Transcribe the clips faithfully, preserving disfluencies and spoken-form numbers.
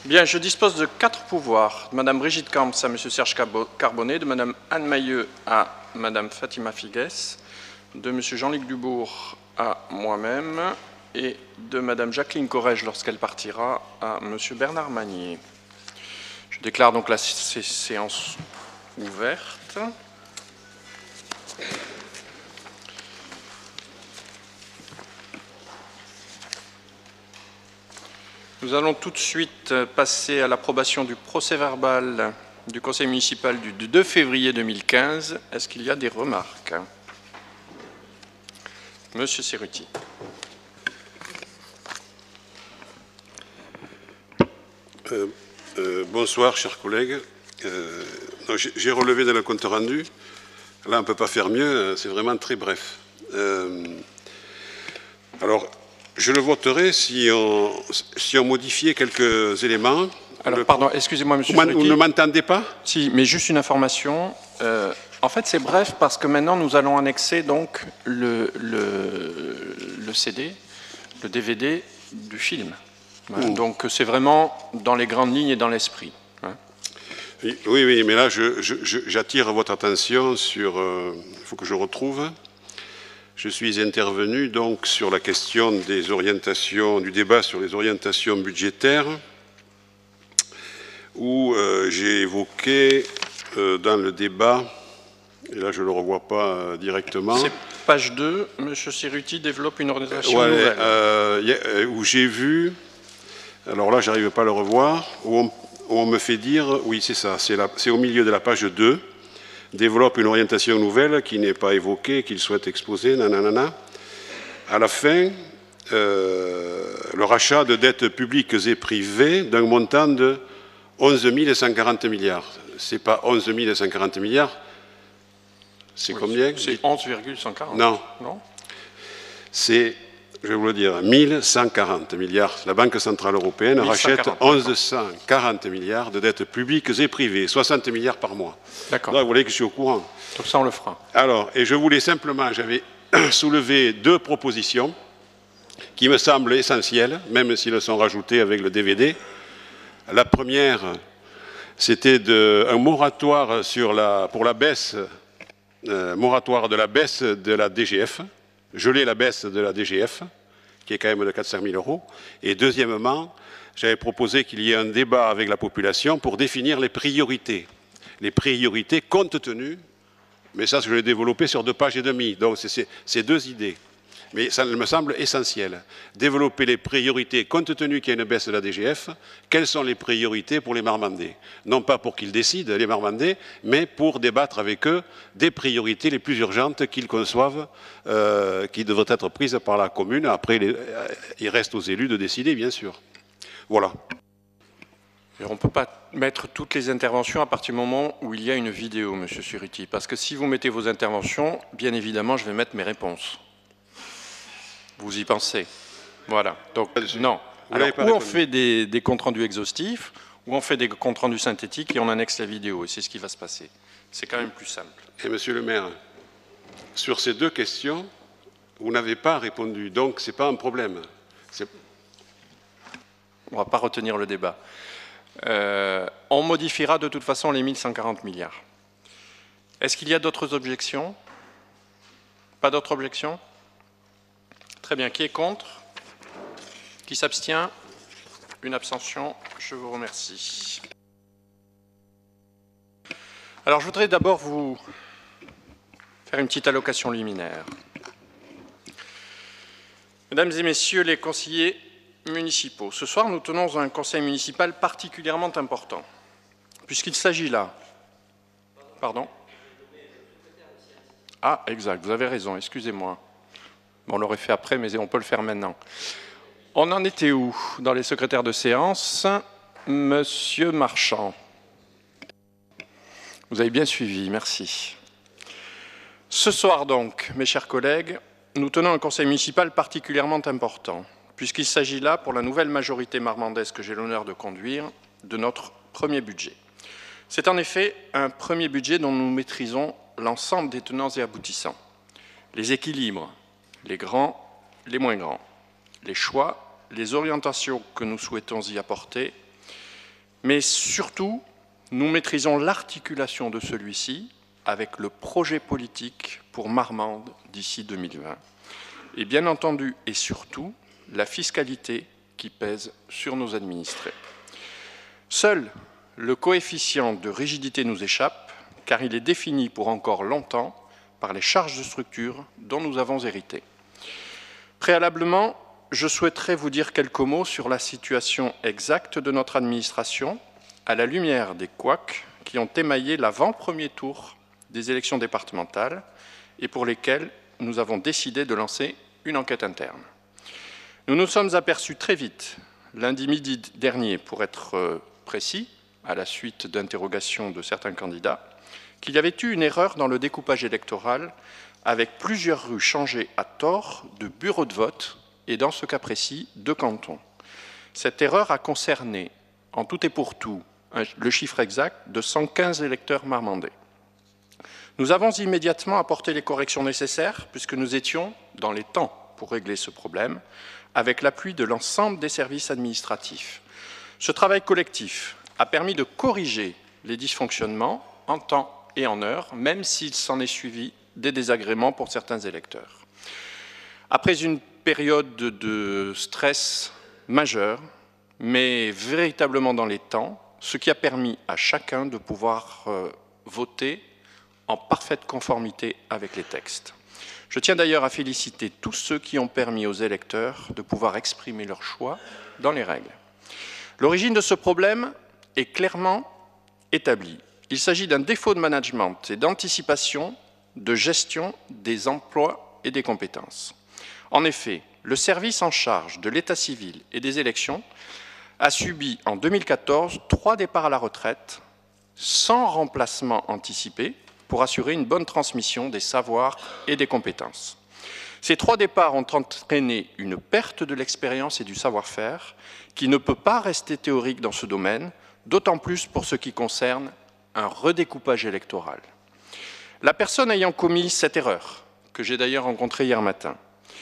Bien, je dispose de quatre pouvoirs. De Madame Brigitte Camps à Monsieur Serge Carbonnet, de Madame Anne Mailleux à Madame Fatima Figues, de Monsieur Jean-Luc Dubourg à moi-même et de Madame Jacqueline Corrège, lorsqu'elle partira, à Monsieur Bernard Magnier. Je déclare donc la séance ouverte. Nous allons tout de suite passer à l'approbation du procès-verbal du Conseil municipal du deux février deux mille quinze. Est-ce qu'il y a des remarques? Monsieur Cerruti. Euh, euh, bonsoir, chers collègues. Euh, J'ai relevé dans le compte rendu. Là, on ne peut pas faire mieux. C'est vraiment très bref. Euh, alors, je le voterai si on, si on modifiait quelques éléments. Alors, le... pardon, excusez-moi, monsieur Cerruti. Vous ne m'entendez pas? Si, mais juste une information. Euh, en fait, c'est bref parce que maintenant, nous allons annexer donc le, le, le C D, le D V D du film. Hein, mmh. Donc, c'est vraiment dans les grandes lignes et dans l'esprit. Hein. Oui, oui, mais là, j'attire votre attention sur... Il euh, faut que je retrouve... Je suis intervenu donc sur la question des orientations, du débat sur les orientations budgétaires, où euh, j'ai évoqué euh, dans le débat, et là je ne le revois pas euh, directement. C'est page deux, M. Cerruti développe une orientation ouais, nouvelle. Euh, y a, où j'ai vu, alors là je n'arrive pas à le revoir, où on, où on me fait dire, oui c'est ça, c'est au milieu de la page deux, développe une orientation nouvelle qui n'est pas évoquée, qu'il souhaite exposer, nanana. À la fin, euh, le rachat de dettes publiques et privées d'un montant de onze mille cent quarante milliards. Ce n'est pas onze mille cent quarante milliards, c'est oui, combien? C'est onze virgule cent quarante. Non. Non. C'est, je vais vous le dire, mille cent quarante milliards. La Banque Centrale Européenne rachète onze cent quarante milliards de dettes publiques et privées, soixante milliards par mois. D'accord. Là, vous voyez que je suis au courant. Donc ça, on le fera. Alors, et je voulais simplement, j'avais soulevé deux propositions qui me semblent essentielles, même si elles sont rajoutées avec le D V D. La première, c'était un moratoire sur la, pour la baisse, euh, moratoire de la baisse de la D G F, geler la baisse de la D G F, qui est quand même de quatre cent mille euros. Et deuxièmement, j'avais proposé qu'il y ait un débat avec la population pour définir les priorités. Les priorités compte tenu, mais ça, je l'ai développé sur deux pages et demie. Donc, c'est ces deux idées. Mais ça me semble essentiel. Développer les priorités, compte tenu qu'il y a une baisse de la D G F, quelles sont les priorités pour les Marmandais? Non pas pour qu'ils décident, les Marmandais, mais pour débattre avec eux des priorités les plus urgentes qu'ils conçoivent, euh, qui devraient être prises par la commune. Après, les, euh, il reste aux élus de décider, bien sûr. Voilà. On ne peut pas mettre toutes les interventions à partir du moment où il y a une vidéo, M. Cerruti, parce que si vous mettez vos interventions, bien évidemment, je vais mettre mes réponses. Vous y pensez. Voilà. Donc, non. Alors, ou on fait des, des comptes rendus exhaustifs, ou on fait des comptes rendus synthétiques et on annexe la vidéo. Et c'est ce qui va se passer. C'est quand même plus simple. Et monsieur le maire, sur ces deux questions, vous n'avez pas répondu. Donc, ce n'est pas un problème. On ne va pas retenir le débat. Euh, on modifiera de toute façon les mille cent quarante milliards. Est-ce qu'il y a d'autres objections? Pas d'autres objections? Très bien. Qui est contre? Qui s'abstient? Une abstention. Je vous remercie. Alors, je voudrais d'abord vous faire une petite allocation liminaire. Mesdames et messieurs les conseillers municipaux, ce soir, nous tenons un conseil municipal particulièrement important, puisqu'il s'agit là... Pardon? Ah, exact, vous avez raison, excusez-moi. On l'aurait fait après, mais on peut le faire maintenant. On en était où dans les secrétaires de séance? Monsieur Marchand. Vous avez bien suivi, merci. Ce soir donc, mes chers collègues, nous tenons un conseil municipal particulièrement important, puisqu'il s'agit là, pour la nouvelle majorité marmandaise que j'ai l'honneur de conduire, de notre premier budget. C'est en effet un premier budget dont nous maîtrisons l'ensemble des tenants et aboutissants. Les équilibres, les grands, les moins grands, les choix, les orientations que nous souhaitons y apporter Mais surtout, nous maîtrisons l'articulation de celui-ci avec le projet politique pour Marmande d'ici deux mille vingt. Et bien entendu, et surtout, la fiscalité qui pèse sur nos administrés. Seul le coefficient de rigidité nous échappe, car il est défini pour encore longtemps par les charges de structure dont nous avons hérité. Préalablement, je souhaiterais vous dire quelques mots sur la situation exacte de notre administration à la lumière des couacs qui ont émaillé l'avant-premier tour des élections départementales et pour lesquelles nous avons décidé de lancer une enquête interne. Nous nous sommes aperçus très vite, lundi midi dernier pour être précis, à la suite d'interrogations de certains candidats, qu'il y avait eu une erreur dans le découpage électoral avec plusieurs rues changées à tort de bureaux de vote et dans ce cas précis, de cantons. Cette erreur a concerné, en tout et pour tout, le chiffre exact de cent quinze électeurs marmandais. Nous avons immédiatement apporté les corrections nécessaires puisque nous étions dans les temps pour régler ce problème avec l'appui de l'ensemble des services administratifs. Ce travail collectif a permis de corriger les dysfonctionnements en temps et en heure, même s'il s'en est suivi des désagréments pour certains électeurs. Après une période de stress majeur, mais véritablement dans les temps, ce qui a permis à chacun de pouvoir euh, voter en parfaite conformité avec les textes. Je tiens d'ailleurs à féliciter tous ceux qui ont permis aux électeurs de pouvoir exprimer leur choix dans les règles. L'origine de ce problème est clairement établie. Il s'agit d'un défaut de management et d'anticipation de gestion des emplois et des compétences. En effet, le service en charge de l'état civil et des élections a subi en deux mille quatorze trois départs à la retraite sans remplacement anticipé pour assurer une bonne transmission des savoirs et des compétences. Ces trois départs ont entraîné une perte de l'expérience et du savoir-faire qui ne peut pas rester théorique dans ce domaine, d'autant plus pour ce qui concerne un redécoupage électoral. La personne ayant commis cette erreur, que j'ai d'ailleurs rencontrée hier matin,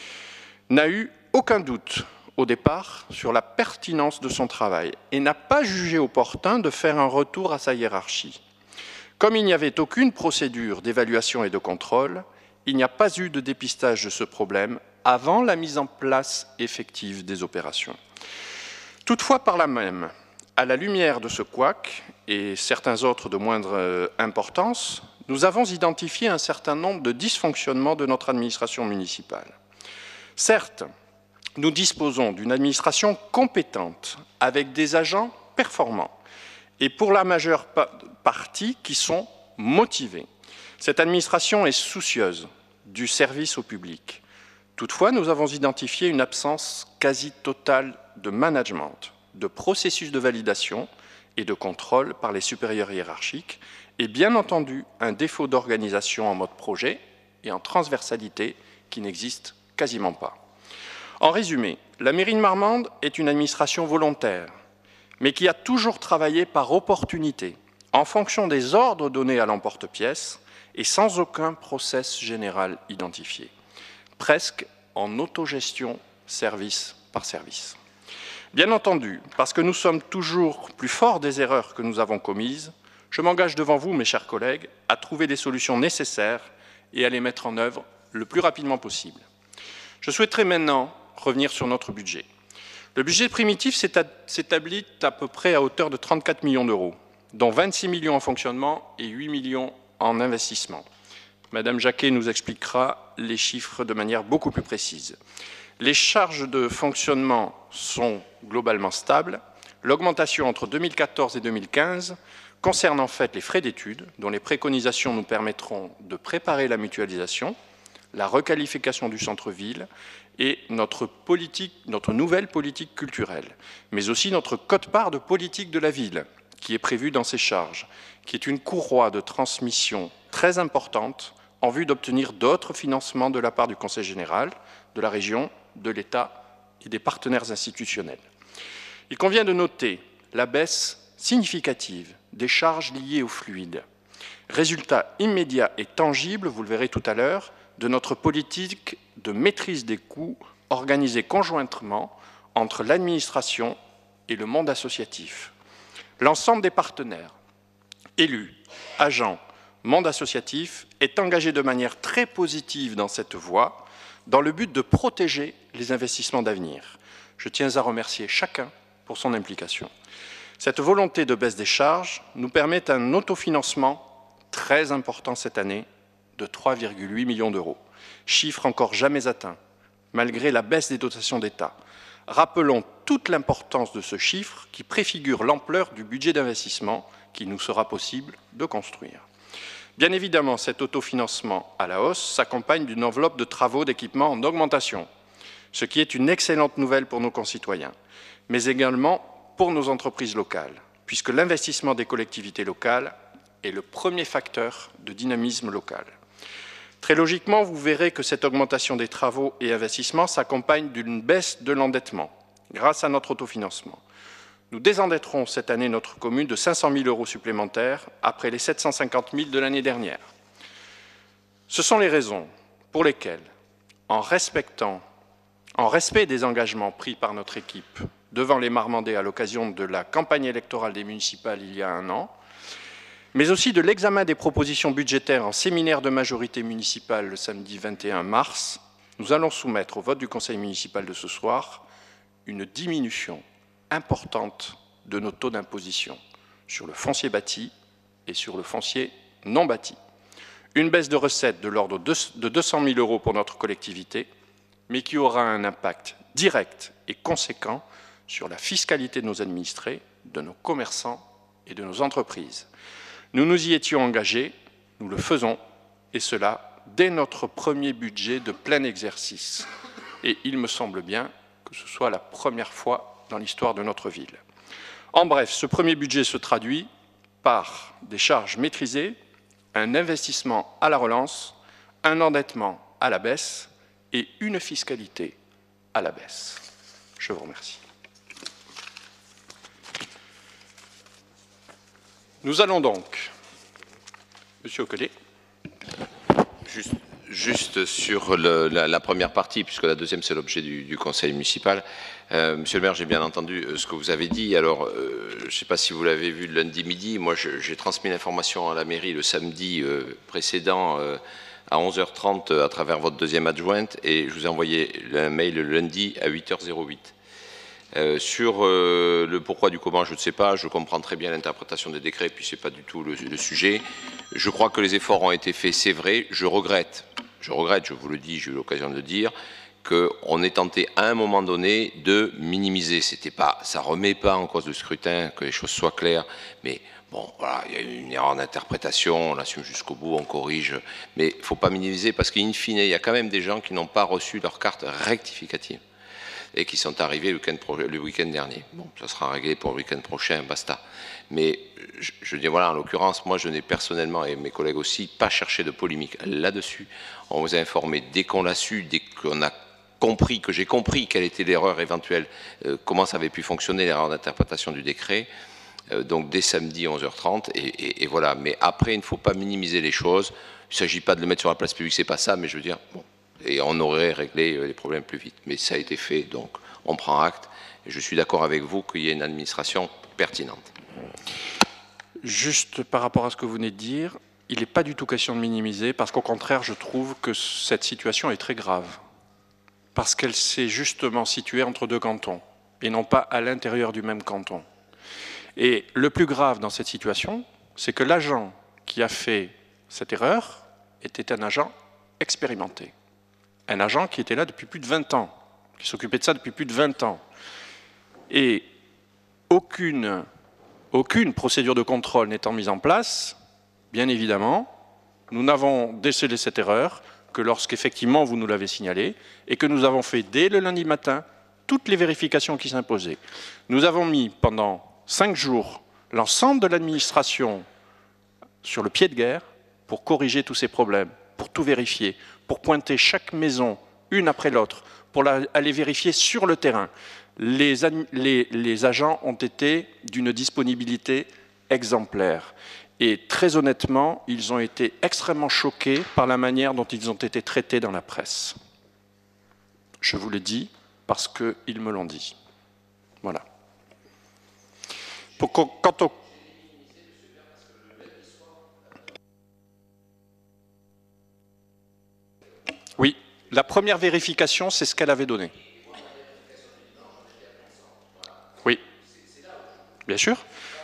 n'a eu aucun doute au départ sur la pertinence de son travail et n'a pas jugé opportun de faire un retour à sa hiérarchie. Comme il n'y avait aucune procédure d'évaluation et de contrôle, il n'y a pas eu de dépistage de ce problème avant la mise en place effective des opérations. Toutefois, par là même, à la lumière de ce couac et certains autres de moindre importance, nous avons identifié un certain nombre de dysfonctionnements de notre administration municipale. Certes, nous disposons d'une administration compétente avec des agents performants et pour la majeure partie qui sont motivés. Cette administration est soucieuse du service au public. Toutefois, nous avons identifié une absence quasi totale de management, de processus de validation et de contrôle par les supérieurs hiérarchiques et bien entendu un défaut d'organisation en mode projet et en transversalité qui n'existe quasiment pas. En résumé, la mairie de Marmande est une administration volontaire, mais qui a toujours travaillé par opportunité, en fonction des ordres donnés à l'emporte-pièce et sans aucun process général identifié, presque en autogestion service par service. Bien entendu, parce que nous sommes toujours plus forts des erreurs que nous avons commises, je m'engage devant vous, mes chers collègues, à trouver les solutions nécessaires et à les mettre en œuvre le plus rapidement possible. Je souhaiterais maintenant revenir sur notre budget. Le budget primitif s'établit à peu près à hauteur de trente-quatre millions d'euros, dont vingt-six millions en fonctionnement et huit millions en investissement. Madame Jacquet nous expliquera les chiffres de manière beaucoup plus précise. Les charges de fonctionnement sont globalement stables. L'augmentation entre deux mille quatorze et deux mille quinze concerne en fait les frais d'études, dont les préconisations nous permettront de préparer la mutualisation, la requalification du centre-ville et notre, politique, notre nouvelle politique culturelle, mais aussi notre quote-part de politique de la ville, qui est prévue dans ces charges, qui est une courroie de transmission très importante en vue d'obtenir d'autres financements de la part du Conseil général, de la région, de l'État et des partenaires institutionnels. Il convient de noter la baisse significative des charges liées au fluide. Résultat immédiat et tangible, vous le verrez tout à l'heure, de notre politique de maîtrise des coûts organisée conjointement entre l'administration et le monde associatif. L'ensemble des partenaires, élus, agents, monde associatif, est engagé de manière très positive dans cette voie, dans le but de protéger les investissements d'avenir. Je tiens à remercier chacun pour son implication. Cette volonté de baisse des charges nous permet un autofinancement très important cette année de trois virgule huit millions d'euros, chiffre encore jamais atteint, malgré la baisse des dotations d'État. Rappelons toute l'importance de ce chiffre qui préfigure l'ampleur du budget d'investissement qu'il nous sera possible de construire. Bien évidemment, cet autofinancement à la hausse s'accompagne d'une enveloppe de travaux d'équipement en augmentation, ce qui est une excellente nouvelle pour nos concitoyens, mais également pour nos entreprises locales, puisque l'investissement des collectivités locales est le premier facteur de dynamisme local. Très logiquement, vous verrez que cette augmentation des travaux et investissements s'accompagne d'une baisse de l'endettement grâce à notre autofinancement. Nous désendetterons cette année notre commune de cinq cent mille euros supplémentaires après les sept cent cinquante mille de l'année dernière. Ce sont les raisons pour lesquelles, en respectant, en respect des engagements pris par notre équipe devant les Marmandais à l'occasion de la campagne électorale des municipales il y a un an, mais aussi de l'examen des propositions budgétaires en séminaire de majorité municipale le samedi vingt et un mars, nous allons soumettre au vote du conseil municipal de ce soir une diminution importante de nos taux d'imposition sur le foncier bâti et sur le foncier non bâti. Une baisse de recettes de l'ordre de deux cent mille euros pour notre collectivité, mais qui aura un impact direct et conséquent sur la fiscalité de nos administrés, de nos commerçants et de nos entreprises. Nous nous y étions engagés, nous le faisons, et cela dès notre premier budget de plein exercice. Et il me semble bien que ce soit la première fois dans l'histoire de notre ville. En bref, ce premier budget se traduit par des charges maîtrisées, un investissement à la relance, un endettement à la baisse et une fiscalité à la baisse. Je vous remercie. Nous allons donc, Monsieur Ocollet. Juste, juste sur le, la, la première partie, puisque la deuxième c'est l'objet du, du conseil municipal. Euh, Monsieur le maire, j'ai bien entendu euh, ce que vous avez dit. Alors, euh, je ne sais pas si vous l'avez vu le lundi midi. Moi, j'ai transmis l'information à la mairie le samedi euh, précédent euh, à onze heures trente à travers votre deuxième adjointe, et je vous ai envoyé un mail le lundi à huit heures huit. Euh, sur euh, le pourquoi du comment, je ne sais pas, je comprends très bien l'interprétation des décrets, puis ce n'est pas du tout le, le sujet. Je crois que les efforts ont été faits, c'est vrai. Je regrette, je regrette, je vous le dis, j'ai eu l'occasion de le dire, qu'on ait tenté à un moment donné de minimiser. C'était pas, ça ne remet pas en cause le scrutin, que les choses soient claires, mais bon, voilà, il y a eu une erreur d'interprétation, on l'assume jusqu'au bout, on corrige, mais il ne faut pas minimiser, parce qu'in fine, il y a quand même des gens qui n'ont pas reçu leur carte rectificative et qui sont arrivés le week-end le week-end dernier. Bon, ça sera réglé pour le week-end prochain, basta. Mais je, je dis, voilà, en l'occurrence, moi je n'ai personnellement, et mes collègues aussi, pas cherché de polémique là-dessus. On vous a informé dès qu'on l'a su, dès qu'on a compris, que j'ai compris quelle était l'erreur éventuelle, euh, comment ça avait pu fonctionner, l'erreur d'interprétation du décret, euh, donc dès samedi onze heures trente, et, et, et voilà. Mais après, il ne faut pas minimiser les choses. Il ne s'agit pas de le mettre sur la place publique, c'est pas ça, mais je veux dire, bon, et on aurait réglé les problèmes plus vite. Mais ça a été fait, donc on prend acte. Et je suis d'accord avec vous qu'il y ait une administration pertinente. Juste par rapport à ce que vous venez de dire, il n'est pas du tout question de minimiser, parce qu'au contraire, je trouve que cette situation est très grave. Parce qu'elle s'est justement située entre deux cantons, et non pas à l'intérieur du même canton. Et le plus grave dans cette situation, c'est que l'agent qui a fait cette erreur était un agent expérimenté. Un agent qui était là depuis plus de vingt ans, qui s'occupait de ça depuis plus de vingt ans. Et aucune, aucune procédure de contrôle n'étant mise en place, bien évidemment, nous n'avons décelé cette erreur que lorsqu'effectivement vous nous l'avez signalé, et que nous avons fait dès le lundi matin toutes les vérifications qui s'imposaient. Nous avons mis pendant cinq jours l'ensemble de l'administration sur le pied de guerre pour corriger tous ces problèmes, pour tout vérifier, pour pointer chaque maison, une après l'autre, pour la, aller vérifier sur le terrain. Les, les, les agents ont été d'une disponibilité exemplaire. Et très honnêtement, ils ont été extrêmement choqués par la manière dont ils ont été traités dans la presse. Je vous le dis parce qu'ils me l'ont dit. Voilà. Pour, quant au... Oui, la première vérification, c'est ce qu'elle avait donné. Oui, bien sûr.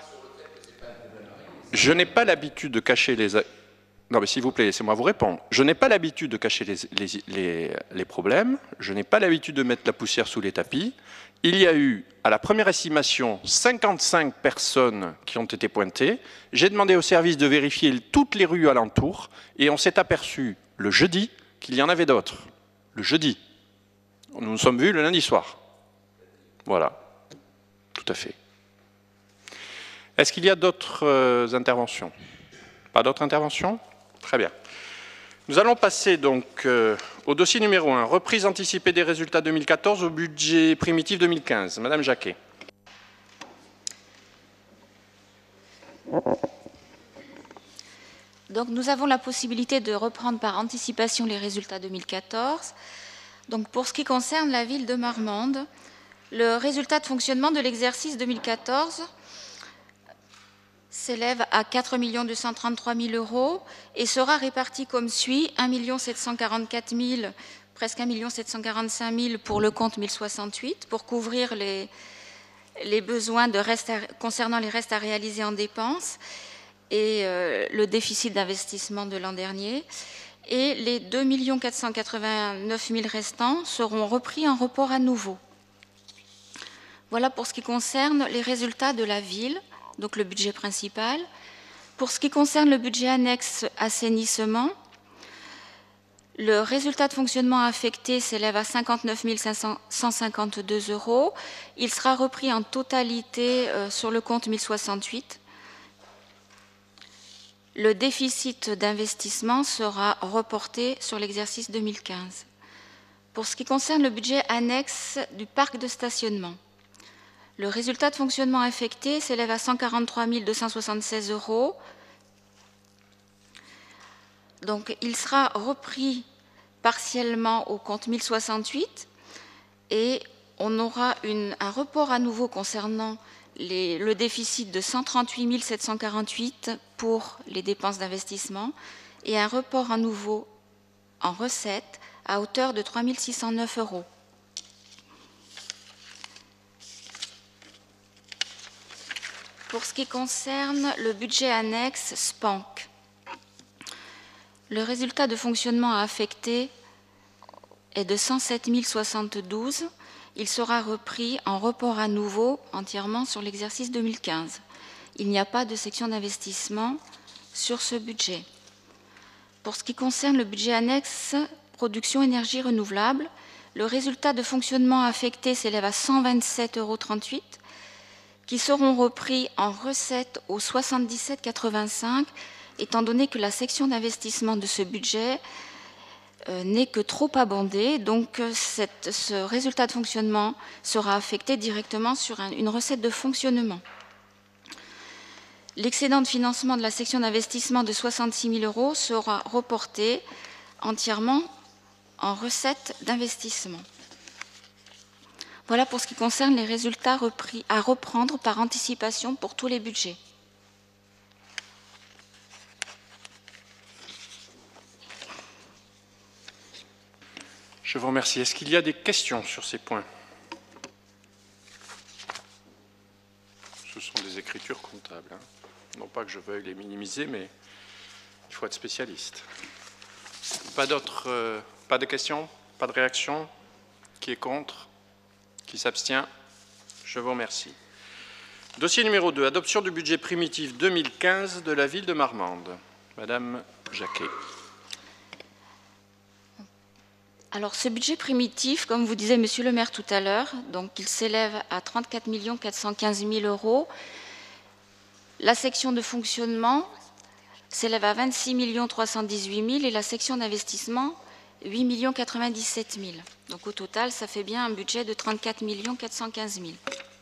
Je n'ai pas l'habitude de cacher les... Non, mais s'il vous plaît, laissez-moi vous répondre. Je n'ai pas l'habitude de cacher les, les, les, les problèmes. Je n'ai pas l'habitude de mettre la poussière sous les tapis. Il y a eu, à la première estimation, cinquante-cinq personnes qui ont été pointées. J'ai demandé au service de vérifier toutes les rues alentours et on s'est aperçu le jeudi qu'il y en avait d'autres. Le jeudi. Nous nous sommes vus le lundi soir. Voilà. Tout à fait. Est-ce qu'il y a d'autres euh, interventions? Pas d'autres interventions? Très bien. Nous allons passer donc euh, au dossier numéro un, reprise anticipée des résultats deux mille quatorze au budget primitif deux mille quinze. Madame Jacquet. Donc nous avons la possibilité de reprendre par anticipation les résultats deux mille quatorze. Donc pour ce qui concerne la ville de Marmande, le résultat de fonctionnement de l'exercice deux mille quatorze s'élève à quatre millions deux cent trente-trois mille euros et sera réparti comme suit: un million sept cent quarante-quatre mille, presque un million sept cent quarante-cinq mille pour le compte mille soixante-huit, pour couvrir les, les besoins de reste à, concernant les restes à réaliser en dépenses et euh, le déficit d'investissement de l'an dernier. Et les deux millions quatre cent quatre-vingt-neuf mille restants seront repris en report à nouveau. Voilà pour ce qui concerne les résultats de la ville, donc le budget principal. Pour ce qui concerne le budget annexe assainissement, le résultat de fonctionnement affecté s'élève à cinquante-neuf mille cinq cent cinquante-deux euros. Il sera repris en totalité euh, sur le compte mille soixante-huit. Le déficit d'investissement sera reporté sur l'exercice deux mille quinze. Pour ce qui concerne le budget annexe du parc de stationnement, le résultat de fonctionnement affecté s'élève à cent quarante-trois mille deux cent soixante-seize euros. Donc, il sera repris partiellement au compte mille soixante-huit et on aura une, un report à nouveau concernant les, le déficit de cent trente-huit mille sept cent quarante-huit pour les dépenses d'investissement et un report à nouveau en recettes à hauteur de trois mille six cent neuf euros. Pour ce qui concerne le budget annexe S P A N C, le résultat de fonctionnement affecté est de cent sept mille soixante-douze. Il sera repris en report à nouveau entièrement sur l'exercice deux mille quinze. Il n'y a pas de section d'investissement sur ce budget. Pour ce qui concerne le budget annexe production énergie renouvelable, le résultat de fonctionnement affecté s'élève à cent vingt-sept euros trente-huit, qui seront repris en recettes au soixante-dix-sept quatre-vingt-cinq, étant donné que la section d'investissement de ce budget euh, n'est que trop abondée. Donc cette, ce résultat de fonctionnement sera affecté directement sur un, une recette de fonctionnement. L'excédent de financement de la section d'investissement de soixante-six mille euros sera reporté entièrement en recette d'investissement. Voilà pour ce qui concerne les résultats repris, à reprendre par anticipation pour tous les budgets. Je vous remercie. Est-ce qu'il y a des questions sur ces points? Ce sont des écritures comptables. Hein. Non pas que je veuille les minimiser, mais il faut être spécialiste. Pas d'autres, euh, pas de questions? Pas de réaction? Qui est contre? Qui s'abstient? Je vous remercie. Dossier numéro deux, adoption du budget primitif deux mille quinze de la ville de Marmande. Madame Jacquet. Alors, ce budget primitif, comme vous disait Monsieur le maire tout à l'heure, donc il s'élève à trente-quatre millions quatre cent quinze mille euros. La section de fonctionnement s'élève à vingt-six millions trois cent dix-huit mille et la section d'investissement huit millions quatre-vingt-dix-sept mille. Donc au total, ça fait bien un budget de trente-quatre millions quatre cent quinze mille.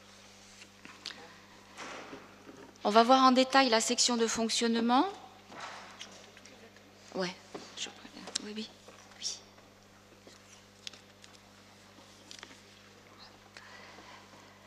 On va voir en détail la section de fonctionnement. Ouais, je... oui, oui, oui.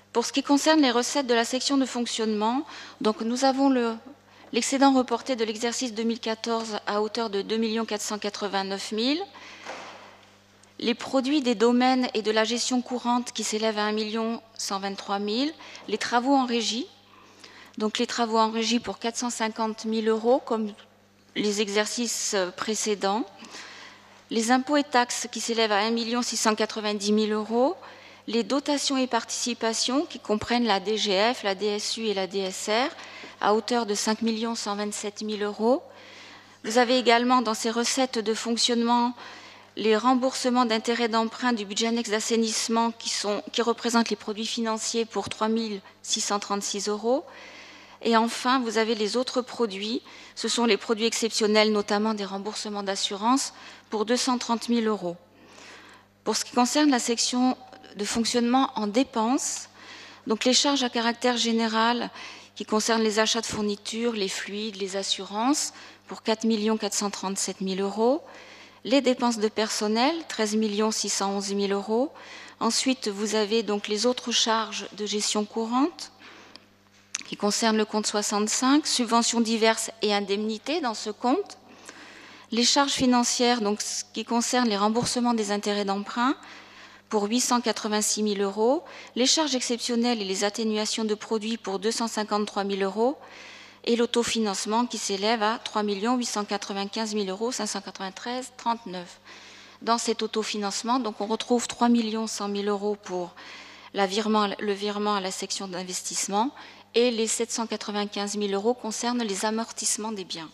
Pour ce qui concerne les recettes de la section de fonctionnement, donc nous avons le, l'excédent reporté de l'exercice deux mille quatorze à hauteur de deux millions quatre cent quatre-vingt-neuf mille, les produits des domaines et de la gestion courante qui s'élèvent à un million cent vingt-trois mille, les travaux en régie, donc les travaux en régie pour quatre cent cinquante mille euros comme les exercices précédents, les impôts et taxes qui s'élèvent à un million six cent quatre-vingt-dix mille euros, les dotations et participations qui comprennent la D G F, la D S U et la D S R à hauteur de cinq millions cent vingt-sept mille euros. Vous avez également dans ces recettes de fonctionnement les remboursements d'intérêts d'emprunt du budget annexe d'assainissement qui, sont, qui représentent les produits financiers pour trois mille six cent trente-six euros. Et enfin, vous avez les autres produits. Ce sont les produits exceptionnels, notamment des remboursements d'assurance pour deux cent trente mille euros. Pour ce qui concerne la section de fonctionnement en dépenses, donc les charges à caractère général qui concernent les achats de fournitures, les fluides, les assurances pour quatre millions quatre cent trente-sept mille euros. Les dépenses de personnel, treize millions six cent onze mille euros. Ensuite, vous avez donc les autres charges de gestion courante qui concernent le compte soixante-cinq, subventions diverses et indemnités dans ce compte. Les charges financières, donc ce qui concerne les remboursements des intérêts d'emprunt pour huit cent quatre-vingt-six mille euros. Les charges exceptionnelles et les atténuations de produits pour deux cent cinquante-trois mille euros. Et l'autofinancement qui s'élève à trois millions huit cent quatre-vingt-quinze mille euros, cinq cent quatre-vingt-treize virgule trente-neuf. Dans cet autofinancement, donc on retrouve trois millions cent mille euros pour la virement, le virement à la section d'investissement et les sept cent quatre-vingt-quinze mille euros concernent les amortissements des biens.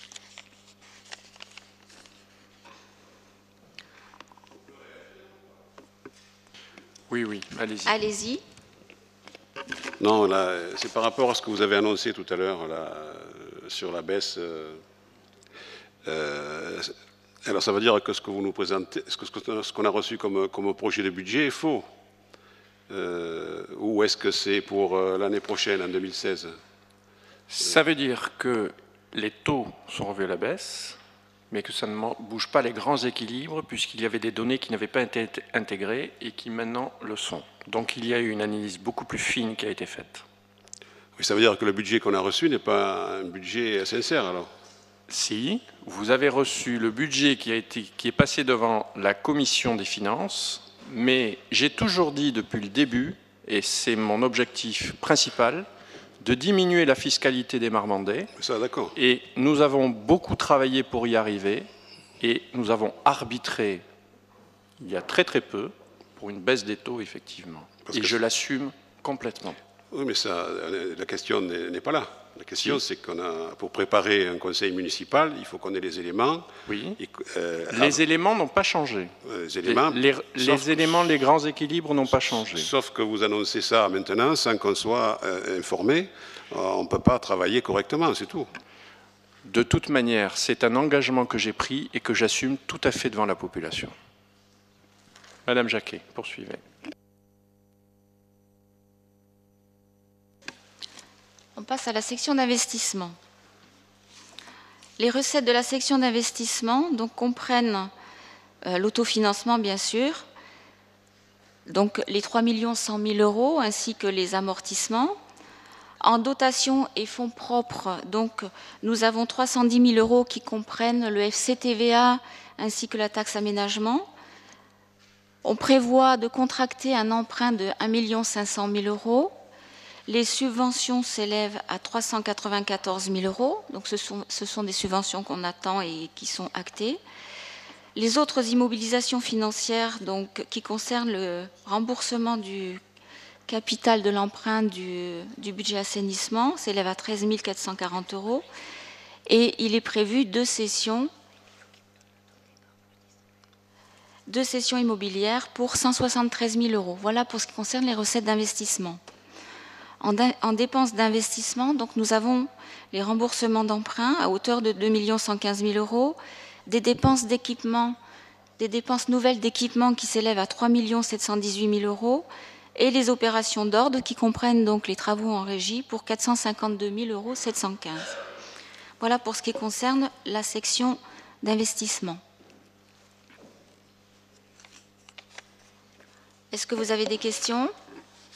Oui, oui, allez-y. Allez-y. Non, là, c'est par rapport à ce que vous avez annoncé tout à l'heure là, sur la baisse. Euh, euh, alors, ça veut dire que ce que vous nous présentez, ce qu'on ce qu'on a reçu comme, comme projet de budget est faux. Euh, ou est-ce que c'est pour euh, l'année prochaine, en deux mille seize? Ça veut dire que les taux sont revus à la baisse, mais que ça ne bouge pas les grands équilibres, puisqu'il y avait des données qui n'avaient pas été intégrées et qui maintenant le sont. Donc il y a eu une analyse beaucoup plus fine qui a été faite. Oui, ça veut dire que le budget qu'on a reçu n'est pas un budget sincère, alors? Si, vous avez reçu le budget qui, a été, qui est passé devant la commission des finances, mais j'ai toujours dit depuis le début, et c'est mon objectif principal, de diminuer la fiscalité des Marmandais. Ça, d'accord. Et nous avons beaucoup travaillé pour y arriver, et nous avons arbitré, il y a très très peu, pour une baisse des taux, effectivement. Parce et que je l'assume complètement. Oui, mais ça, la question n'est pas là. La question, Si. c'est qu'on a, pour préparer un conseil municipal, il faut qu'on ait les éléments. Oui. Et, euh, les à... éléments n'ont pas changé. Euh, les éléments, les, les, les éléments, les grands équilibres n'ont pas changé. Sauf que vous annoncez ça maintenant sans qu'on soit euh, informé. On ne peut pas travailler correctement, c'est tout. De toute manière, c'est un engagement que j'ai pris et que j'assume tout à fait devant la population. Madame Jacquet, poursuivez. On passe à la section d'investissement. Les recettes de la section d'investissement donc, comprennent euh, l'autofinancement, bien sûr, donc les trois millions cent mille euros, ainsi que les amortissements. En dotation et fonds propres, donc, nous avons trois cent dix mille euros qui comprennent le F C T V A ainsi que la taxe aménagement. On prévoit de contracter un emprunt de un million cinq cent mille euros. Les subventions s'élèvent à trois cent quatre-vingt-quatorze mille euros, donc ce sont, ce sont des subventions qu'on attend et qui sont actées. Les autres immobilisations financières, donc, qui concernent le remboursement du capital de l'emprunt du, du budget assainissement, s'élèvent à treize mille quatre cent quarante euros. Et il est prévu deux sessions, deux sessions immobilières pour cent soixante-treize mille euros. Voilà pour ce qui concerne les recettes d'investissement. En, en dépenses d'investissement, donc nous avons les remboursements d'emprunt à hauteur de deux millions cent quinze mille euros, des dépenses d'équipement, des dépenses nouvelles d'équipement qui s'élèvent à trois millions sept cent dix-huit mille euros, et les opérations d'ordre qui comprennent donc les travaux en régie pour quatre cent cinquante-deux mille euros sept cent quinze. Voilà pour ce qui concerne la section d'investissement. Est-ce que vous avez des questions ?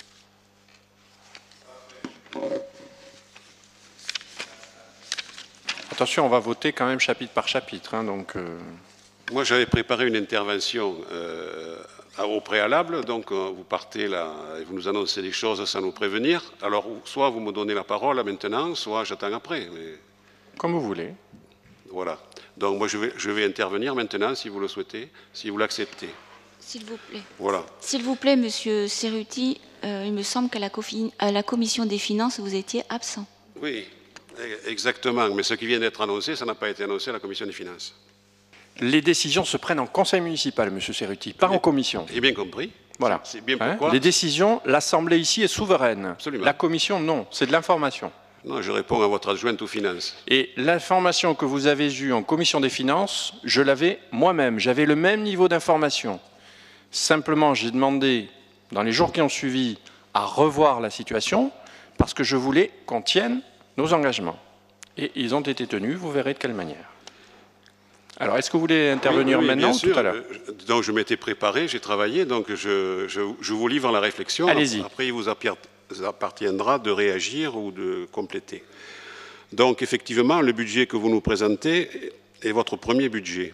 Attention, on va voter quand même chapitre par chapitre. Hein, donc, euh... Moi, j'avais préparé une intervention euh, au préalable, donc euh, vous partez là et vous nous annoncez des choses sans nous prévenir. Alors, soit vous me donnez la parole maintenant, soit j'attends après. Mais... Comme vous voulez. Voilà. Donc, moi, je vais, je vais intervenir maintenant, si vous le souhaitez, si vous l'acceptez. S'il vous plaît. Voilà. S'il vous plaît, Monsieur Cerruti, euh, il me semble qu'à la, à la commission des finances, vous étiez absent. Oui, exactement. Mais ce qui vient d'être annoncé, ça n'a pas été annoncé à la commission des finances. Les décisions se prennent en conseil municipal, Monsieur Cerruti, pas en commission. J'ai bien compris. Voilà. C'est bien hein pourquoi. Les décisions, l'Assemblée ici est souveraine. Absolument. La commission, non. C'est de l'information. Non, je réponds à votre adjointe aux finances. Et l'information que vous avez eue en commission des finances, je l'avais moi-même. J'avais le même niveau d'information. Simplement, j'ai demandé, dans les jours qui ont suivi, à revoir la situation, parce que je voulais qu'on tienne nos engagements. Et ils ont été tenus, vous verrez de quelle manière. Alors, est-ce que vous voulez intervenir oui, oui, maintenant bien sûr. ou tout à l'heure? Donc, je m'étais préparé, j'ai travaillé, donc je, je, je vous livre la réflexion. Allez-y. Après, il vous appartiendra de réagir ou de compléter. Donc, effectivement, le budget que vous nous présentez est votre premier budget.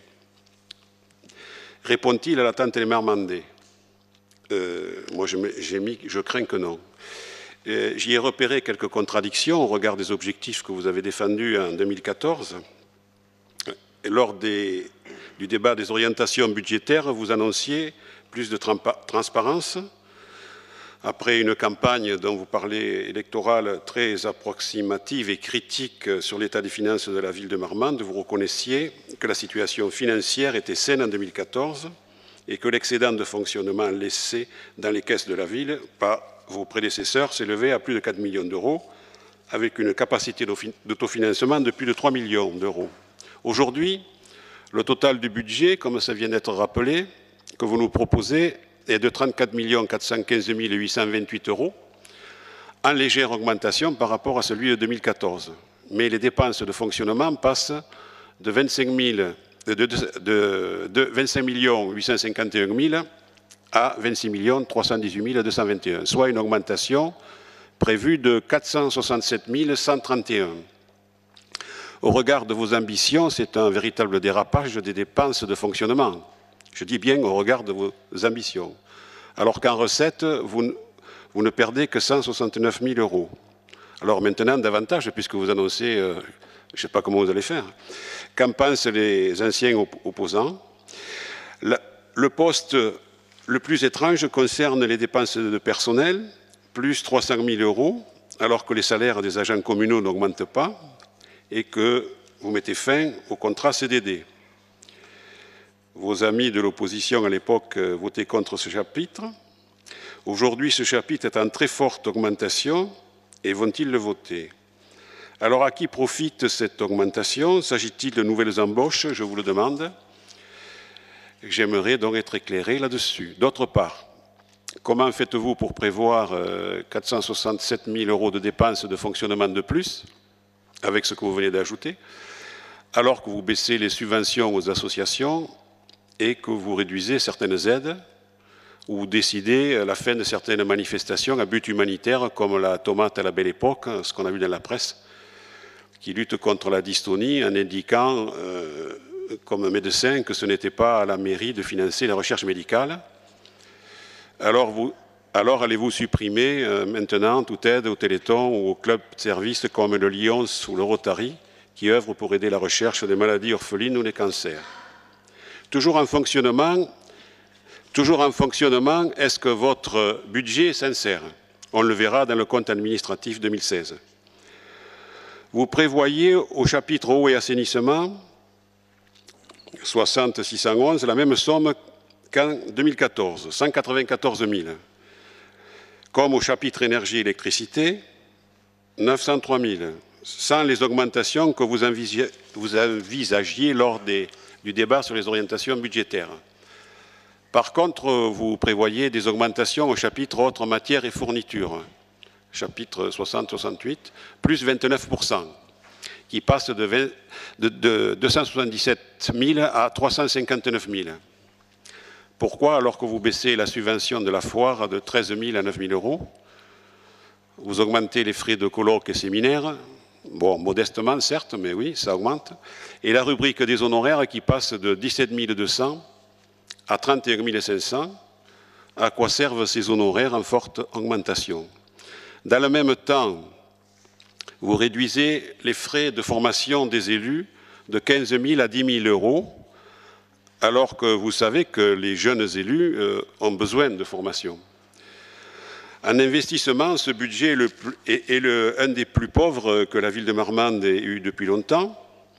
Répond-il à l'attente des Marmandais? euh, Moi, j'ai mis, je crains que non. J'y ai repéré quelques contradictions au regard des objectifs que vous avez défendus en deux mille quatorze. Et lors des, du débat des orientations budgétaires, vous annonciez plus de transparence. Après une campagne dont vous parlez électorale très approximative et critique sur l'état des finances de la ville de Marmande, vous reconnaissiez que la situation financière était saine en deux mille quatorze et que l'excédent de fonctionnement laissé dans les caisses de la ville par vos prédécesseurs s'élevait à plus de quatre millions d'euros, avec une capacité d'autofinancement de plus de trois millions d'euros. Aujourd'hui, le total du budget, comme ça vient d'être rappelé, que vous nous proposez est de trente-quatre millions quatre cent quinze mille huit cent vingt-huit euros, en légère augmentation par rapport à celui de deux mille quatorze. Mais les dépenses de fonctionnement passent de vingt-cinq millions huit cent cinquante et un mille à vingt-six millions trois cent dix-huit mille deux cent vingt et un, soit une augmentation prévue de quatre cent soixante-sept mille cent trente et un. Au regard de vos ambitions, c'est un véritable dérapage des dépenses de fonctionnement. Je dis bien au regard de vos ambitions. Alors qu'en recette, vous, vous ne perdez que cent soixante-neuf mille euros. Alors maintenant, davantage, puisque vous annoncez, euh, je ne sais pas comment vous allez faire. Qu'en pensent les anciens op opposants? La, Le poste le plus étrange concerne les dépenses de personnel, plus trois cent mille euros, alors que les salaires des agents communaux n'augmentent pas, et que vous mettez fin au contrat C D D. Vos amis de l'opposition à l'époque votaient contre ce chapitre. Aujourd'hui, ce chapitre est en très forte augmentation et vont-ils le voter? Alors, à qui profite cette augmentation? S'agit-il de nouvelles embauches? Je vous le demande. J'aimerais donc être éclairé là-dessus. D'autre part, comment faites-vous pour prévoir quatre cent soixante-sept mille euros de dépenses de fonctionnement de plus, avec ce que vous venez d'ajouter, alors que vous baissez les subventions aux associations et que vous réduisez certaines aides ou vous décidez la fin de certaines manifestations à but humanitaire, comme la tomate à la belle époque, ce qu'on a vu dans la presse, qui lutte contre la dystonie en indiquant, euh, comme médecin, que ce n'était pas à la mairie de financer la recherche médicale. Alors, vous, alors allez-vous supprimer euh, maintenant toute aide au Téléthon ou au club de service comme le Lions ou le Rotary, qui œuvrent pour aider la recherche des maladies orphelines ou des cancers? Toujours en fonctionnement, toujours en fonctionnement, est-ce que votre budget est sincère? On le verra dans le compte administratif deux mille seize. Vous prévoyez au chapitre eau et assainissement, soixante six cent onze, la même somme qu'en deux mille quatorze, cent quatre-vingt-quatorze mille. Comme au chapitre énergie et électricité, neuf cent trois mille, sans les augmentations que vous envisagiez, vous envisagiez lors des, du débat sur les orientations budgétaires. Par contre, vous prévoyez des augmentations au chapitre autres matières et fournitures, chapitre soixante soixante-huit, plus vingt-neuf pour cent, qui passe de, vingt, de, de deux cent soixante-dix-sept mille à trois cent cinquante-neuf mille. Pourquoi, alors que vous baissez la subvention de la foire de treize mille à neuf mille euros, vous augmentez les frais de colloques et séminaires, Bon, modestement, certes, mais oui, ça augmente. Et la rubrique des honoraires qui passe de dix-sept mille deux cents à trente et un mille cinq cents. À quoi servent ces honoraires en forte augmentation? Dans le même temps, vous réduisez les frais de formation des élus de quinze mille à dix mille euros, alors que vous savez que les jeunes élus euh, ont besoin de formation. En investissement, ce budget est, le plus, est, est le, un des plus pauvres que la ville de Marmande ait eu depuis longtemps.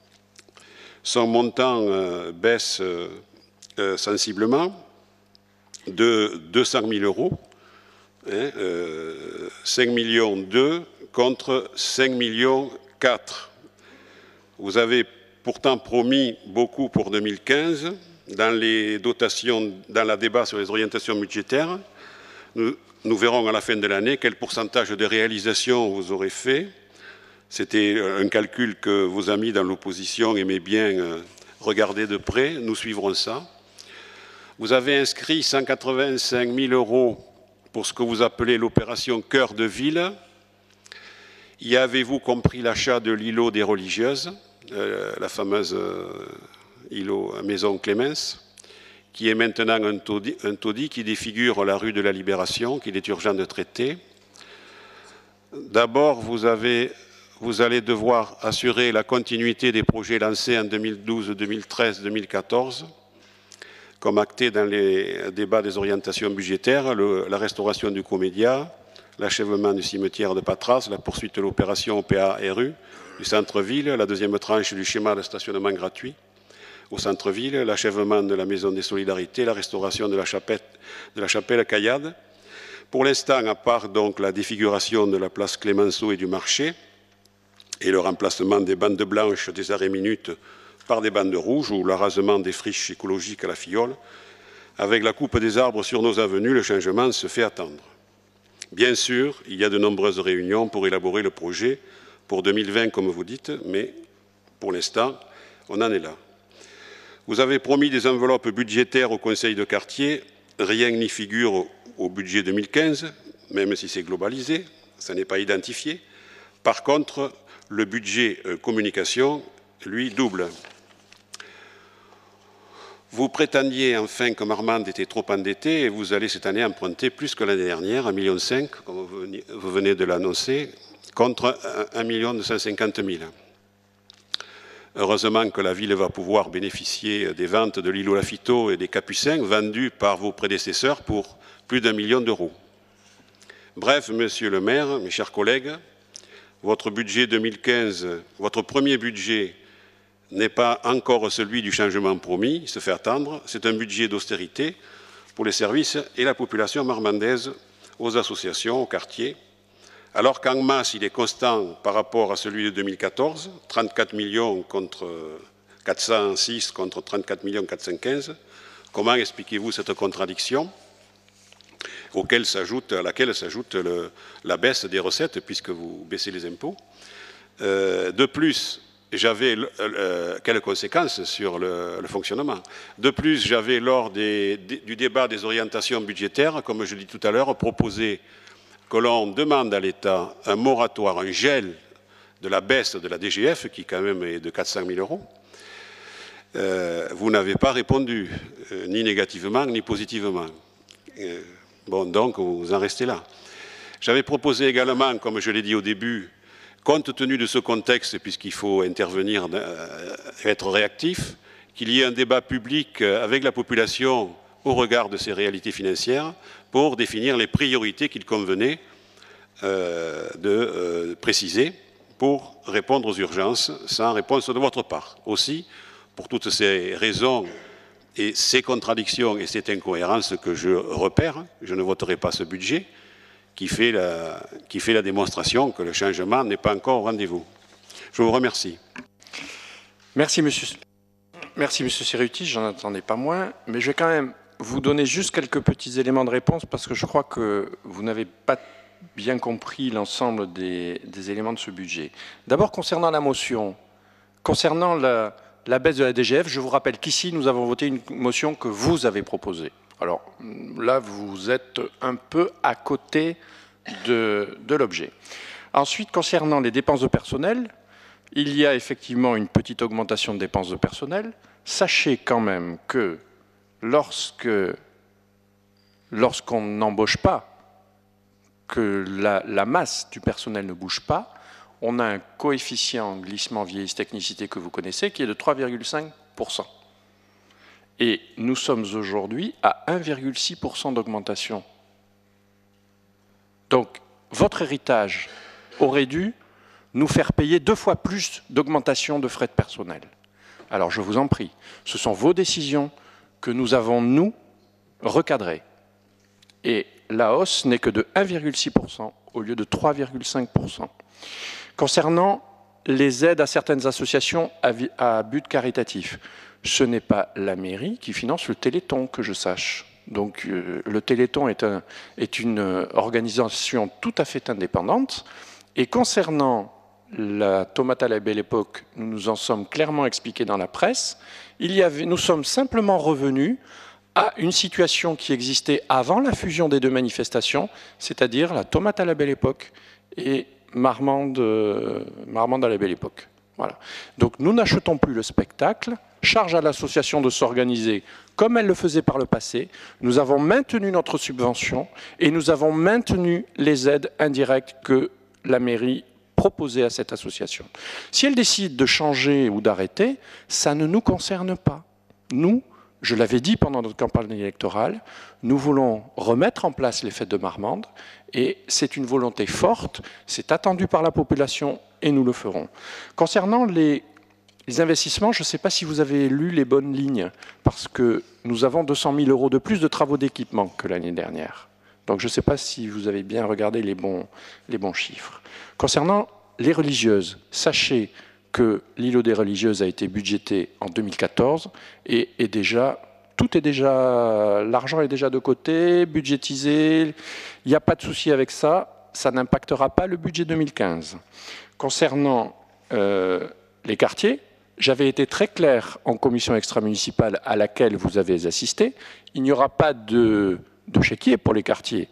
Son montant euh, baisse euh, euh, sensiblement de deux cent mille euros, hein, euh, cinq millions deux contre cinq millions quatre. Vous avez pourtant promis beaucoup pour deux mille quinze. Dans les dotations, dans le débat sur les orientations budgétaires, nous, nous verrons à la fin de l'année quel pourcentage de réalisation vous aurez fait. C'était un calcul que vos amis dans l'opposition aimaient bien regarder de près. Nous suivrons ça. Vous avez inscrit cent quatre-vingt-cinq mille euros pour ce que vous appelez l'opération Cœur de Ville. Y avez-vous compris l'achat de l'îlot des religieuses, euh, la fameuse euh, îlot Maison Clémence, qui est maintenant un taudis, un taudis qui défigure la rue de la Libération, qu'il est urgent de traiter. D'abord, vous, avez, vous allez devoir assurer la continuité des projets lancés en deux mille douze, deux mille treize, deux mille quatorze, comme acté dans les débats des orientations budgétaires, le, la restauration du Comédia, l'achèvement du cimetière de Patras, la poursuite de l'opération O P A R U du centre-ville, la deuxième tranche du schéma de stationnement gratuit au centre-ville, l'achèvement de la Maison des Solidarités, la restauration de la chapelle, de la chapelle Caillade. Pour l'instant, à part donc la défiguration de la place Clémenceau et du marché et le remplacement des bandes blanches des arrêts minutes par des bandes rouges ou l'arasement des friches écologiques à la Fiole, avec la coupe des arbres sur nos avenues, le changement se fait attendre. Bien sûr, il y a de nombreuses réunions pour élaborer le projet pour deux mille vingt, comme vous dites, mais pour l'instant, on en est là. Vous avez promis des enveloppes budgétaires au Conseil de quartier. Rien n'y figure au budget deux mille quinze, même si c'est globalisé, ça n'est pas identifié. Par contre, le budget euh, communication, lui, double. Vous prétendiez enfin que Marmande était trop endettée et vous allez cette année emprunter plus que l'année dernière, un virgule cinq million, comme vous venez de l'annoncer, contre un million deux cent cinquante mille. Heureusement que la ville va pouvoir bénéficier des ventes de l'îlot Lafiteau et des Capucins vendus par vos prédécesseurs pour plus d'un million d'euros. Bref, monsieur le maire, mes chers collègues, votre budget deux mille quinze, votre premier budget n'est pas encore celui du changement promis, il se fait attendre. C'est un budget d'austérité pour les services et la population marmandaise, aux associations, aux quartiers. Alors qu'en masse, il est constant par rapport à celui de deux mille quatorze, trente-quatre millions contre quatre cent six contre trente-quatre millions quatre cent quinze. Comment expliquez-vous cette contradiction auquel s'ajoute, à laquelle s'ajoute le, la baisse des recettes puisque vous baissez les impôts? euh, De plus, j'avais euh, quelles conséquences sur le, le fonctionnement? De plus, j'avais lors des, des, du débat des orientations budgétaires, comme je l'ai dit tout à l'heure, proposé que l'on demande à l'État un moratoire, un gel de la baisse de la D G F, qui quand même est de quatre cent mille euros. Euh, vous n'avez pas répondu, euh, ni négativement, ni positivement. Euh, bon, donc, vous en restez là. J'avais proposé également, comme je l'ai dit au début, compte tenu de ce contexte, puisqu'il faut intervenir, euh, être réactif, qu'il y ait un débat public avec la population au regard de ces réalités financières pour définir les priorités qu'il convenait euh, de euh, préciser pour répondre aux urgences sans réponse de votre part. Aussi, pour toutes ces raisons et ces contradictions et cette incohérence que je repère, je ne voterai pas ce budget qui fait la, qui fait la démonstration que le changement n'est pas encore au rendez-vous. Je vous remercie. Merci, monsieur. Merci, monsieur Cerutti, j'en attendais pas moins, mais je vais quand même vous donner juste quelques petits éléments de réponse parce que je crois que vous n'avez pas bien compris l'ensemble des, des éléments de ce budget. D'abord, concernant la motion, concernant la, la baisse de la D G F, je vous rappelle qu'ici, nous avons voté une motion que vous avez proposée. Alors là, vous êtes un peu à côté de, de l'objet. Ensuite, concernant les dépenses de personnel, il y a effectivement une petite augmentation de dépenses de personnel. Sachez quand même que lorsque, lorsqu'on n'embauche pas, que la, la masse du personnel ne bouge pas, on a un coefficient glissement vieillisse technicité que vous connaissez qui est de trois virgule cinq pour cent. Et nous sommes aujourd'hui à un virgule six pour cent d'augmentation. Donc, votre héritage aurait dû nous faire payer deux fois plus d'augmentation de frais de personnel. Alors, je vous en prie, ce sont vos décisions que nous avons, nous, recadrées. Et la hausse n'est que de un virgule six pour cent au lieu de trois virgule cinq pour cent. Concernant les aides à certaines associations à but caritatif, ce n'est pas la mairie qui finance le Téléthon, que je sache. Donc euh, le Téléthon est, un, est une organisation tout à fait indépendante. Et concernant la tomate à la belle époque, nous nous en sommes clairement expliqués dans la presse. Il y avait, nous sommes simplement revenus à une situation qui existait avant la fusion des deux manifestations, c'est-à-dire la tomate à la belle époque et Marmande, euh, Marmande à la belle époque. Voilà. Donc nous n'achetons plus le spectacle, charge à l'association de s'organiser comme elle le faisait par le passé. Nous avons maintenu notre subvention et nous avons maintenu les aides indirectes que la mairie proposait à cette association. Si elle décide de changer ou d'arrêter, ça ne nous concerne pas. Nous, je l'avais dit pendant notre campagne électorale, nous voulons remettre en place les fêtes de Marmande et c'est une volonté forte, c'est attendu par la population et nous le ferons. Concernant les, les investissements, je ne sais pas si vous avez lu les bonnes lignes parce que nous avons deux cent mille euros de plus de travaux d'équipement que l'année dernière. Donc je ne sais pas si vous avez bien regardé les bons, les bons chiffres. Concernant les religieuses, sachez que l'îlot des religieuses a été budgété en deux mille quatorze et est déjà, tout est déjà, l'argent est déjà de côté, budgétisé, il n'y a pas de souci avec ça, ça n'impactera pas le budget deux mille quinze. Concernant euh, les quartiers, j'avais été très clair en commission extra-municipale à laquelle vous avez assisté, il n'y aura pas de, de chéquier pour les quartiers.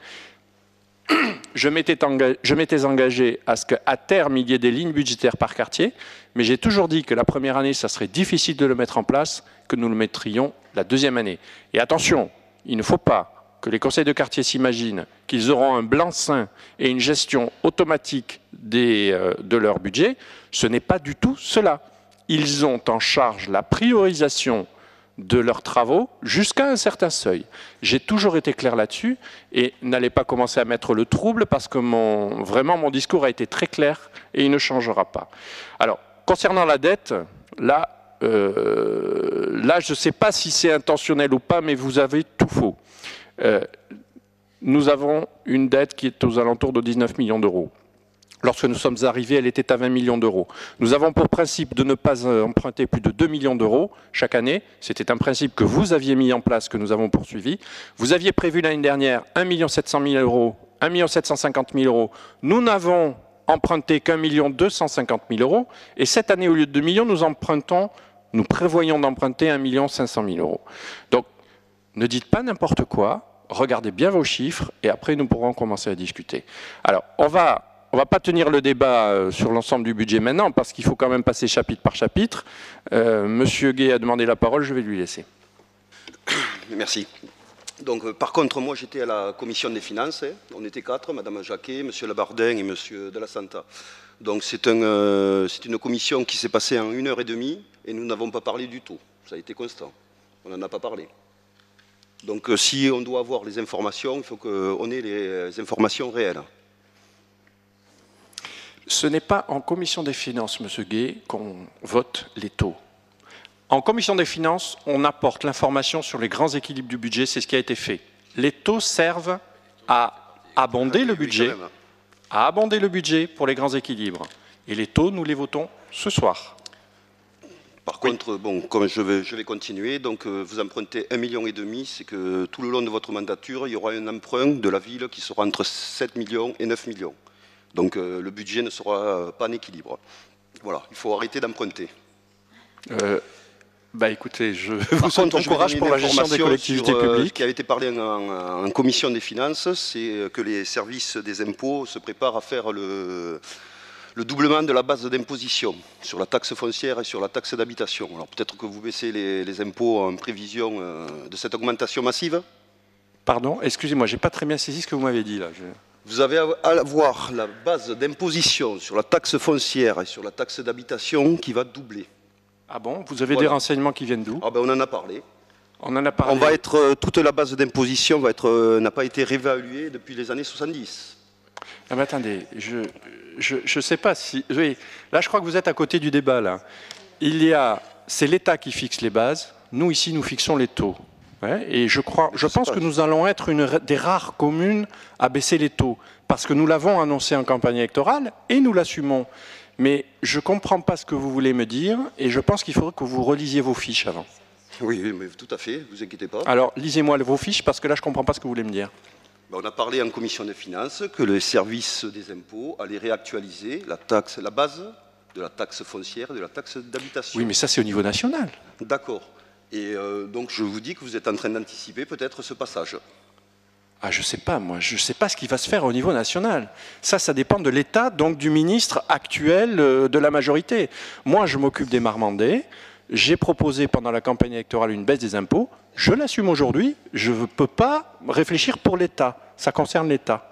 Je m'étais engagé, je m'étais engagé à ce qu'à terme, il y ait des lignes budgétaires par quartier, mais j'ai toujours dit que la première année, ça serait difficile de le mettre en place, que nous le mettrions la deuxième année. Et attention, il ne faut pas que les conseils de quartier s'imaginent qu'ils auront un blanc-seing et une gestion automatique des, euh, de leur budget. Ce n'est pas du tout cela. Ils ont en charge la priorisation de leurs travaux jusqu'à un certain seuil. J'ai toujours été clair là-dessus et n'allez pas commencer à mettre le trouble parce que mon, vraiment mon discours a été très clair et il ne changera pas. Alors, concernant la dette, là, euh, là je ne sais pas si c'est intentionnel ou pas, mais vous avez tout faux. Euh, nous avons une dette qui est aux alentours de dix-neuf millions d'euros. Lorsque nous sommes arrivés, elle était à vingt millions d'euros. Nous avons pour principe de ne pas emprunter plus de deux millions d'euros chaque année. C'était un principe que vous aviez mis en place, que nous avons poursuivi. Vous aviez prévu l'année dernière un million sept cent mille euros, un million sept cent cinquante mille euros. Nous n'avons emprunté qu'un million deux cent cinquante mille euros. Et cette année, au lieu de deux millions, nous empruntons, nous prévoyons d'emprunter un million cinq cent mille euros. Donc, ne dites pas n'importe quoi. Regardez bien vos chiffres et après, nous pourrons commencer à discuter. Alors, on va... On ne va pas tenir le débat sur l'ensemble du budget maintenant, parce qu'il faut quand même passer chapitre par chapitre. Euh, Monsieur Gay a demandé la parole, je vais lui laisser. Merci. Donc, euh, par contre, moi, j'étais à la commission des finances. Hein. On était quatre, Madame Jacquet, Monsieur Labardin et Monsieur de la Santa. Donc, c'est un, euh, c'est une commission qui s'est passée en une heure et demie, et nous n'avons pas parlé du tout. Ça a été constant. On n'en a pas parlé. Donc, euh, si on doit avoir les informations, il faut qu'on ait les informations réelles. Ce n'est pas en commission des finances, Monsieur Gay, qu'on vote les taux. En commission des finances, on apporte l'information sur les grands équilibres du budget, c'est ce qui a été fait. Les taux servent à abonder le budget, à abonder le budget pour les grands équilibres. Et les taux, nous les votons ce soir. Par oui. contre, bon, comme je vais, je vais continuer, donc euh, vous empruntez un million et demi, c'est que tout le long de votre mandature, il y aura un emprunt de la ville qui sera entre sept millions et neuf millions. Donc euh, le budget ne sera pas en équilibre. Voilà, il faut arrêter d'emprunter. Euh, Bah écoutez, je Par vous souhaite contre, bon courage pour la gestion des collectivités sur, euh, publiques. Ce qui avait été parlé en, en commission des finances, c'est que les services des impôts se préparent à faire le, le doublement de la base d'imposition sur la taxe foncière et sur la taxe d'habitation. Alors peut-être que vous baissez les, les impôts en prévision euh, de cette augmentation massive. Pardon, excusez-moi, j'ai pas très bien saisi ce que vous m'avez dit là. Je... Vous avez à avoir la base d'imposition sur la taxe foncière et sur la taxe d'habitation qui va doubler. Ah bon, vous avez Voilà. des renseignements qui viennent d'où? Ah ben on en a parlé. On en a parlé. On va être, euh, toute la base d'imposition va être, euh, n'a pas été réévaluée depuis les années soixante-dix. Ah mais attendez, je je je sais pas si oui, là je crois que vous êtes à côté du débat là. Il y a c'est l'État qui fixe les bases, nous ici nous fixons les taux. Ouais, et je crois je pense que nous allons être une des rares communes à baisser les taux parce que nous l'avons annoncé en campagne électorale et nous l'assumons. Mais je ne comprends pas ce que vous voulez me dire et je pense qu'il faudrait que vous relisiez vos fiches avant. Oui, mais tout à fait, vous inquiétez pas. Alors, lisez-moi vos fiches parce que là, je ne comprends pas ce que vous voulez me dire. On a parlé en commission des finances que le service des impôts allait réactualiser la, taxe, la base de la taxe foncière et de la taxe d'habitation. Oui, mais ça, c'est au niveau national. D'accord. Et euh, donc, je vous dis que vous êtes en train d'anticiper peut-être ce passage. Ah, je ne sais pas, moi. Je ne sais pas ce qui va se faire au niveau national. Ça, ça dépend de l'État, donc du ministre actuel de la majorité. Moi, je m'occupe des Marmandais. J'ai proposé pendant la campagne électorale une baisse des impôts. Je l'assume aujourd'hui. Je ne peux pas réfléchir pour l'État. Ça concerne l'État.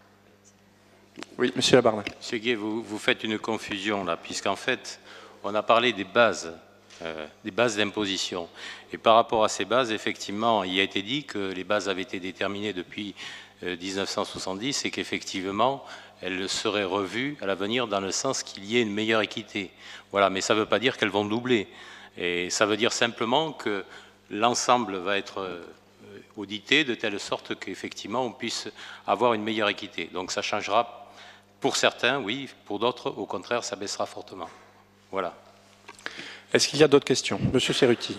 Oui, monsieur Labardin. Monsieur Guay, vous, vous faites une confusion là, puisqu'en fait, on a parlé des bases. Euh, des bases d'imposition. Et par rapport à ces bases, effectivement, il a été dit que les bases avaient été déterminées depuis euh, mille neuf cent soixante-dix et qu'effectivement, elles seraient revues à l'avenir dans le sens qu'il y ait une meilleure équité. Voilà, mais ça ne veut pas dire qu'elles vont doubler. Et ça veut dire simplement que l'ensemble va être euh, audité de telle sorte qu'effectivement, on puisse avoir une meilleure équité. Donc ça changera pour certains, oui, pour d'autres, au contraire, ça baissera fortement. Voilà. Est-ce qu'il y a d'autres questions? Monsieur Cerruti.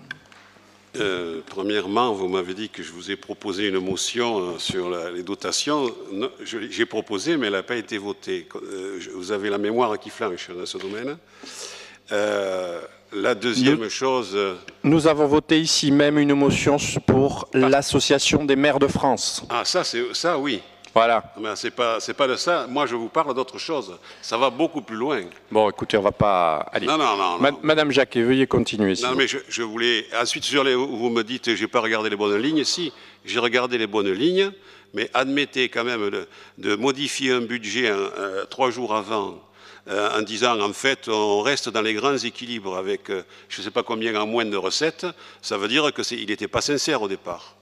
Euh, premièrement, vous m'avez dit que je vous ai proposé une motion sur la, les dotations. J'ai proposé, mais elle n'a pas été votée. Euh, vous avez la mémoire qui flanche dans ce domaine. Euh, la deuxième nous, chose... Nous avons voté ici même une motion pour ah. l'Association des maires de France. Ah, ça, c'est ça, oui. Voilà. Mais c'est pas, c'est pas de ça. Moi, je vous parle d'autre chose. Ça va beaucoup plus loin. Bon, écoutez, on va pas... Allez. Non, non, non. Ma non. Madame Jacquet, veuillez continuer. Non, mais je, je voulais... Ensuite, sur les, vous me dites que je n'ai pas regardé les bonnes lignes. Si, j'ai regardé les bonnes lignes, mais admettez quand même de, de modifier un budget euh, trois jours avant euh, en disant, en fait, on reste dans les grands équilibres avec, euh, je ne sais pas combien en moins de recettes, ça veut dire qu'il n'était pas sincère au départ.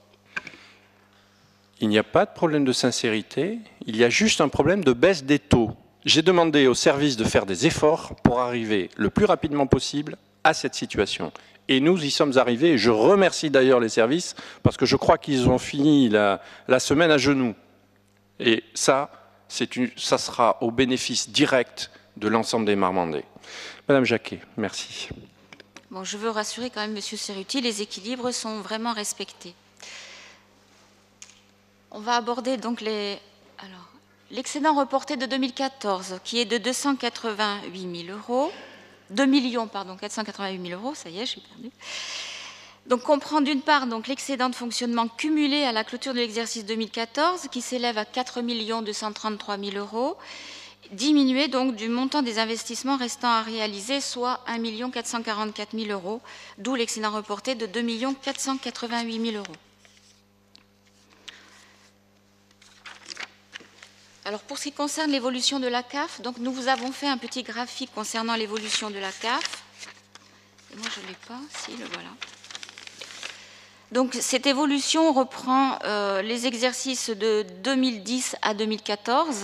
Il n'y a pas de problème de sincérité, il y a juste un problème de baisse des taux. J'ai demandé au service de faire des efforts pour arriver le plus rapidement possible à cette situation. Et nous y sommes arrivés, et je remercie d'ailleurs les services, parce que je crois qu'ils ont fini la, la semaine à genoux. Et ça, une, ça sera au bénéfice direct de l'ensemble des Marmandais. Madame Jacquet, merci. Bon, je veux rassurer quand même Monsieur Cerruti, les équilibres sont vraiment respectés. On va aborder donc les... Alors, l'excédent reporté de deux mille quatorze, qui est de deux cent quatre-vingt-huit mille euros, deux millions, pardon, quatre cent quatre-vingt-huit mille euros, ça y est, j'ai perdu. Donc, comprend d'une part donc l'excédent de fonctionnement cumulé à la clôture de l'exercice deux mille quatorze, qui s'élève à quatre millions deux cent trente-trois mille euros, diminué donc du montant des investissements restants à réaliser, soit un million quatre cent quarante-quatre mille euros, d'où l'excédent reporté de deux millions quatre cent quatre-vingt-huit mille euros. Alors, pour ce qui concerne l'évolution de la C A F, donc nous vous avons fait un petit graphique concernant l'évolution de la C A F. Et moi, je ne l'ai pas. Si, le voilà. Donc, cette évolution reprend euh, les exercices de deux mille dix à deux mille quatorze.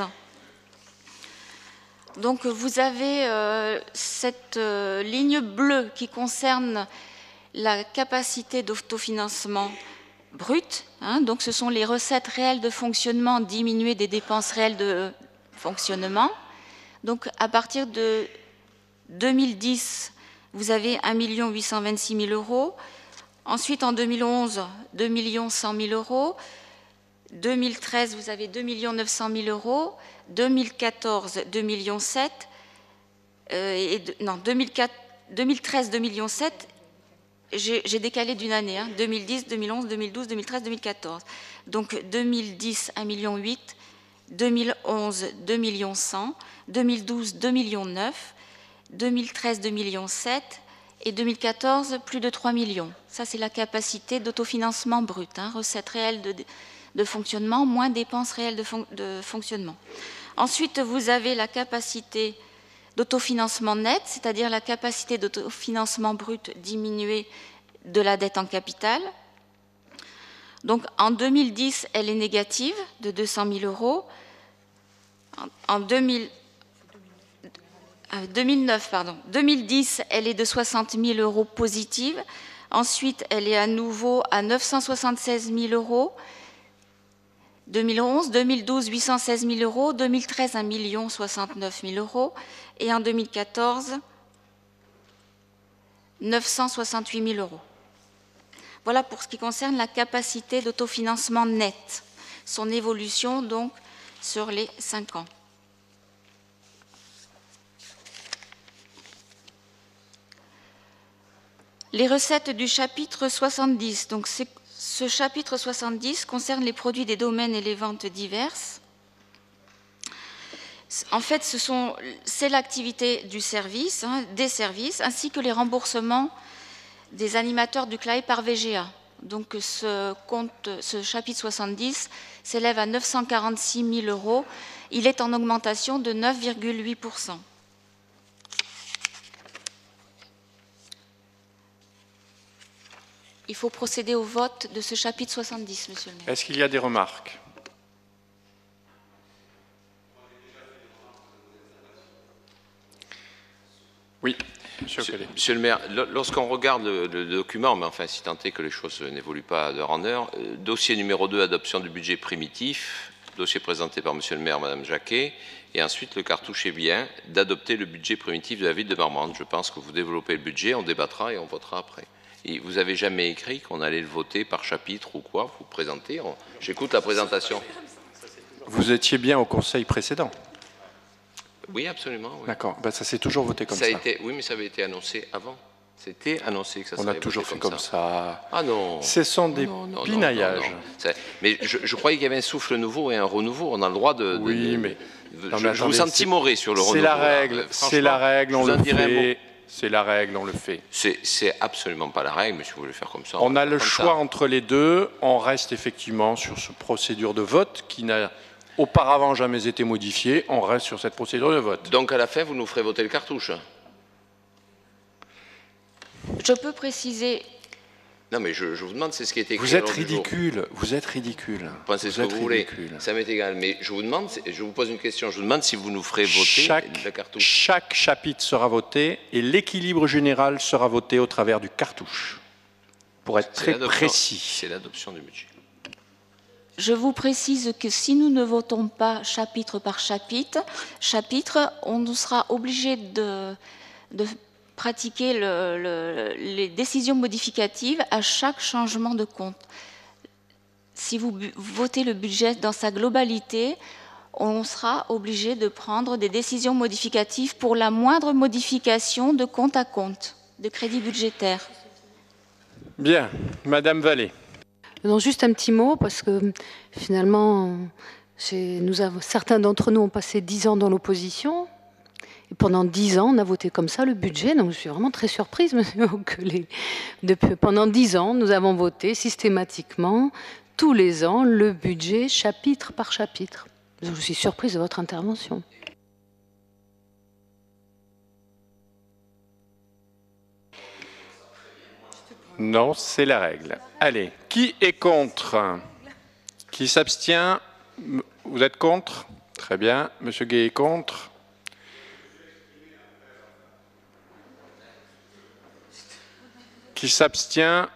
Donc, vous avez euh, cette euh, ligne bleue qui concerne la capacité d'autofinancement brut, hein, donc ce sont les recettes réelles de fonctionnement diminuées des dépenses réelles de fonctionnement. Donc à partir de deux mille dix, vous avez un million huit cent vingt-six mille euros. Ensuite en deux mille onze, deux millions cent mille euros. deux mille treize, vous avez deux millions neuf cent mille euros. deux mille quatorze, deux millions sept. Euh, et, non, deux mille treize, deux millions sept. j'ai décalé d'une année, hein, deux mille dix, deux mille onze, deux mille douze, deux mille treize, deux mille quatorze. Donc deux mille dix, un virgule huit million, deux mille onze, deux millions cent, deux mille douze, deux millions neuf, deux mille treize, deux millions sept et deux mille quatorze, plus de trois millions. Ça, c'est la capacité d'autofinancement brut, hein, recettes réelles de, de fonctionnement moins dépenses réelles de, fon de fonctionnement. Ensuite, vous avez la capacité d'autofinancement net, c'est-à-dire la capacité d'autofinancement brut diminuée de la dette en capital. Donc en deux mille dix, elle est négative de deux cent mille euros. En deux mille, euh, deux mille neuf, pardon, deux mille dix, elle est de soixante mille euros positive. Ensuite, elle est à nouveau à neuf cent soixante-seize mille euros. deux mille onze, deux mille douze, huit cent seize mille euros, deux mille treize, un million soixante-neuf mille euros, et en deux mille quatorze, neuf cent soixante-huit mille euros. Voilà pour ce qui concerne la capacité d'autofinancement net, son évolution donc sur les cinq ans. Les recettes du chapitre soixante-dix, donc c'est ce chapitre soixante-dix concerne les produits des domaines et les ventes diverses. En fait, c'est l'activité du service, hein, des services, ainsi que les remboursements des animateurs du C L A I par V G A. Donc ce, compte, ce chapitre soixante-dix s'élève à neuf cent quarante-six mille euros. Il est en augmentation de neuf virgule huit pour cent. Il faut procéder au vote de ce chapitre soixante-dix, monsieur le maire. Est-ce qu'il y a des remarques? Oui, monsieur, monsieur, monsieur le maire, lorsqu'on regarde le, le document, mais enfin, si tant est que les choses n'évoluent pas d'heure en heure, euh, dossier numéro deux, adoption du budget primitif, dossier présenté par monsieur le maire, madame Jacquet, et ensuite le cartouche est bien d'adopter le budget primitif de la ville de Marmande. Je pense que vous développez le budget, on débattra et on votera après. Et vous n'avez jamais écrit qu'on allait le voter par chapitre ou quoi? Vous présentez, j'écoute la présentation. Vous étiez bien au conseil précédent? Oui, absolument. Oui. D'accord, ben, ça s'est toujours voté comme ça. ça. A été, oui, mais ça avait été annoncé avant. C'était annoncé que ça On a toujours fait comme ça. ça. Ah non. Ce sont des non, non, pinaillages. Non, non, non. Mais je, je croyais qu'il y avait un souffle nouveau et un renouveau. On a le droit de... Oui, de, de, mais... De, non, je, je vous sens timoré sur le renouveau. C'est la règle, c'est la règle, on le fait. C'est la règle, on le fait. C'est absolument pas la règle, mais si vous voulez faire comme ça... On, on a le choix ça. entre les deux. On reste effectivement sur cette procédure de vote qui n'a auparavant jamais été modifiée. On reste sur cette procédure de vote. Donc à la fin, vous nous ferez voter le cartouche? Je peux préciser... Non, mais je, je vous demande, c'est ce qui est écrit. Vous êtes ridicule, vous êtes ridicule. Vous pensez ce que vous voulez, ça m'est égal. Mais je vous demande, je vous pose une question, je vous demande si vous nous ferez voter chaque, la cartouche. Chaque chapitre sera voté et l'équilibre général sera voté au travers du cartouche, pour être très précis. C'est l'adoption du budget. Je vous précise que si nous ne votons pas chapitre par chapitre, chapitre on sera obligé de... de pratiquer le, le, les décisions modificatives à chaque changement de compte. Si vous votez le budget dans sa globalité, on sera obligé de prendre des décisions modificatives pour la moindre modification de compte à compte, de crédit budgétaire. Bien. Madame Vallée. Non, juste un petit mot, parce que finalement, nous avons, certains d'entre nous ont passé dix ans dans l'opposition. Et pendant dix ans, on a voté comme ça le budget, donc je suis vraiment très surprise, monsieur, que les, depuis, pendant dix ans, nous avons voté systématiquement, tous les ans, le budget chapitre par chapitre. Donc, je suis surprise de votre intervention. Non, c'est la règle. Allez, qui est contre? Qui s'abstient? Vous êtes contre? Très bien. Monsieur Gay est contre? Qui s'abstient?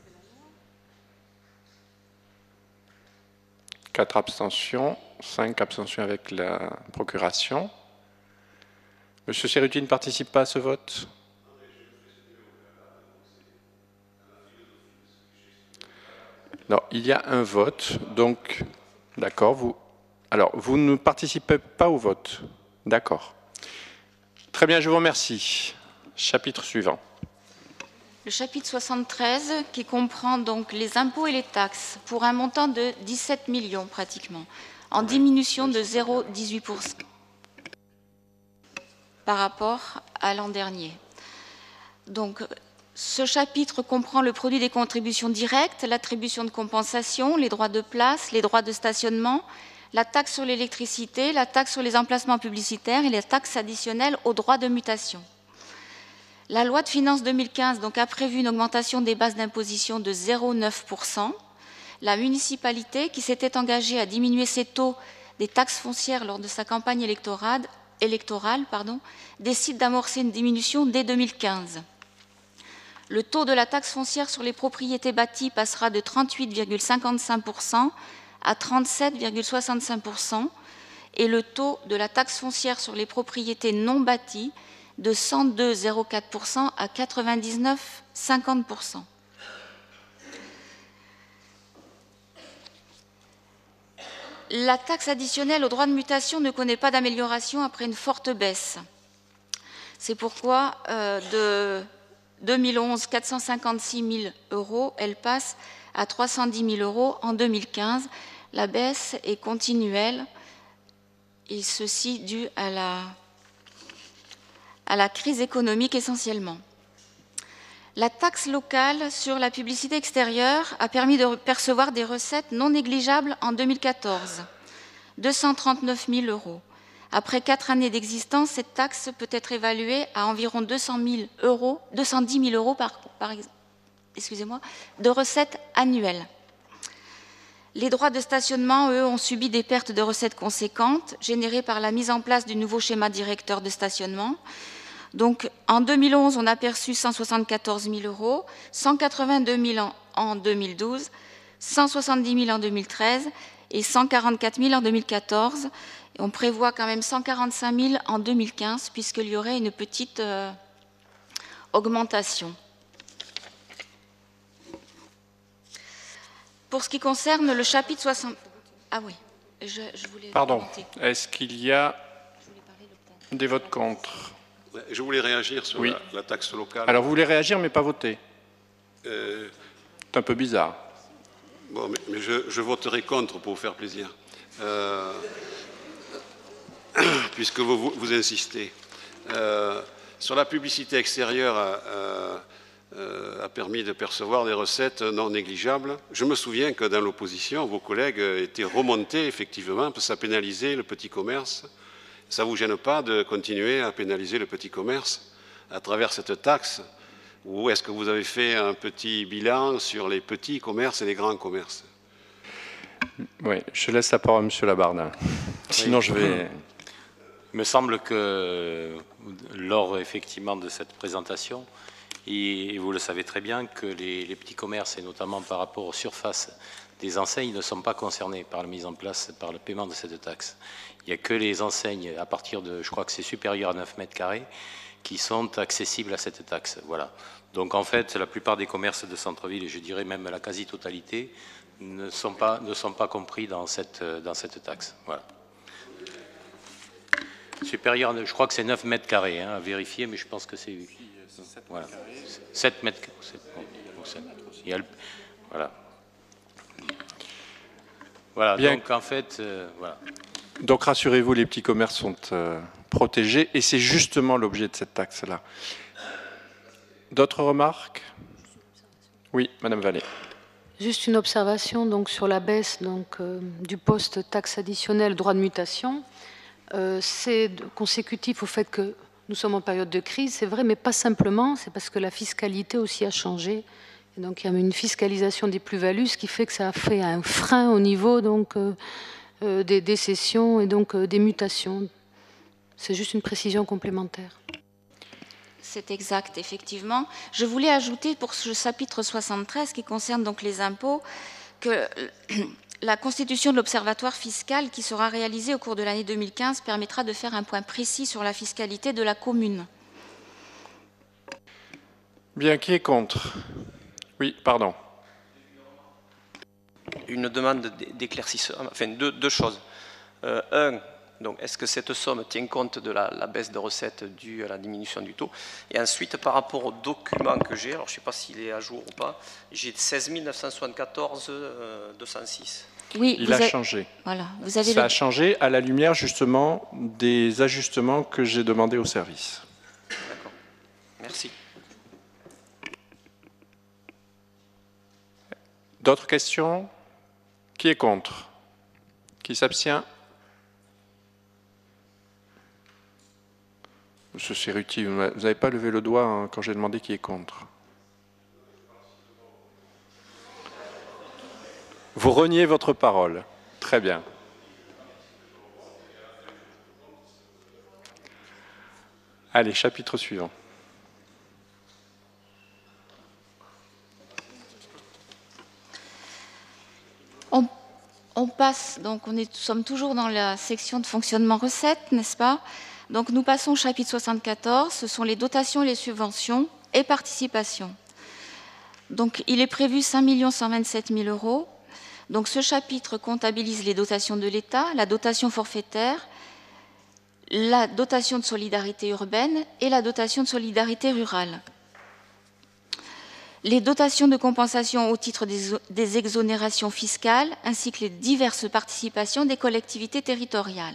Quatre abstentions, cinq abstentions avec la procuration. Monsieur Serruti ne participe pas à ce vote? Non, il y a un vote, donc, d'accord, vous... Alors, vous ne participez pas au vote? D'accord. Très bien, je vous remercie. Chapitre suivant. Le chapitre soixante-treize qui comprend donc les impôts et les taxes pour un montant de dix-sept millions pratiquement, en diminution de zéro virgule dix-huit pour cent par rapport à l'an dernier. Donc, ce chapitre comprend le produit des contributions directes, l'attribution de compensation, les droits de place, les droits de stationnement, la taxe sur l'électricité, la taxe sur les emplacements publicitaires et les taxes additionnelles aux droits de mutation. La loi de finances deux mille quinze donc, a prévu une augmentation des bases d'imposition de zéro virgule neuf pour cent. La municipalité, qui s'était engagée à diminuer ses taux des taxes foncières lors de sa campagne électorale, électorale pardon, décide d'amorcer une diminution dès deux mille quinze. Le taux de la taxe foncière sur les propriétés bâties passera de trente-huit virgule cinquante-cinq pour cent à trente-sept virgule soixante-cinq pour cent et le taux de la taxe foncière sur les propriétés non bâties de cent deux virgule zéro quatre pour cent à quatre-vingt-dix-neuf virgule cinquante pour cent. La taxe additionnelle aux droits de mutation ne connaît pas d'amélioration après une forte baisse. C'est pourquoi euh, de deux mille onze, quatre cent cinquante-six mille euros, elle passe à trois cent dix mille euros en deux mille quinze. La baisse est continuelle et ceci dû à la, à la crise économique essentiellement. La taxe locale sur la publicité extérieure a permis de percevoir des recettes non négligeables en deux mille quatorze, deux cent trente-neuf mille euros. Après quatre années d'existence, cette taxe peut être évaluée à environ deux cent mille euros, deux cent dix mille euros par, par, excusez-moi, de recettes annuelles. Les droits de stationnement, eux, ont subi des pertes de recettes conséquentes, générées par la mise en place du nouveau schéma directeur de stationnement. Donc, en deux mille onze, on a perçu cent soixante-quatorze mille euros, cent quatre-vingt-deux mille en, en deux mille douze, cent soixante-dix mille en deux mille treize et cent quarante-quatre mille en deux mille quatorze. Et on prévoit quand même cent quarante-cinq mille en deux mille quinze, puisqu'il y aurait une petite euh, augmentation. Pour ce qui concerne le chapitre soixante... Ah oui, je, je voulais... Pardon, est-ce qu'il y a des votes contre? Je voulais réagir sur oui. la, la taxe locale. Alors vous voulez réagir mais pas voter? euh, C'est un peu bizarre. Bon, mais, mais je, je voterai contre pour vous faire plaisir. Euh, puisque vous, vous, vous insistez. Euh, sur la publicité extérieure euh, euh, a permis de percevoir des recettes non négligeables. Je me souviens que dans l'opposition, vos collègues étaient remontés effectivement parce que ça pénalisait le petit commerce. Ça ne vous gêne pas de continuer à pénaliser le petit commerce à travers cette taxe? Ou est-ce que vous avez fait un petit bilan sur les petits commerces et les grands commerces? Oui, je laisse la parole à M. Labardin. Sinon, oui. je vais... Il me semble que lors effectivement de cette présentation, et vous le savez très bien, que les, les petits commerces, et notamment par rapport aux surfaces des enseignes, ne sont pas concernés par la mise en place, par le paiement de cette taxe. Il n'y a que les enseignes à partir de, je crois que c'est supérieur à neuf mètres carrés, qui sont accessibles à cette taxe. Voilà. Donc en fait, la plupart des commerces de centre-ville, et je dirais même la quasi-totalité, ne sont pas, ne sont pas compris dans cette, dans cette taxe. Voilà. Supérieur, je crois que c'est neuf mètres carrés, hein, à vérifier, mais je pense que c'est... Voilà. sept mètres carrés. Voilà. Voilà, Bien. donc en fait, euh, voilà. Donc rassurez-vous, les petits commerces sont euh, protégés et c'est justement l'objet de cette taxe-là. D'autres remarques? Oui, Madame Vallée. Juste une observation donc, sur la baisse donc, euh, du poste taxe additionnelle droit de mutation. Euh, c'est consécutif au fait que nous sommes en période de crise, c'est vrai, mais pas simplement, c'est parce que la fiscalité aussi a changé. Et donc il y a une fiscalisation des plus-values, ce qui fait que ça a fait un frein au niveau donc, euh, euh, des décessions et donc euh, des mutations. C'est juste une précision complémentaire. C'est exact, effectivement. Je voulais ajouter pour ce chapitre soixante-treize qui concerne donc les impôts que la constitution de l'Observatoire fiscal qui sera réalisée au cours de l'année deux mille quinze permettra de faire un point précis sur la fiscalité de la commune. Bien, qui est contre? Oui, pardon. Une demande d'éclaircissement, enfin deux, deux choses. Euh, un, Donc, est-ce que cette somme tient compte de la, la baisse de recettes due à la diminution du taux? Et ensuite, par rapport au document que j'ai, alors je ne sais pas s'il est à jour ou pas, j'ai seize mille neuf cent soixante-quatorze deux cent six. Oui, il vous a avez, changé. Voilà, vous avez Ça le... a changé à la lumière justement des ajustements que j'ai demandés au service. D'accord. Merci. D'autres questions? Qui est contre? Qui s'abstient? Monsieur Cerruti, vous n'avez pas levé le doigt hein, quand j'ai demandé qui est contre. Vous reniez votre parole. Très bien. Allez, chapitre suivant. On, on passe, donc on est, nous sommes toujours dans la section de fonctionnement recettes, n'est-ce pas? Donc nous passons au chapitre soixante-quatorze, ce sont les dotations et les subventions et participations. Donc il est prévu cinq millions cent vingt-sept mille euros. Donc ce chapitre comptabilise les dotations de l'État, la dotation forfaitaire, la dotation de solidarité urbaine et la dotation de solidarité rurale. Les dotations de compensation au titre des, des exonérations fiscales ainsi que les diverses participations des collectivités territoriales.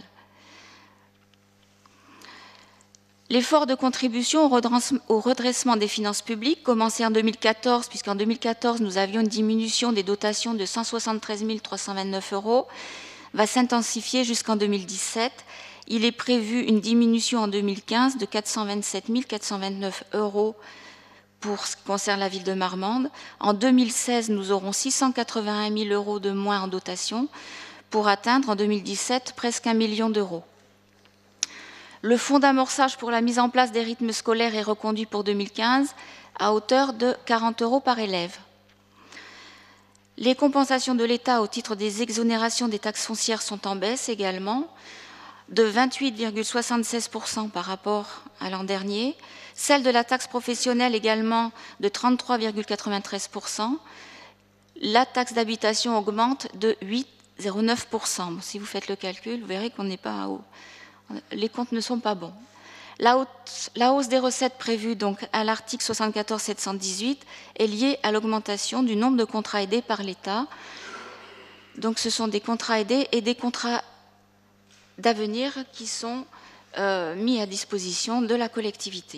L'effort de contribution au redressement des finances publiques, commencé en deux mille quatorze, puisqu'en deux mille quatorze, nous avions une diminution des dotations de cent soixante-treize mille trois cent vingt-neuf euros, va s'intensifier jusqu'en deux mille dix-sept. Il est prévu une diminution en deux mille quinze de quatre cent vingt-sept mille quatre cent vingt-neuf euros pour ce qui concerne la ville de Marmande. En deux mille seize, nous aurons six cent quatre-vingt-un mille euros de moins en dotation pour atteindre en deux mille dix-sept presque un million d'euros. Le fonds d'amorçage pour la mise en place des rythmes scolaires est reconduit pour deux mille quinze à hauteur de quarante euros par élève. Les compensations de l'État au titre des exonérations des taxes foncières sont en baisse également, de vingt-huit virgule soixante-seize pour cent par rapport à l'an dernier. Celle de la taxe professionnelle également de trente-trois virgule quatre-vingt-treize pour cent. La taxe d'habitation augmente de huit virgule zéro neuf pour cent. Bon, si vous faites le calcul, vous verrez qu'on n'est pas haut. Les comptes ne sont pas bons. La hausse, la hausse des recettes prévue donc à l'article soixante-quatorze sept cent dix-huit est liée à l'augmentation du nombre de contrats aidés par l'État. Donc ce sont des contrats aidés et des contrats d'avenir qui sont euh, mis à disposition de la collectivité.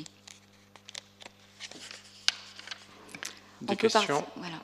Des On questions? peut par... voilà.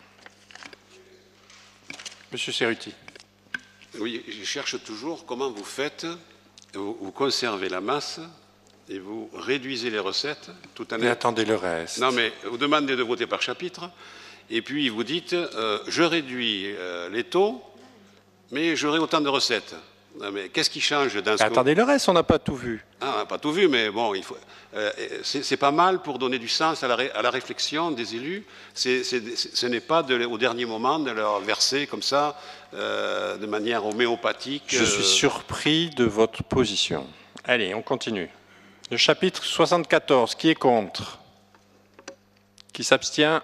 Monsieur Cerruti. Oui, je cherche toujours comment vous faites, vous, vous conservez la masse et vous réduisez les recettes tout en... Mais attendez le reste. Non, mais vous demandez de voter par chapitre et puis vous dites euh, je réduis euh, les taux, mais j'aurai autant de recettes. Non, mais qu'est-ce qui change dans ce... Attendez le reste, on n'a pas tout vu. Ah, on n'a pas tout vu, mais bon, il faut. Euh, c'est pas mal pour donner du sens à la, ré, à la réflexion des élus. C'est, c'est, ce n'est pas de, au dernier moment de leur verser comme ça, euh, de manière homéopathique. Je suis surpris de votre position. Allez, on continue. Le chapitre soixante-quatorze, qui est contre? Qui s'abstient?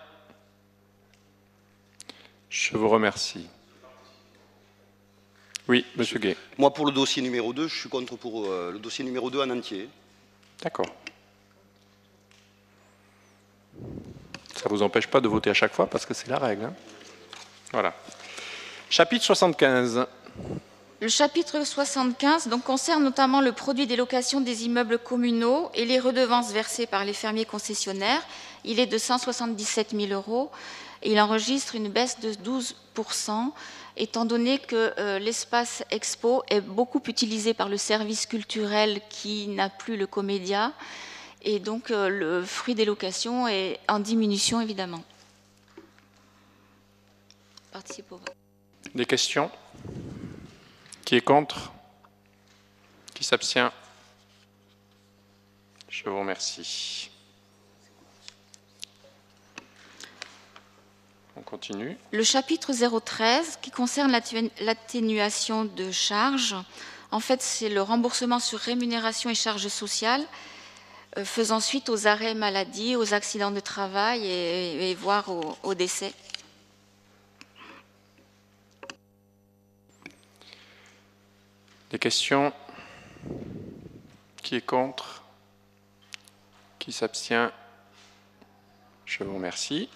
Je vous remercie. Oui, monsieur Gay. Moi, pour le dossier numéro deux, je suis contre pour euh, le dossier numéro deux en entier. D'accord. Ça ne vous empêche pas de voter à chaque fois, parce que c'est la règle. Hein. Voilà. Chapitre soixante-quinze. Le chapitre soixante-quinze donc, concerne notamment le produit des locations des immeubles communaux et les redevances versées par les fermiers concessionnaires. Il est de cent soixante-dix-sept mille euros et il enregistre une baisse de douze pour cent, étant donné que euh, l'espace expo est beaucoup utilisé par le service culturel qui n'a plus le Comédia, et donc euh, le fruit des locations est en diminution, évidemment. Participe au vote. Des questions? Qui est contre? Qui s'abstient? Je vous remercie. On continue. Le chapitre zéro treize, qui concerne l'atténuation de charges, en fait, c'est le remboursement sur rémunération et charges sociales, euh, faisant suite aux arrêts maladie, aux accidents de travail et, et voire au, au décès. Des questions? Qui est contre? Qui s'abstient? Je vous remercie.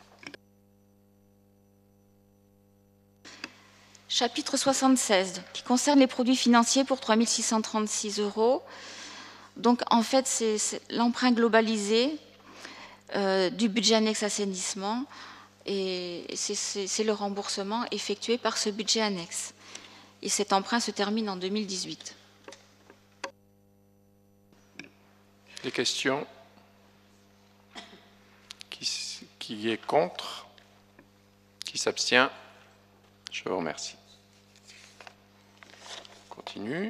Chapitre soixante-seize, qui concerne les produits financiers pour trois mille six cent trente-six euros. Donc, en fait, c'est l'emprunt globalisé euh, du budget annexe assainissement et c'est le remboursement effectué par ce budget annexe. Et cet emprunt se termine en deux mille dix-huit. Des questions? Qui, qui est contre? Qui s'abstient? Je vous remercie. On continue.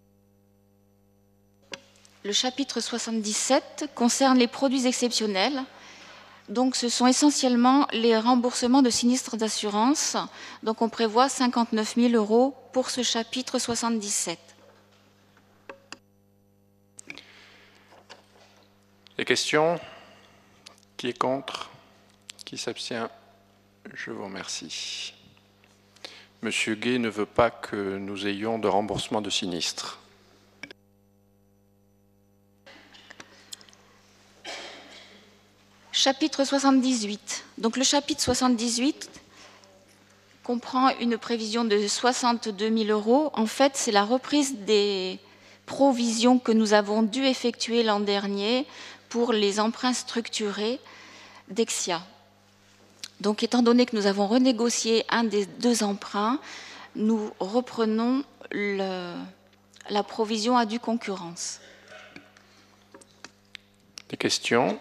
Le chapitre soixante-dix-sept concerne les produits exceptionnels. Donc, ce sont essentiellement les remboursements de sinistres d'assurance. Donc, on prévoit cinquante-neuf mille euros pour ce chapitre soixante-dix-sept. Les questions? Qui est contre? Qui s'abstient? Je vous remercie. Monsieur Gay ne veut pas que nous ayons de remboursement de sinistres. Chapitre soixante-dix-huit. Donc le chapitre soixante-dix-huit comprend une prévision de soixante-deux mille euros. En fait, c'est la reprise des provisions que nous avons dû effectuer l'an dernier pour les emprunts structurés d'Exia. Donc, étant donné que nous avons renégocié un des deux emprunts, nous reprenons le, la provision à due concurrence. Des questions?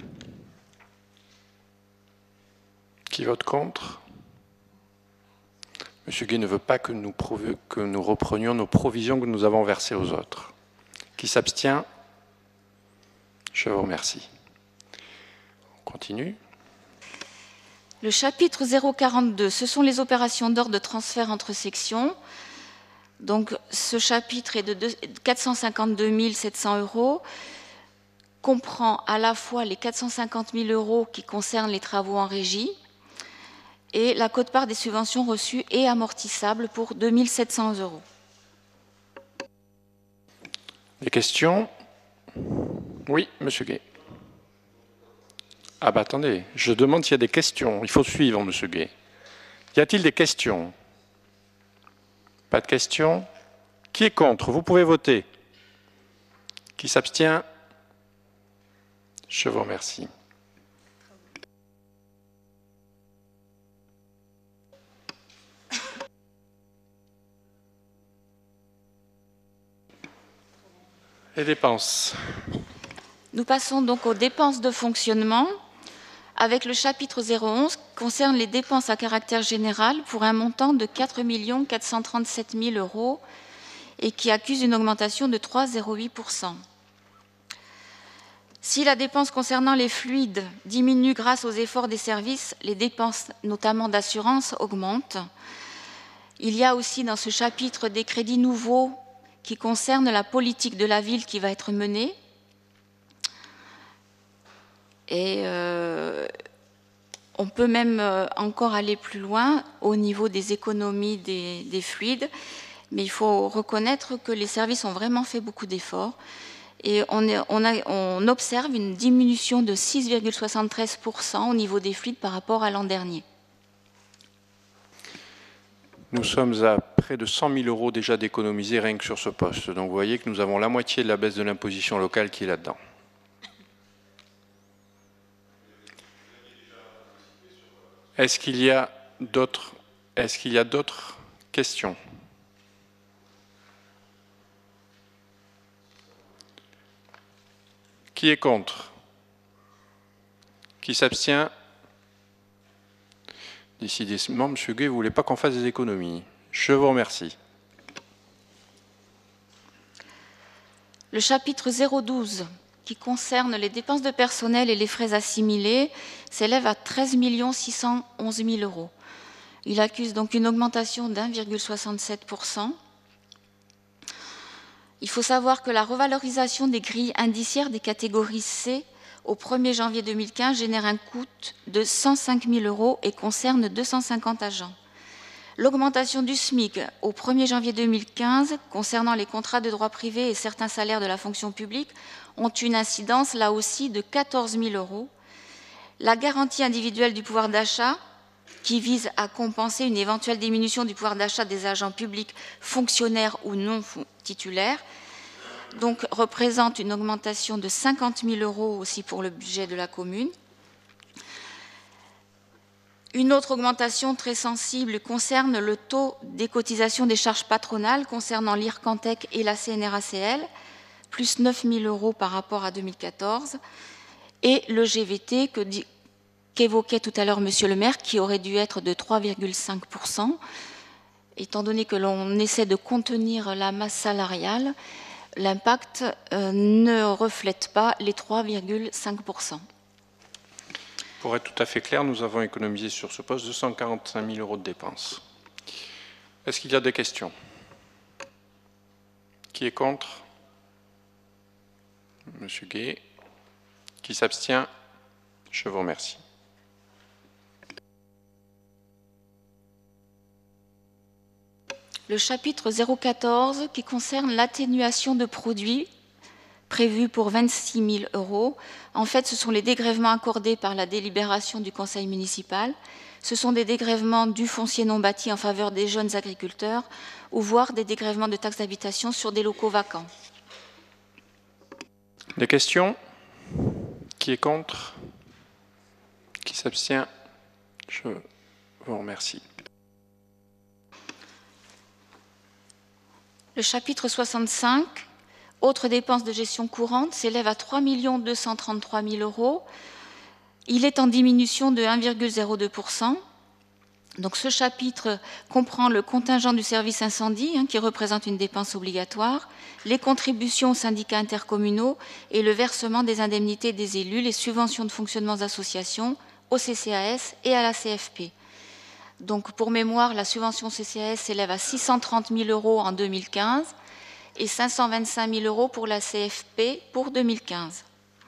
Qui vote contre? Monsieur Gay ne veut pas que nous, que nous reprenions nos provisions que nous avons versées aux autres. Qui s'abstient? Je vous remercie. On continue. Le chapitre zéro quarante-deux, ce sont les opérations d'ordre de transfert entre sections. Donc, ce chapitre est de quatre cent cinquante-deux mille sept cents euros, comprend à la fois les quatre cent cinquante mille euros qui concernent les travaux en régie et la quote-part des subventions reçues et amortissables pour deux mille sept cents euros. Des questions? Oui, monsieur Gay. Ah bah attendez, je demande s'il y a des questions. Il faut suivre, monsieur Gay. Y a-t-il des questions? Pas de questions? Qui est contre? Vous pouvez voter. Qui s'abstient? Je vous remercie. Les dépenses. Nous passons donc aux dépenses de fonctionnement avec le chapitre zéro onze qui concerne les dépenses à caractère général pour un montant de quatre millions quatre cent trente-sept mille euros et qui accuse une augmentation de trois virgule zéro huit pour cent. Si la dépense concernant les fluides diminue grâce aux efforts des services, les dépenses notamment d'assurance augmentent. Il y a aussi dans ce chapitre des crédits nouveaux qui concernent la politique de la ville qui va être menée. Et euh, on peut même euh, encore aller plus loin au niveau des économies des, des fluides, mais il faut reconnaître que les services ont vraiment fait beaucoup d'efforts et on, est, on, a, on observe une diminution de six virgule soixante-treize pour cent au niveau des fluides par rapport à l'an dernier. Nous sommes à près de cent mille euros déjà d'économiser rien que sur ce poste. Donc vous voyez que nous avons la moitié de la baisse de l'imposition locale qui est là-dedans. Est-ce qu'il y a d'autres est-ce qu'il y a d'autres questions? Qui est contre? Qui s'abstient? Décidément, M. Gay, vous ne voulez pas qu'on fasse des économies. Je vous remercie. Le chapitre zéro douze, qui concerne les dépenses de personnel et les frais assimilés, s'élève à treize millions six cent onze mille euros. Il accuse donc une augmentation d'un virgule soixante-sept pour cent. Il faut savoir que la revalorisation des grilles indiciaires des catégories C au premier janvier deux mille quinze génère un coût de cent cinq mille euros et concerne deux cent cinquante agents. L'augmentation du SMIC au premier janvier deux mille quinze concernant les contrats de droit privé et certains salaires de la fonction publique ont une incidence là aussi de quatorze mille euros. La garantie individuelle du pouvoir d'achat, qui vise à compenser une éventuelle diminution du pouvoir d'achat des agents publics, fonctionnaires ou non titulaires, donc représente une augmentation de cinquante mille euros aussi pour le budget de la commune. Une autre augmentation très sensible concerne le taux des cotisations des charges patronales concernant l'IRCANTEC et la C N R A C L, plus neuf mille euros par rapport à deux mille quatorze, et le G V T que dit qu'évoquait tout à l'heure Monsieur le maire, qui aurait dû être de trois virgule cinq pour cent. Étant donné que l'on essaie de contenir la masse salariale, l'impact euh, ne reflète pas les trois virgule cinq pour cent. Pour être tout à fait clair, nous avons économisé sur ce poste deux cent quarante-cinq mille euros de dépenses. Est-ce qu'il y a des questions? Qui est contre? Monsieur Gay. Qui s'abstient? Je vous remercie. Le chapitre zéro quatorze qui concerne l'atténuation de produits prévu pour vingt-six mille euros. En fait, ce sont les dégrèvements accordés par la délibération du conseil municipal. Ce sont des dégrèvements du foncier non bâti en faveur des jeunes agriculteurs ou voire des dégrèvements de taxes d'habitation sur des locaux vacants. Des questions? Qui est contre? Qui s'abstient? Je vous remercie. Le chapitre soixante-cinq, autres dépenses de gestion courante, s'élève à trois millions deux cent trente-trois mille euros. Il est en diminution de un virgule zéro deux pour cent. Donc ce chapitre comprend le contingent du service incendie, hein, qui représente une dépense obligatoire, les contributions aux syndicats intercommunaux et le versement des indemnités des élus, les subventions de fonctionnement d'associations, au C C A S et à la C F P. Donc pour mémoire, la subvention C C A S s'élève à six cent trente mille euros en deux mille quinze et cinq cent vingt-cinq mille euros pour la C F P pour deux mille quinze.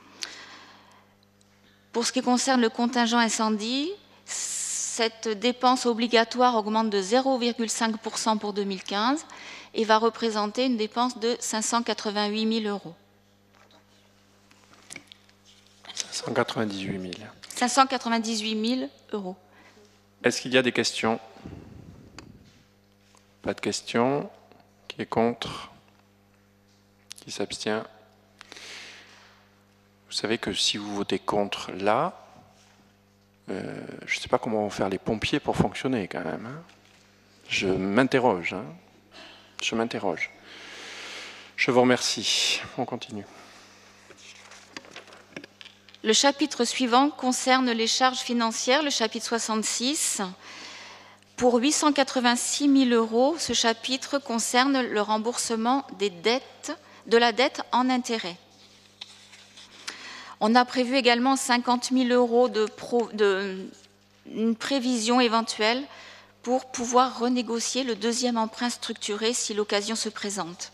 Pour ce qui concerne le contingent incendie, cette dépense obligatoire augmente de zéro virgule cinq pour cent pour deux mille quinze et va représenter une dépense de cinq cent quatre-vingt-huit mille euros. cinq cent quatre-vingt-dix-huit mille. cinq cent quatre-vingt-dix-huit mille euros. Est-ce qu'il y a des questions? Pas de questions. Qui est contre? Qui s'abstient? Vous savez que si vous votez contre là, euh, je ne sais pas comment vont faire les pompiers pour fonctionner quand même. Hein. Je m'interroge. Hein. Je m'interroge. Je vous remercie. On continue. Le chapitre suivant concerne les charges financières, le chapitre soixante-six. Pour huit cent quatre-vingt-six mille euros, ce chapitre concerne le remboursement des dettes, de la dette en intérêt. On a prévu également cinquante mille euros de, pro, de une prévision éventuelle pour pouvoir renégocier le deuxième emprunt structuré si l'occasion se présente.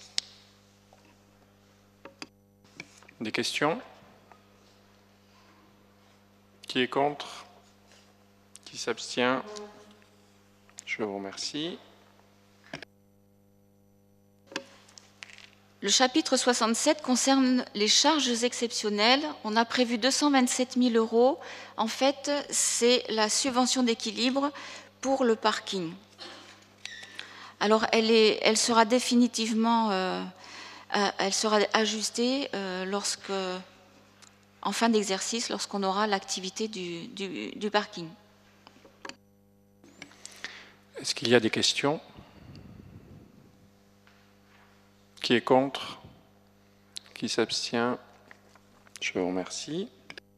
Des questions? Qui est contre? Qui s'abstient? Je vous remercie. Le chapitre soixante-sept concerne les charges exceptionnelles. On a prévu deux cent vingt-sept mille euros. En fait, c'est la subvention d'équilibre pour le parking. Alors, elle, est, elle sera définitivement euh, elle sera ajustée euh, lorsque, en fin d'exercice, lorsqu'on aura l'activité du, du, du parking. Est-ce qu'il y a des questions? Qui est contre? Qui s'abstient? Je vous remercie.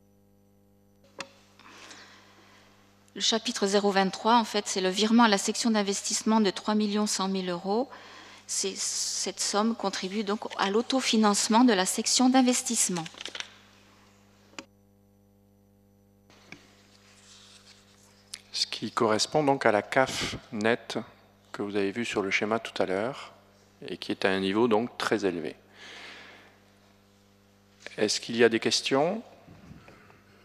Le chapitre zéro vingt-trois, en fait, c'est le virement à la section d'investissement de trois millions cent mille euros. Cette somme contribue donc à l'autofinancement de la section d'investissement. Ce qui correspond donc à la C A F nette que vous avez vu sur le schéma tout à l'heure et qui est à un niveau donc très élevé. Est-ce qu'il y a des questions?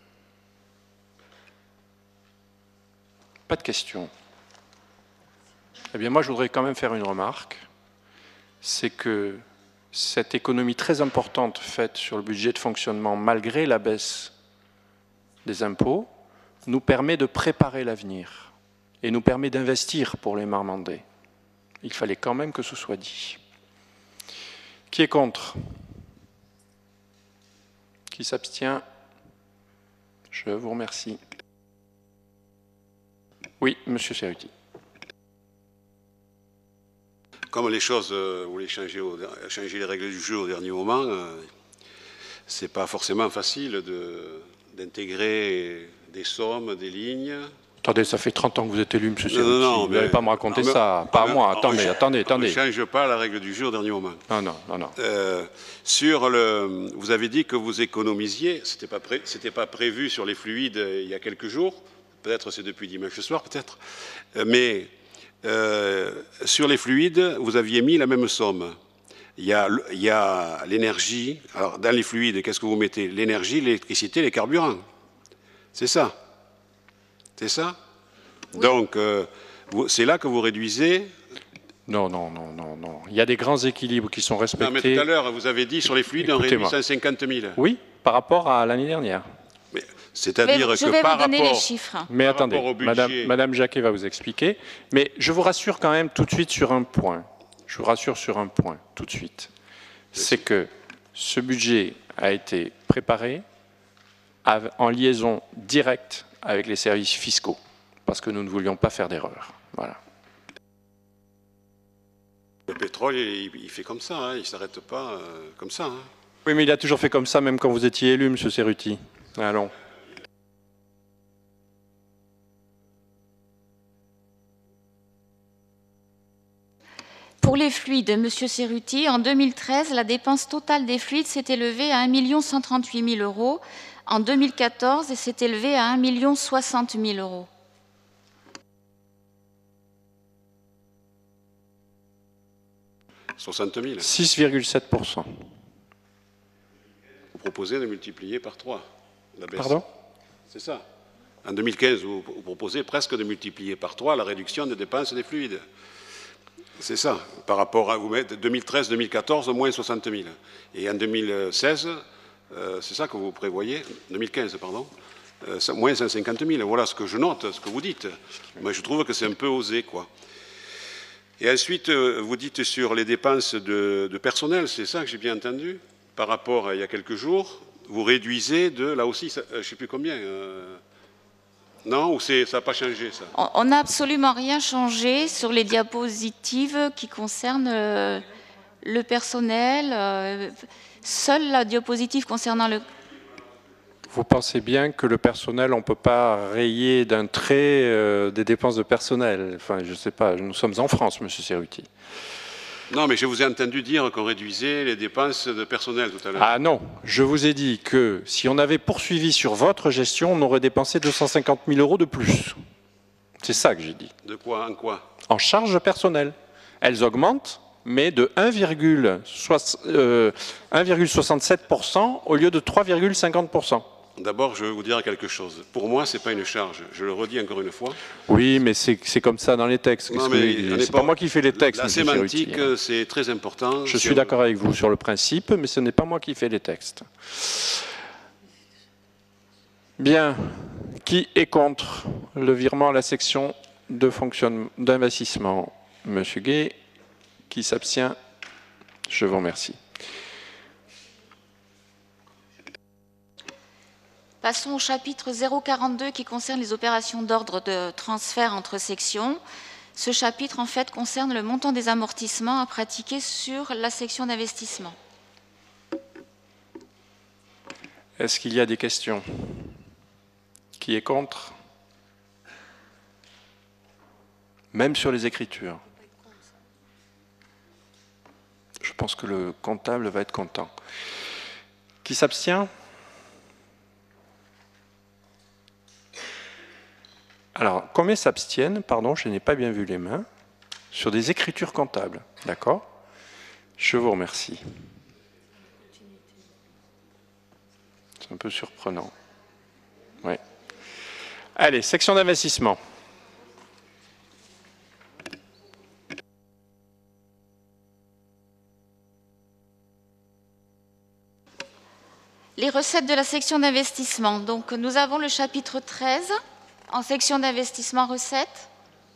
Pas de questions. Eh bien, moi, je voudrais quand même faire une remarque. C'est que cette économie très importante faite sur le budget de fonctionnement, malgré la baisse des impôts, nous permet de préparer l'avenir et nous permet d'investir pour les Marmandais. Il fallait quand même que ce soit dit. Qui est contre? Qui s'abstient? Je vous remercie. Oui, Monsieur Cerutti. Comme les choses, euh, vous voulez changer, au, changer les règles du jeu au dernier moment, euh, c'est pas forcément facile d'intégrer des sommes, des lignes. Attendez, ça fait trente ans que vous êtes élu, M. Cerutti. Non, non, vous n'allez pas me raconter non, ça. Pas à moi. Attendez, attendez, attendez. On ne change pas la règle du jeu au dernier moment. Non, non, non, non. Euh, sur le, vous avez dit que vous économisiez. C'était pas pré, c'était pas prévu sur les fluides euh, il y a quelques jours. Peut-être c'est depuis dimanche soir, peut-être. Euh, mais euh, sur les fluides, vous aviez mis la même somme. Il y a, il y a l'énergie. Alors, dans les fluides, qu'est-ce que vous mettez? L'énergie, l'électricité, les carburants. C'est ça. C'est ça? Oui. Donc, euh, c'est là que vous réduisez. Non, non, non, non, non. Il y a des grands équilibres qui sont respectés. Non, mais tout à l'heure, vous avez dit sur les fluides, on réduit cent cinquante mille. Oui, par rapport à l'année dernière. C'est-à-dire que je vais par vous donner rapport, les chiffres. Mais attendez, Madame, Madame Jacquet va vous expliquer. Mais je vous rassure quand même tout de suite sur un point. Je vous rassure sur un point tout de suite. C'est que ce budget a été préparé en liaison directe avec les services fiscaux, parce que nous ne voulions pas faire d'erreur. Voilà. Le pétrole, il, il fait comme ça, hein, il ne s'arrête pas euh, comme ça. Hein. Oui, mais il a toujours fait comme ça, même quand vous étiez élu, M. Cerutti. Allons. Pour les fluides, M. Cerutti, en deux mille treize, la dépense totale des fluides s'est élevée à un million cent trente-huit mille euros. En deux mille quatorze, elle s'est élevée à un million soixante mille euros. soixante mille. six virgule sept pour cent. Vous proposez de multiplier par trois la baisse. Pardon? C'est ça. En deux mille quinze, vous proposez presque de multiplier par trois la réduction des dépenses des fluides. C'est ça. Par rapport à vous mettre deux mille treize deux mille quatorze, moins soixante mille. Et en deux mille seize, euh, c'est ça que vous prévoyez, deux mille quinze, pardon, euh, moins cent cinquante mille. Voilà ce que je note, ce que vous dites. Moi, je trouve que c'est un peu osé, quoi. Et ensuite, vous dites sur les dépenses de, de personnel, c'est ça que j'ai bien entendu, par rapport à il y a quelques jours, vous réduisez de, là aussi, ça, je ne sais plus combien, euh, non, ou ça n'a pas changé, ça? On n'a absolument rien changé sur les diapositives qui concernent euh, le personnel. Euh, seule la diapositive concernant le... Vous pensez bien que le personnel, on ne peut pas rayer d'un trait euh, des dépenses de personnel. Enfin, je ne sais pas, nous sommes en France, M. Cerutti. Non, mais je vous ai entendu dire qu'on réduisait les dépenses de personnel tout à l'heure. Ah non, je vous ai dit que si on avait poursuivi sur votre gestion, on aurait dépensé deux cent cinquante mille euros de plus. C'est ça que j'ai dit. De quoi? En quoi? En charges personnelles. Elles augmentent, mais de un virgule soixante-sept pour cent au lieu de trois virgule cinquante pour cent. D'abord, je vais vous dire quelque chose. Pour moi, ce n'est pas une charge. Je le redis encore une fois. Oui, mais c'est comme ça dans les textes. C'est pas, pas moi qui fais les textes. La sémantique, c'est très important. Je suis d'accord avec vous sur le principe, mais ce n'est pas moi qui fais les textes. Bien. Qui est contre le virement à la section de fonctionnement d'investissement? Monsieur Gay. Qui s'abstient? Je vous remercie. Passons au chapitre zéro quarante-deux qui concerne les opérations d'ordre de transfert entre sections. Ce chapitre, en fait, concerne le montant des amortissements à pratiquer sur la section d'investissement. Est-ce qu'il y a des questions? Qui est contre? Même sur les écritures. Je pense que le comptable va être content. Qui s'abstient? Alors, combien s'abstiennent? Pardon, je n'ai pas bien vu les mains. Sur des écritures comptables, d'accord? Je vous remercie. C'est un peu surprenant. Oui. Allez, section d'investissement. Les recettes de la section d'investissement. Donc, nous avons le chapitre treize en section d'investissement recettes.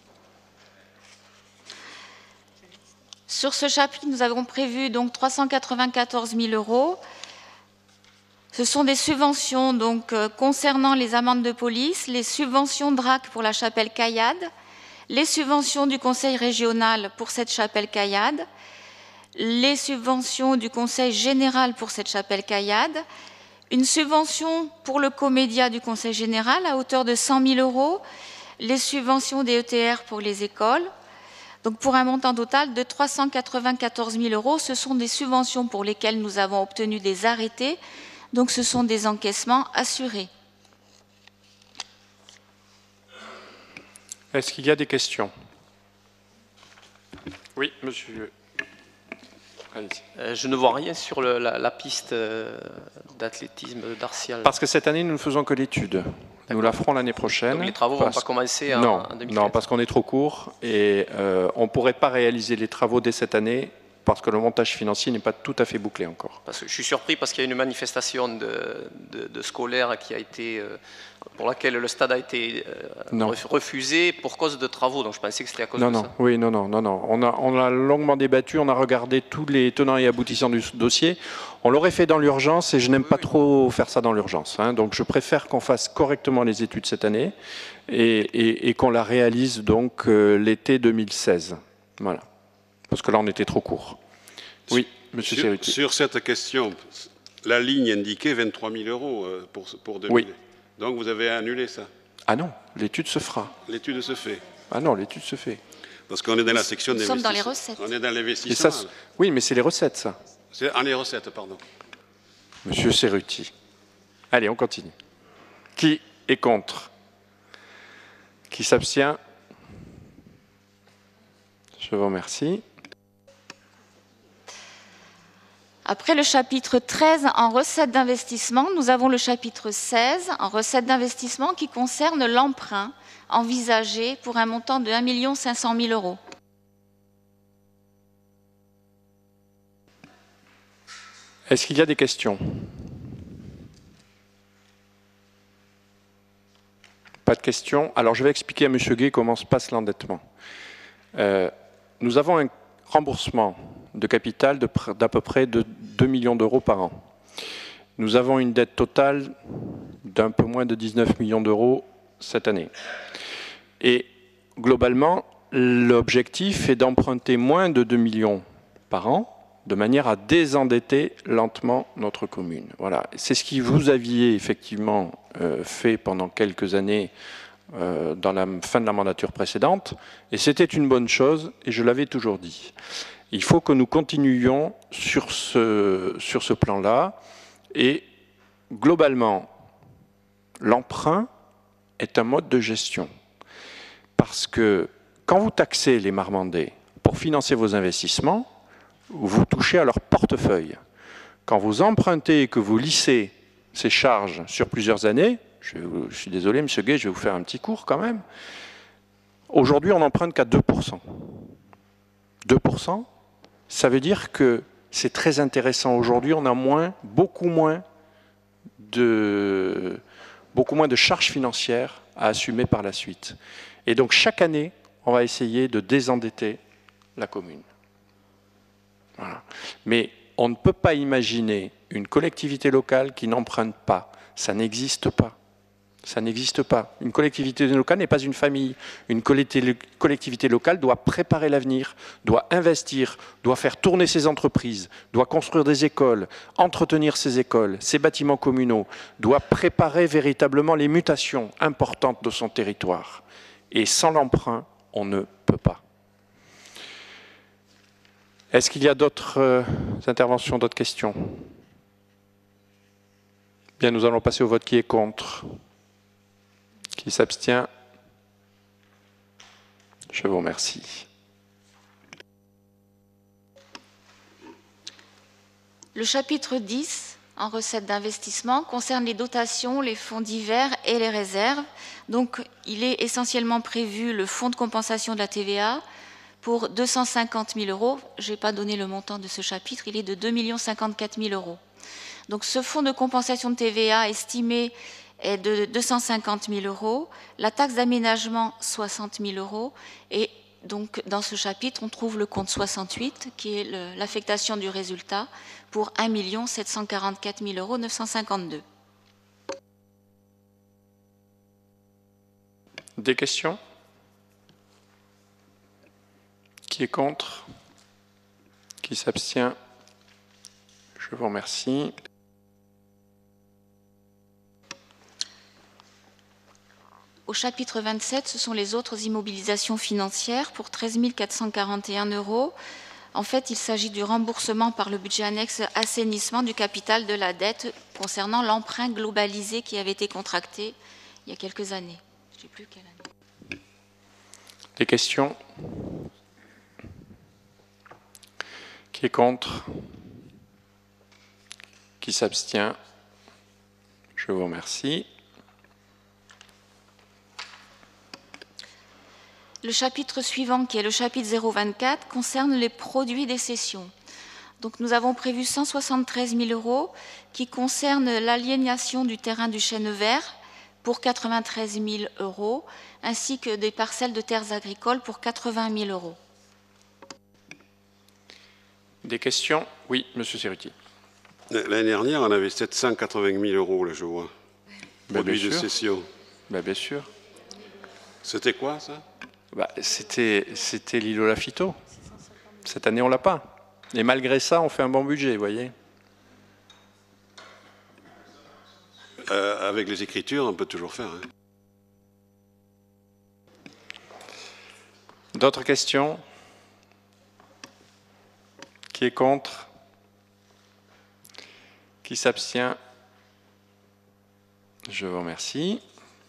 Sur ce chapitre, nous avons prévu donc trois cent quatre-vingt-quatorze mille euros. Ce sont des subventions donc, euh, concernant les amendes de police, les subventions D R A C pour la chapelle Caillade, les subventions du conseil régional pour cette chapelle Caillade, les subventions du conseil général pour cette chapelle Caillade, une subvention pour le comédia du conseil général à hauteur de cent mille euros, les subventions des E T R pour les écoles, donc pour un montant total de trois cent quatre-vingt-quatorze mille euros. Ce sont des subventions pour lesquelles nous avons obtenu des arrêtés, donc ce sont des encaissements assurés. Est-ce qu'il y a des questions? Oui, monsieur. Euh, je ne vois rien sur le, la, la piste euh, d'athlétisme d'Arcial. Parce que cette année, nous ne faisons que l'étude. Nous la ferons l'année prochaine. Donc les travaux ne vont pas commencer en, non, en deux mille treize. Non, parce qu'on est trop court et euh, on ne pourrait pas réaliser les travaux dès cette année parce que le montage financier n'est pas tout à fait bouclé encore. Parce que je suis surpris parce qu'il y a une manifestation de, de, de scolaires qui a été, euh, pour laquelle le stade a été euh, refusé pour cause de travaux. Donc je pensais que c'était à cause non, de non, ça. Oui, non, non, non, non. On a, on a longuement débattu, on a regardé tous les tenants et aboutissants du dossier. On l'aurait fait dans l'urgence et je n'aime oui, pas oui. trop faire ça dans l'urgence. Hein. Donc je préfère qu'on fasse correctement les études cette année et, et, et qu'on la réalise donc euh, l'été deux mille seize. Voilà. Parce que là, on était trop court. Oui, monsieur sur, Cerruti. Sur cette question, la ligne indiquait vingt-trois mille euros pour, pour deux mille. Oui. Donc vous avez annulé ça? Ah non, l'étude se fera. L'étude se fait? Ah non, l'étude se fait. Parce qu'on est dans la section d'investissement. Nous sommes dans les recettes. On est dans l'investissement. Oui, mais c'est les recettes, ça. C'est en les recettes, pardon. Monsieur Cerruti. Allez, on continue. Qui est contre? Qui s'abstient? Je vous remercie. Après le chapitre treize en recettes d'investissement, nous avons le chapitre seize en recettes d'investissement qui concerne l'emprunt envisagé pour un montant de un million cinq cent mille euros. Est-ce qu'il y a des questions? Pas de questions. Alors je vais expliquer à M. Gay comment se passe l'endettement. Euh, nous avons un remboursement de capital d'à peu près de deux millions d'euros par an. Nous avons une dette totale d'un peu moins de dix-neuf millions d'euros cette année. Et globalement, l'objectif est d'emprunter moins de deux millions par an, de manière à désendetter lentement notre commune. Voilà. C'est ce que vous aviez effectivement euh, fait pendant quelques années euh, dans la fin de la mandature précédente, et c'était une bonne chose, et je l'avais toujours dit. Il faut que nous continuions sur ce, sur ce plan-là, et globalement, l'emprunt est un mode de gestion. Parce que quand vous taxez les Marmandais pour financer vos investissements, vous touchez à leur portefeuille. Quand vous empruntez et que vous lissez ces charges sur plusieurs années, je, je suis désolé, M. Gay, je vais vous faire un petit cours quand même. Aujourd'hui, on n'emprunte qu'à deux pour cent. deux pour cent, ça veut dire que c'est très intéressant. Aujourd'hui, on a moins, beaucoup moins de, beaucoup moins de charges financières à assumer par la suite. Et donc, chaque année, on va essayer de désendetter la commune. Voilà. Mais on ne peut pas imaginer une collectivité locale qui n'emprunte pas. Ça n'existe pas. Ça n'existe pas. Une collectivité locale n'est pas une famille. Une collectivité locale doit préparer l'avenir, doit investir, doit faire tourner ses entreprises, doit construire des écoles, entretenir ses écoles, ses bâtiments communaux, doit préparer véritablement les mutations importantes de son territoire. Et sans l'emprunt, on ne peut pas. Est-ce qu'il y a d'autres euh, interventions, d'autres questions? Bien, nous allons passer au vote. Qui est contre? Qui s'abstient? Je vous remercie. Le chapitre dix, en recettes d'investissement, concerne les dotations, les fonds divers et les réserves. Donc, il est essentiellement prévu le fonds de compensation de la T V A pour deux cent cinquante mille euros. Je n'ai pas donné le montant de ce chapitre, il est de deux millions cinquante-quatre mille euros. Donc ce fonds de compensation de T V A estimé est de deux cent cinquante mille euros, la taxe d'aménagement soixante mille euros, et donc dans ce chapitre on trouve le compte soixante-huit qui est l'affectation du résultat pour un million sept cent quarante-quatre mille euros neuf cent cinquante-deux. Des questions? Qui est contre? Qui s'abstient? Je vous remercie. Au chapitre vingt-sept, ce sont les autres immobilisations financières pour treize mille quatre cent quarante et un euros. En fait, il s'agit du remboursement par le budget annexe assainissement du capital de la dette concernant l'emprunt globalisé qui avait été contracté il y a quelques années. Je ne sais plus quelle année. Des questions? Qui est contre? Qui s'abstient? Je vous remercie. Le chapitre suivant, qui est le chapitre zéro vingt-quatre, concerne les produits des cessions. Donc nous avons prévu cent soixante-treize mille euros qui concernent l'aliénation du terrain du Chêne Vert pour quatre-vingt-treize mille euros, ainsi que des parcelles de terres agricoles pour quatre-vingt mille euros. Des questions? Oui, Monsieur Cerutti. L'année dernière, on avait sept cent quatre-vingt mille euros, là, je vois. Ben, Produits de sûr. cession. Ben, bien sûr. C'était quoi, ça? Bah, c'était l'îlot Lafito. Cette année, on ne l'a pas. Et malgré ça, on fait un bon budget, vous voyez. Euh, avec les écritures, on peut toujours faire. Hein. D'autres questions? Qui est contre? Qui s'abstient? Je vous remercie.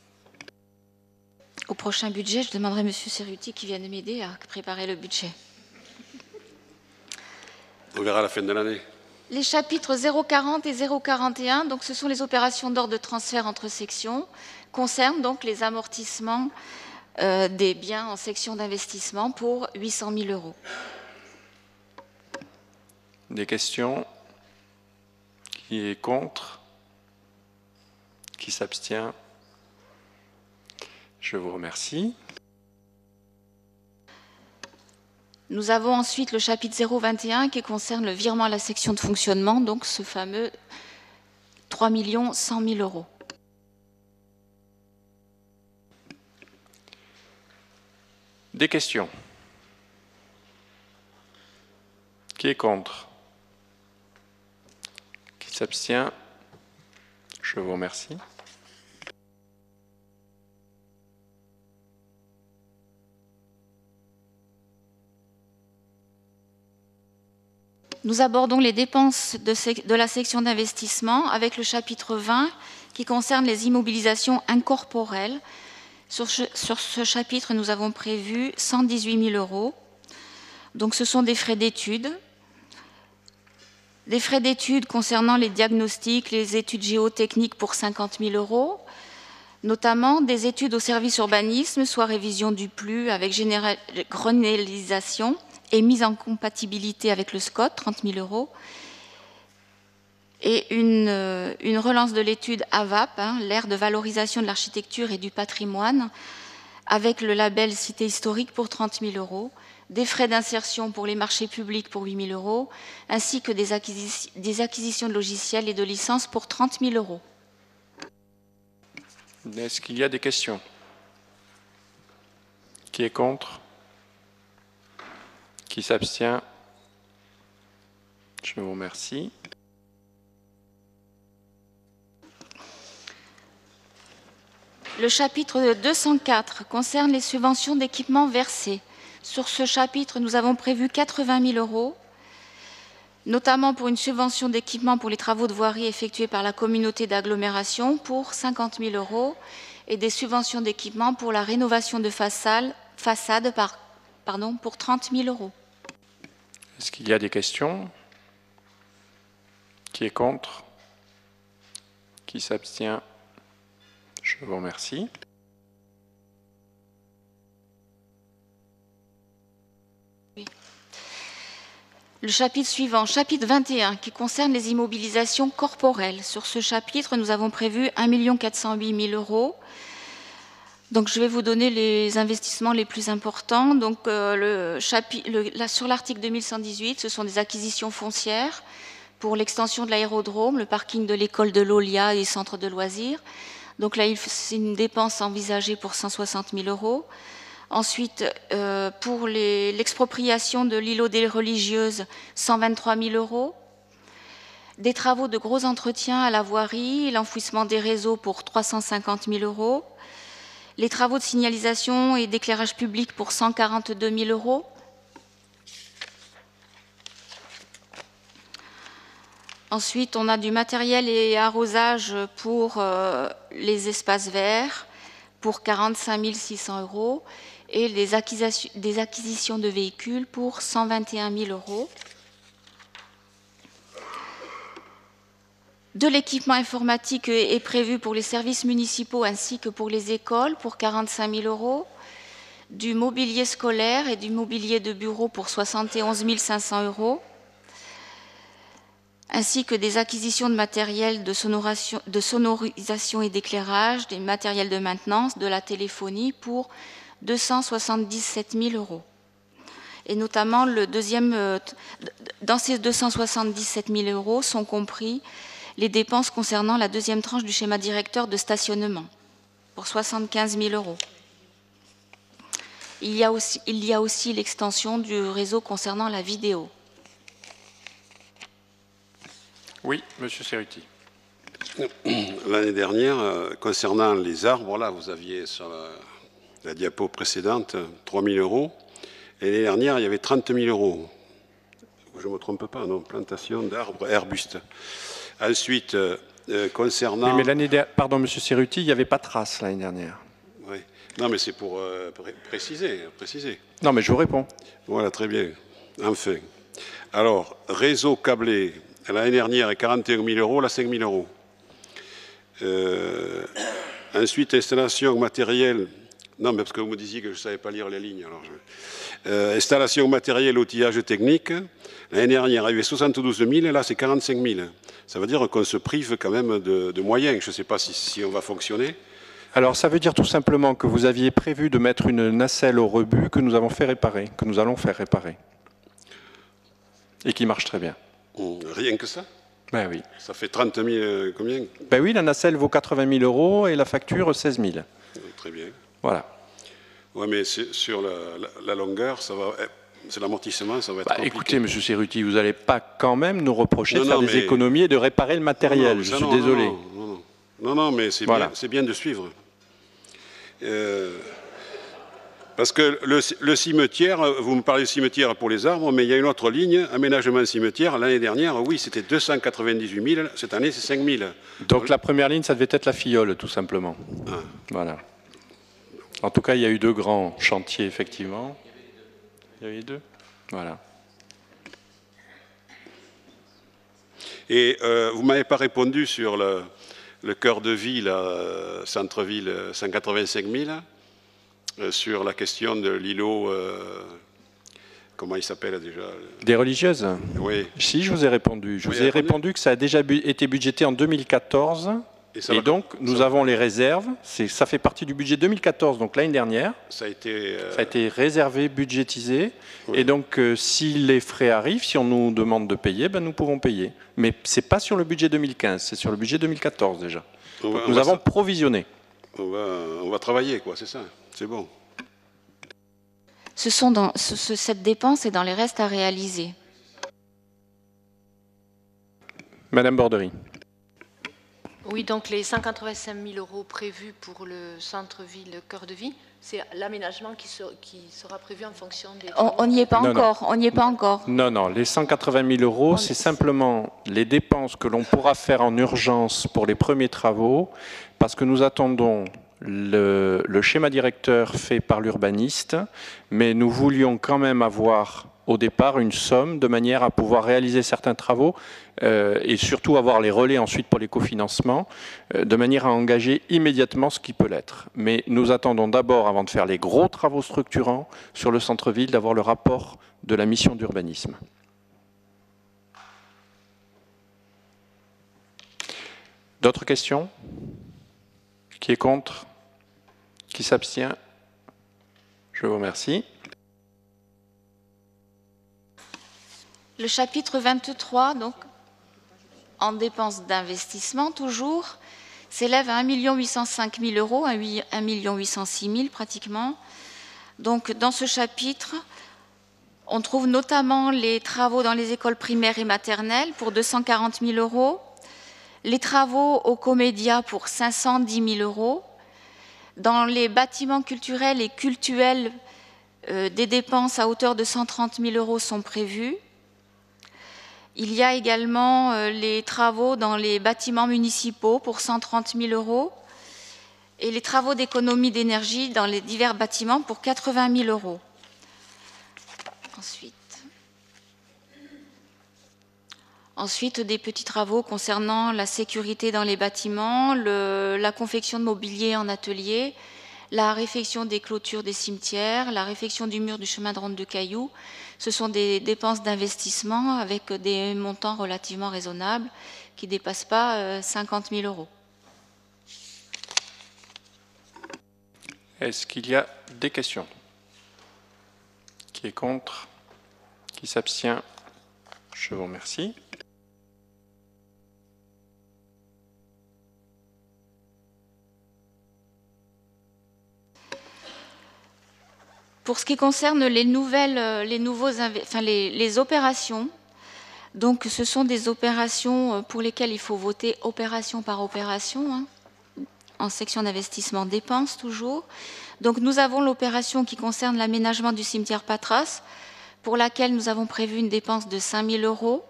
Au prochain budget, je demanderai à M. Cerutti qui vienne m'aider à préparer le budget. On verra à la fin de l'année. Les chapitres zéro quarante et zéro quarante et un, donc ce sont les opérations d'ordre de transfert entre sections, concernent donc les amortissements euh, des biens en section d'investissement pour huit cent mille euros. Des questions? Qui est contre? Qui s'abstient? Je vous remercie. Nous avons ensuite le chapitre zéro vingt et un qui concerne le virement à la section de fonctionnement, donc ce fameux trois millions cent mille euros. Des questions? Qui est contre? Qui s'abstient? Je vous remercie. Nous abordons les dépenses de, de la section d'investissement avec le chapitre vingt qui concerne les immobilisations incorporelles. Sur ce, sur ce chapitre, nous avons prévu cent dix-huit mille euros. Donc ce sont des frais d'études. Des frais d'études concernant les diagnostics, les études géotechniques pour cinquante mille euros, notamment des études au service urbanisme, soit révision du P L U avec grenellisation et mise en compatibilité avec le S C O T, trente mille euros, et une, une relance de l'étude A V A P, hein, l'ère de valorisation de l'architecture et du patrimoine, avec le label Cité historique pour trente mille euros, des frais d'insertion pour les marchés publics pour huit mille euros, ainsi que des, acquis, des acquisitions de logiciels et de licences pour trente mille euros. Est-ce qu'il y a des questions? Qui est contre? Qui s'abstient? Je vous remercie. Le chapitre deux cent quatre concerne les subventions d'équipement versées. Sur ce chapitre, nous avons prévu quatre-vingt mille euros, notamment pour une subvention d'équipement pour les travaux de voirie effectués par la communauté d'agglomération pour cinquante mille euros et des subventions d'équipement pour la rénovation de façade, façade par, pardon, pour trente mille euros. Est-ce qu'il y a des questions? Qui est contre? Qui s'abstient? Je vous remercie. Oui. Le chapitre suivant, chapitre vingt et un, qui concerne les immobilisations corporelles. Sur ce chapitre, nous avons prévu un million quatre cent huit mille euros. Donc, je vais vous donner les investissements les plus importants. Donc, euh, le chapitre, le, là, sur l'article deux mille cent dix-huit, ce sont des acquisitions foncières pour l'extension de l'aérodrome, le parking de l'école de l'Olia et centre de loisirs. Donc là, c'est une dépense envisagée pour cent soixante mille euros. Ensuite, euh, pour l'expropriation de l'îlot des religieuses, cent vingt-trois mille euros. Des travaux de gros entretien à la voirie, l'enfouissement des réseaux pour trois cent cinquante mille euros. Les travaux de signalisation et d'éclairage public pour cent quarante-deux mille euros. Ensuite, on a du matériel et arrosage pour euh, les espaces verts pour quarante-cinq mille six cents euros et les acquisitions, des acquisitions de véhicules pour cent vingt et un mille euros. De l'équipement informatique est prévu pour les services municipaux ainsi que pour les écoles pour quarante-cinq mille euros. Du mobilier scolaire et du mobilier de bureau pour soixante et onze mille cinq cents euros. Ainsi que des acquisitions de matériel de, de sonorisation et d'éclairage, des matériels de maintenance, de la téléphonie pour deux cent soixante-dix-sept mille euros. Et notamment, le deuxième, dans ces deux cent soixante-dix-sept mille euros sont compris les dépenses concernant la deuxième tranche du schéma directeur de stationnement pour soixante-quinze mille euros. Il y a aussi, il y a aussi l'extension du réseau concernant la vidéo. Oui, Monsieur Cerruti. L'année dernière, euh, concernant les arbres, là, vous aviez sur la, la diapo précédente trois mille euros. Et l'année dernière, il y avait trente mille euros. Je ne me trompe pas, non, plantation d'arbres et arbustes. Ensuite, euh, concernant... Oui, mais l'année dernière, pardon, Monsieur Cerruti, il n'y avait pas de trace l'année dernière. Oui. Non, mais c'est pour euh, pré préciser, préciser. Non, mais je vous réponds. Voilà, très bien. Enfin. Alors, réseau câblé... L'année dernière, quarante et un mille euros, là, cinq mille euros. Euh, ensuite, installation matérielle. Non, mais parce que vous me disiez que je ne savais pas lire les lignes. Alors je... euh, installation matérielle, outillage technique. L'année dernière, il y avait soixante-douze mille, là, c'est quarante-cinq mille. Ça veut dire qu'on se prive quand même de, de moyens. Je ne sais pas si, si on va fonctionner. Alors, ça veut dire tout simplement que vous aviez prévu de mettre une nacelle au rebut que nous avons fait réparer, que nous allons faire réparer. Et qui marche très bien. Rien que ça? Ben oui. Ça fait trente mille, euh, combien? Ben oui, la nacelle vaut quatre-vingt mille euros et la facture seize mille. Très bien. Voilà. Oui, mais sur la, la, la longueur, ça va, c'est l'amortissement, ça va être bah, compliqué. Écoutez, Monsieur Cerruti, vous n'allez pas quand même nous reprocher non, de faire non, des mais... économies et de réparer le matériel. Non, non, je suis non, désolé. Non, non, non, non, non mais c'est voilà. bien, bien de suivre. Euh... Parce que le, le cimetière, vous me parlez de cimetière pour les arbres, mais il y a une autre ligne, aménagement cimetière. L'année dernière, oui, c'était deux cent quatre-vingt-dix-huit mille. Cette année, c'est cinq mille. Donc la première ligne, ça devait être la Fiole, tout simplement. Ah. Voilà. En tout cas, il y a eu deux grands chantiers, effectivement. Il y a eu deux. Voilà. Et euh, vous ne m'avez pas répondu sur le, le cœur de ville, centre-ville, cent quatre-vingt-cinq mille. Sur la question de l'îlot, euh, comment il s'appelle déjà? Des religieuses? Oui. Si, je vous ai répondu. Je oui, vous ai répondu que ça a déjà bu été budgété en deux mille quatorze. Et, ça et va, donc, nous avons va... les réserves. Ça fait partie du budget deux mille quatorze, donc l'année dernière. Ça a été, euh... ça a été réservé, budgétisé. Oui. Et donc, euh, si les frais arrivent, si on nous demande de payer, ben, nous pouvons payer. Mais ce n'est pas sur le budget deux mille quinze, c'est sur le budget deux mille quatorze déjà. On va, nous on avons va, provisionné. On va, on va travailler, quoi, c'est ça. C'est bon. Ce sont dans, ce, ce, cette dépense est dans les restes à réaliser. Madame Borderie. Oui, donc les cent quatre-vingt-cinq mille euros prévus pour le centre-ville Cœur de Vie, c'est l'aménagement qui, se, qui sera prévu en fonction des... On n'y est pas non, encore, non. on n'y est pas encore. Non, non, les cent quatre-vingt mille euros, c'est simplement les dépenses que l'on pourra faire en urgence pour les premiers travaux, parce que nous attendons... Le, le schéma directeur fait par l'urbaniste, mais nous voulions quand même avoir au départ une somme de manière à pouvoir réaliser certains travaux euh, et surtout avoir les relais ensuite pour les cofinancements, euh, de manière à engager immédiatement ce qui peut l'être. Mais nous attendons d'abord, avant de faire les gros travaux structurants sur le centre-ville, d'avoir le rapport de la mission d'urbanisme. D'autres questions? Qui est contre? Qui s'abstient? Je vous remercie. Le chapitre vingt-trois, donc, en dépenses d'investissement toujours, s'élève à un million huit cent cinq mille euros, un million huit cent six mille pratiquement. Donc, dans ce chapitre, on trouve notamment les travaux dans les écoles primaires et maternelles pour deux cent quarante mille euros, les travaux au Comédia pour cinq cent dix mille euros. Dans les bâtiments culturels et cultuels, euh, des dépenses à hauteur de cent trente mille euros sont prévues. Il y a également euh, les travaux dans les bâtiments municipaux pour cent trente mille euros et les travaux d'économie d'énergie dans les divers bâtiments pour quatre-vingt mille euros. Ensuite, Ensuite, des petits travaux concernant la sécurité dans les bâtiments, le, la confection de mobilier en atelier, la réfection des clôtures des cimetières, la réfection du mur du chemin de ronde de Cailloux. Ce sont des dépenses d'investissement avec des montants relativement raisonnables qui ne dépassent pas cinquante mille euros. Est-ce qu'il y a des questions? Qui est contre? Qui s'abstient? Je vous remercie. Pour ce qui concerne les nouvelles, les nouveaux, enfin les, les opérations, donc ce sont des opérations pour lesquelles il faut voter opération par opération, hein, en section d'investissement dépenses toujours. Donc nous avons l'opération qui concerne l'aménagement du cimetière Patras, pour laquelle nous avons prévu une dépense de cinq mille euros.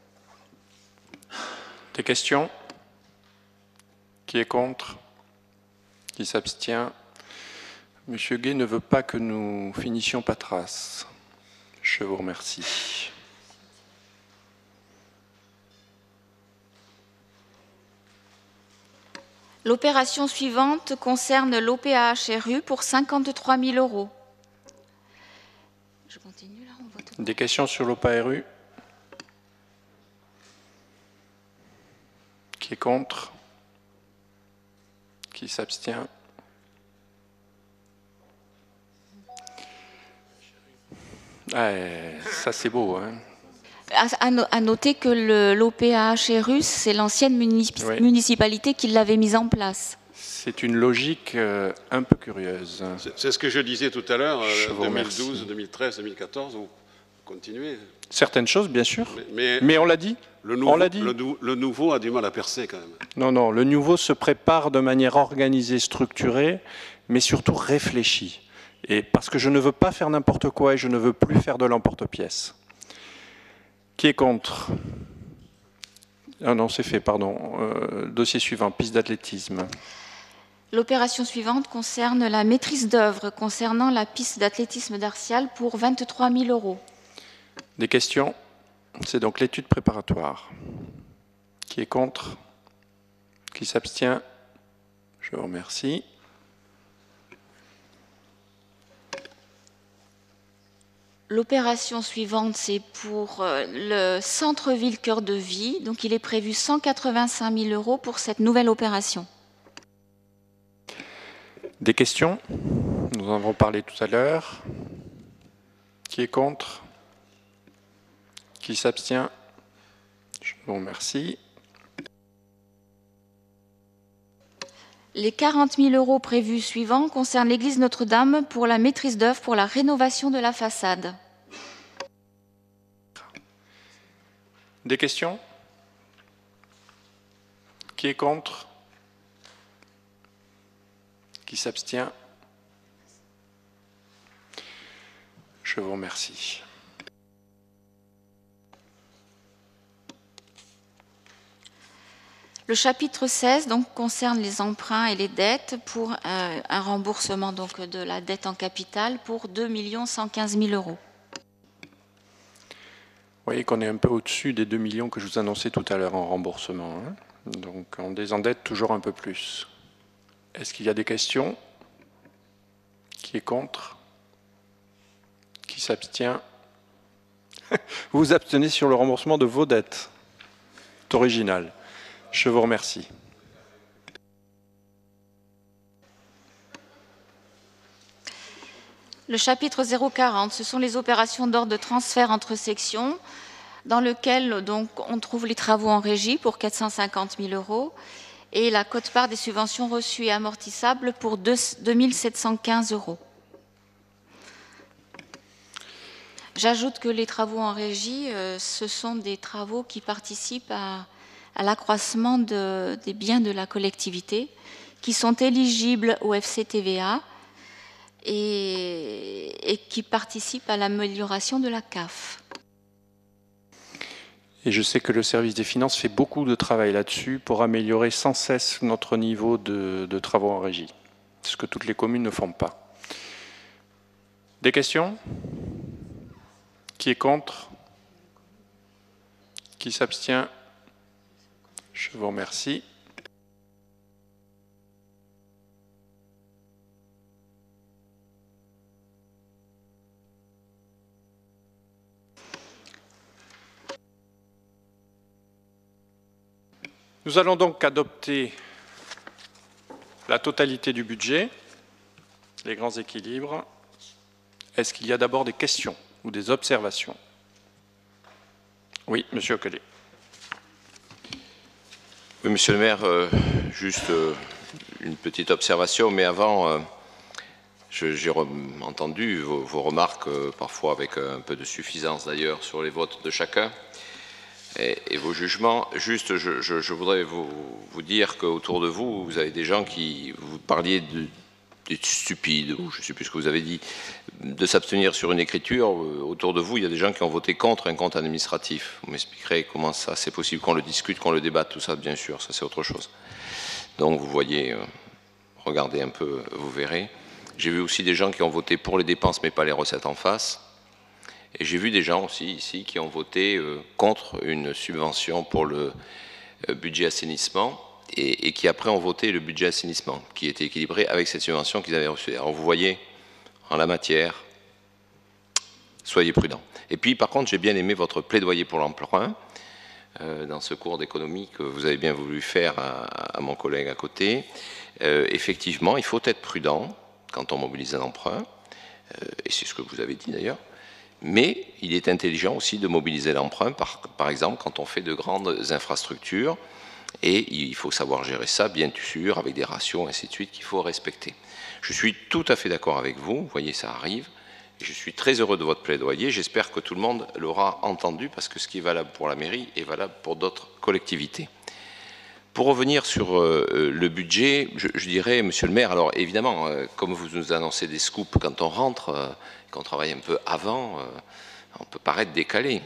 Des questions? Qui est contre? Qui s'abstient? Monsieur Gay ne veut pas que nous finissions Patras. Je vous remercie. L'opération suivante concerne l'O P A H R U pour cinquante-trois mille euros. Je continue là, on voit tout. Des questions sur l'O P A R U? Qui est contre? Qui s'abstient? Ah, ça c'est beau, hein. À noter que l'O P A H R U, c'est l'ancienne municip oui. municipalité qui l'avait mise en place. C'est une logique euh, un peu curieuse. C'est ce que je disais tout à l'heure, euh, deux mille douze, deux mille treize, deux mille quatorze, vous continuez. Certaines choses, bien sûr, mais, mais, mais on l'a dit. Le nouveau, on l'a dit. Le, le nouveau a du mal à percer quand même. Non, non, le nouveau se prépare de manière organisée, structurée, mais surtout réfléchie. Et parce que je ne veux pas faire n'importe quoi et je ne veux plus faire de l'emporte-pièce. Qui est contre? Ah non, c'est fait, pardon. Euh, dossier suivant, piste d'athlétisme. L'opération suivante concerne la maîtrise d'œuvre concernant la piste d'athlétisme d'Arcial pour vingt-trois mille euros. Des questions? C'est donc l'étude préparatoire. Qui est contre? Qui s'abstient? Je vous remercie. L'opération suivante, c'est pour le centre-ville Cœur de Vie. Donc, il est prévu cent quatre-vingt-cinq mille euros pour cette nouvelle opération. Des questions? Nous en avons parlé tout à l'heure. Qui est contre? Qui s'abstient? Je vous remercie. Les quarante mille euros prévus suivants concernent l'église Notre-Dame pour la maîtrise d'œuvre pour la rénovation de la façade. Des questions? Qui est contre? Qui s'abstient? Je vous remercie. Le chapitre seize donc, concerne les emprunts et les dettes pour euh, un remboursement donc, de la dette en capital pour deux millions cent quinze mille euros. Vous voyez qu'on est un peu au-dessus des deux millions que je vous annonçais tout à l'heure en remboursement. Hein. Donc on désendette toujours un peu plus. Est-ce qu'il y a des questions? Qui est contre? Qui s'abstient? Vous vous abstenez sur le remboursement de vos dettes. C'est original. Je vous remercie. Le chapitre zéro quarante, ce sont les opérations d'ordre de transfert entre sections, dans lequel donc, on trouve les travaux en régie pour quatre cent cinquante mille euros et la quote-part des subventions reçues et amortissables pour deux mille sept cent quinze euros. J'ajoute que les travaux en régie, euh, ce sont des travaux qui participent à, à l'accroissement de, des biens de la collectivité, qui sont éligibles au F C T V A et, et qui participent à l'amélioration de la C A F. Et je sais que le service des finances fait beaucoup de travail là-dessus pour améliorer sans cesse notre niveau de, de travaux en régie, ce que toutes les communes ne font pas. Des questions ? Qui est contre? Qui s'abstient? Je vous remercie. Nous allons donc adopter la totalité du budget, les grands équilibres. Est-ce qu'il y a d'abord des questions ou des observations? Oui, Monsieur Ocollet. Oui, Monsieur le maire, euh, juste euh, une petite observation, mais avant, euh, j'ai entendu vos, vos remarques, euh, parfois avec un peu de suffisance d'ailleurs, sur les votes de chacun et, et vos jugements. Juste, je, je, je voudrais vous, vous dire qu'autour de vous, vous avez des gens qui, vous parliez de des stupides, ou je ne sais plus ce que vous avez dit, de s'abstenir sur une écriture. Autour de vous, il y a des gens qui ont voté contre un compte administratif. Vous m'expliquerez comment ça, c'est possible qu'on le discute, qu'on le débatte, tout ça, bien sûr, ça c'est autre chose. Donc vous voyez, euh, regardez un peu, vous verrez. J'ai vu aussi des gens qui ont voté pour les dépenses, mais pas les recettes en face. Et j'ai vu des gens aussi ici qui ont voté euh, contre une subvention pour le euh, budget assainissement, Et, et qui après ont voté le budget assainissement, qui était équilibré avec cette subvention qu'ils avaient reçue. Alors vous voyez, en la matière, soyez prudents. Et puis par contre, j'ai bien aimé votre plaidoyer pour l'emprunt, euh, dans ce cours d'économie que vous avez bien voulu faire à, à mon collègue à côté. Euh, effectivement, il faut être prudent quand on mobilise un emprunt, euh, et c'est ce que vous avez dit d'ailleurs, mais il est intelligent aussi de mobiliser l'emprunt, par, par exemple, quand on fait de grandes infrastructures. Et il faut savoir gérer ça, bien sûr, avec des ratios, ainsi de suite, qu'il faut respecter. Je suis tout à fait d'accord avec vous, vous voyez, ça arrive. Et je suis très heureux de votre plaidoyer. J'espère que tout le monde l'aura entendu, parce que ce qui est valable pour la mairie est valable pour d'autres collectivités. Pour revenir sur euh, le budget, je, je dirais, monsieur le maire, alors évidemment, euh, comme vous nous annoncez des scoops quand on rentre, euh, quand on travaille un peu avant, euh, on peut paraître décalé.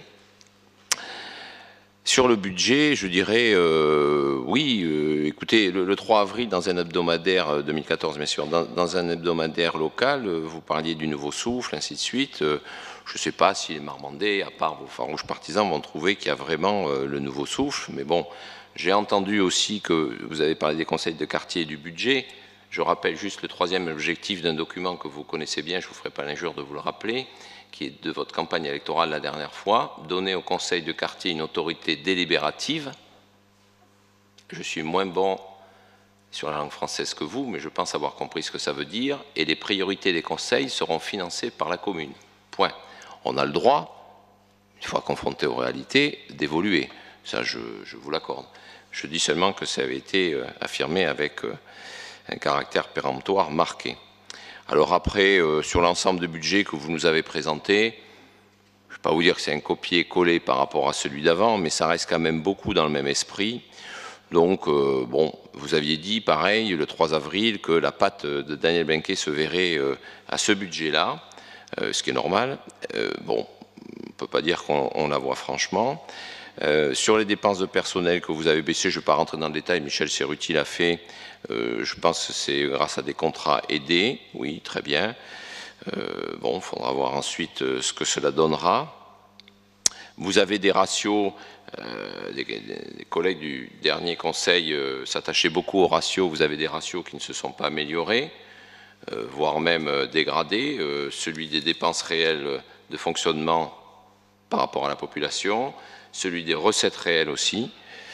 Sur le budget, je dirais, euh, oui, euh, écoutez, le, le trois avril, dans un hebdomadaire, euh, deux mille quatorze bien sûr, dans, dans un hebdomadaire local, euh, vous parliez du nouveau souffle, ainsi de suite. Euh, je ne sais pas si les Marmandais, à part vos farouches partisans, vont trouver qu'il y a vraiment euh, le nouveau souffle. Mais bon, j'ai entendu aussi que vous avez parlé des conseils de quartier et du budget. Je rappelle juste le troisième objectif d'un document que vous connaissez bien, je ne vous ferai pas l'injure de vous le rappeler, qui est de votre campagne électorale la dernière fois, donner au conseil de quartier une autorité délibérative. Je suis moins bon sur la langue française que vous, mais je pense avoir compris ce que ça veut dire, et les priorités des conseils seront financées par la commune. Point. On a le droit, une fois confronté aux réalités, d'évoluer. Ça, je, je vous l'accorde. Je dis seulement que ça avait été affirmé avec un caractère péremptoire marqué. Alors après, euh, sur l'ensemble du budget que vous nous avez présenté, je ne vais pas vous dire que c'est un copier-coller par rapport à celui d'avant, mais ça reste quand même beaucoup dans le même esprit. Donc, euh, bon, vous aviez dit, pareil, le trois avril, que la patte de Daniel Blinquet se verrait euh, à ce budget-là, euh, ce qui est normal. Euh, bon, on ne peut pas dire qu'on la voit franchement. Euh, sur les dépenses de personnel que vous avez baissées, je ne vais pas rentrer dans le détail, Michel Serruti l'a fait. Euh, je pense que c'est grâce à des contrats aidés, oui, très bien. Euh, bon, il faudra voir ensuite euh, ce que cela donnera. Vous avez des ratios, euh, des, des collègues du dernier conseil euh, s'attachaient beaucoup aux ratios, vous avez des ratios qui ne se sont pas améliorés, euh, voire même euh, dégradés. Euh, celui des dépenses réelles de fonctionnement par rapport à la population, celui des recettes réelles aussi.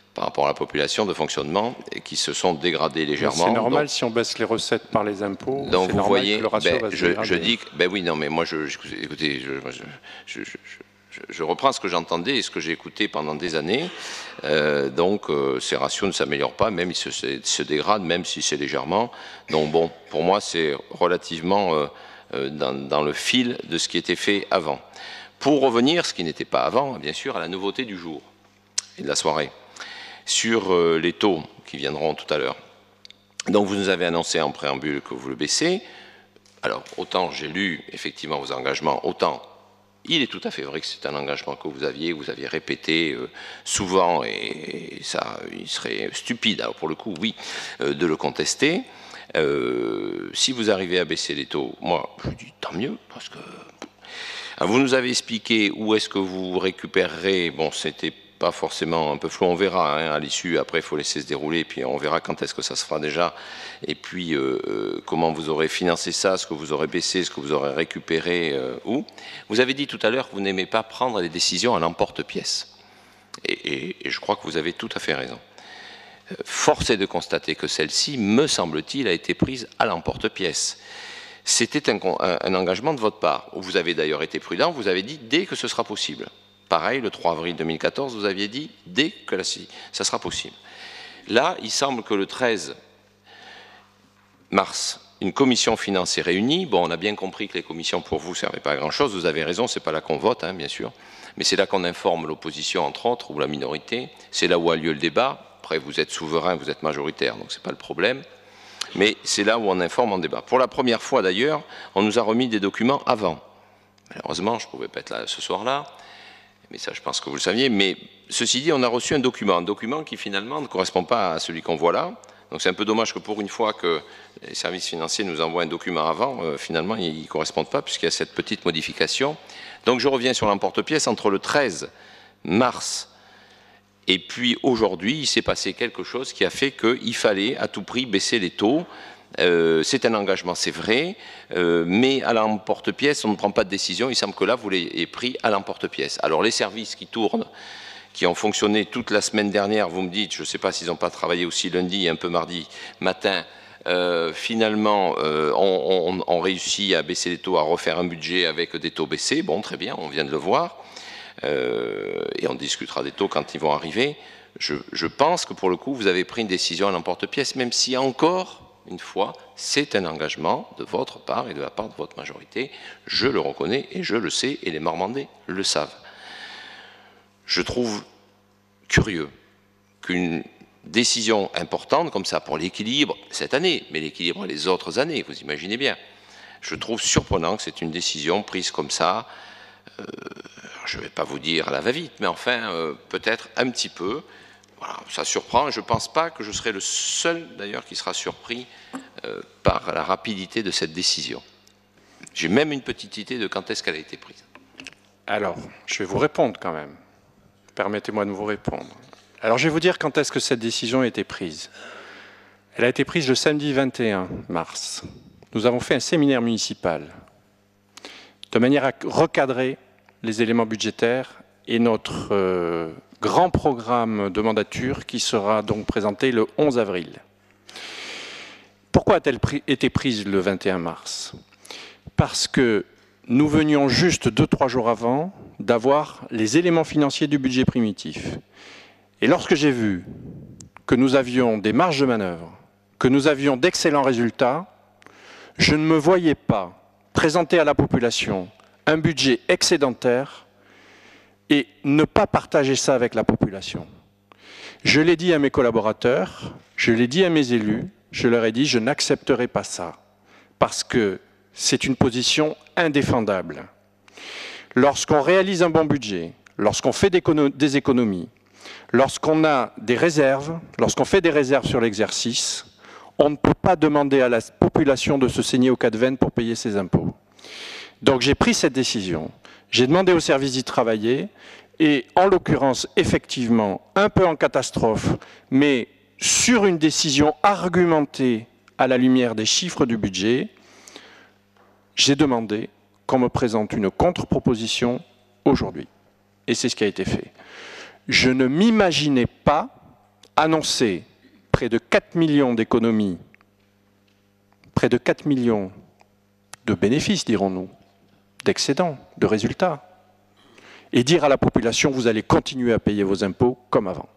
par rapport à la population de fonctionnement et qui se sont dégradés légèrement. C'est normal donc, si on baisse les recettes par les impôts. Donc vous voyez, que le ratio ben, va se je, dégrader. je dis que, ben oui, non, mais moi, je, je, écoutez, je, je, je, je, je, je reprends ce que j'entendais et ce que j'ai écouté pendant des années. Euh, donc euh, ces ratios ne s'améliorent pas, même ils se, se dégradent, même si c'est légèrement. Donc bon, pour moi, c'est relativement euh, euh, dans, dans le fil de ce qui était fait avant. Pour revenir, ce qui n'était pas avant, bien sûr, à la nouveauté du jour et de la soirée, sur euh, les taux qui viendront tout à l'heure. Donc vous nous avez annoncé en préambule que vous le baissez. Alors autant j'ai lu effectivement vos engagements, autant il est tout à fait vrai que c'est un engagement que vous aviez, que vous aviez répété euh, souvent, et, et ça, il serait stupide, alors pour le coup, oui, euh, de le contester. Euh, si vous arrivez à baisser les taux, moi, je dis tant mieux, parce que vous nous avez expliqué où est-ce que vous récupérerez. Bon, c'était pas forcément un peu flou, on verra hein, à l'issue. Après, il faut laisser se dérouler, puis on verra quand est-ce que ça se fera déjà, et puis euh, comment vous aurez financé ça, ce que vous aurez baissé, ce que vous aurez récupéré, euh, où. Vous avez dit tout à l'heure que vous n'aimez pas prendre des décisions à l'emporte-pièce, et, et, et je crois que vous avez tout à fait raison. Force est de constater que celle-ci, me semble-t-il, a été prise à l'emporte-pièce. C'était un, un, un engagement de votre part, où vous avez d'ailleurs été prudent, vous avez dit dès que ce sera possible. Pareil, le trois avril deux mille quatorze, vous aviez dit dès que la, ça sera possible. Là, il semble que le treize mars, une commission finance est réunie. Bon, on a bien compris que les commissions pour vous ne servaient pas à grand-chose, vous avez raison, c'est pas là qu'on vote, hein, bien sûr, mais c'est là qu'on informe l'opposition, entre autres, ou la minorité, c'est là où a lieu le débat. Après, vous êtes souverain, vous êtes majoritaire, donc c'est pas le problème. Mais c'est là où on informe en débat. Pour la première fois d'ailleurs, on nous a remis des documents avant. Malheureusement, je ne pouvais pas être là ce soir-là, mais ça je pense que vous le saviez. Mais ceci dit, on a reçu un document, un document qui finalement ne correspond pas à celui qu'on voit là. Donc c'est un peu dommage que pour une fois que les services financiers nous envoient un document avant, euh, finalement ils ne correspondent pas puisqu'il y a cette petite modification. Donc je reviens sur l'emporte-pièce. Entre le treize mars et puis aujourd'hui, il s'est passé quelque chose qui a fait qu'il fallait à tout prix baisser les taux. Euh, c'est un engagement, c'est vrai, euh, mais à l'emporte-pièce, on ne prend pas de décision. Il semble que là, vous l'ayez pris à l'emporte-pièce. Alors les services qui tournent, qui ont fonctionné toute la semaine dernière, vous me dites, je ne sais pas s'ils n'ont pas travaillé aussi lundi et un peu mardi matin, euh, finalement, euh, on, on, on réussit à baisser les taux, à refaire un budget avec des taux baissés. Bon, très bien, on vient de le voir. Euh, et on discutera des taux quand ils vont arriver. Je, je pense que pour le coup, vous avez pris une décision à l'emporte-pièce, même si encore une fois, c'est un engagement de votre part et de la part de votre majorité. Je le reconnais et je le sais, et les Marmandais le savent. Je trouve curieux qu'une décision importante comme ça pour l'équilibre cette année, mais l'équilibre les autres années, vous imaginez bien. Je trouve surprenant que c'est une décision prise comme ça. Euh, je ne vais pas vous dire à la va-vite, mais enfin, euh, peut-être un petit peu. Voilà, ça surprend. Je ne pense pas que je serai le seul, d'ailleurs, qui sera surpris euh, par la rapidité de cette décision. J'ai même une petite idée de quand est-ce qu'elle a été prise. Alors, je vais vous répondre quand même. Permettez-moi de vous répondre. Alors, je vais vous dire quand est-ce que cette décision a été prise. Elle a été prise le samedi vingt et un mars. Nous avons fait un séminaire municipal de manière à recadrer les éléments budgétaires et notre euh, grand programme de mandature qui sera donc présenté le onze avril. Pourquoi a-t-elle été prise le vingt et un mars? Parce que nous venions juste deux, trois jours avant d'avoir les éléments financiers du budget primitif. Et lorsque j'ai vu que nous avions des marges de manœuvre, que nous avions d'excellents résultats, je ne me voyais pas présenter à la population un budget excédentaire et ne pas partager ça avec la population. Je l'ai dit à mes collaborateurs, je l'ai dit à mes élus, je leur ai dit je n'accepterai pas ça, parce que c'est une position indéfendable. Lorsqu'on réalise un bon budget, lorsqu'on fait des économies, lorsqu'on a des réserves, lorsqu'on fait des réserves sur l'exercice, on ne peut pas demander à la population de se saigner aux quatre veines pour payer ses impôts. Donc j'ai pris cette décision, j'ai demandé aux services d'y travailler, et en l'occurrence, effectivement, un peu en catastrophe, mais sur une décision argumentée à la lumière des chiffres du budget, j'ai demandé qu'on me présente une contre-proposition aujourd'hui. Et c'est ce qui a été fait. Je ne m'imaginais pas annoncé près de quatre millions d'économies, près de quatre millions de bénéfices, dirons-nous, d'excédents, de résultats, et dire à la population, vous allez continuer à payer vos impôts comme avant.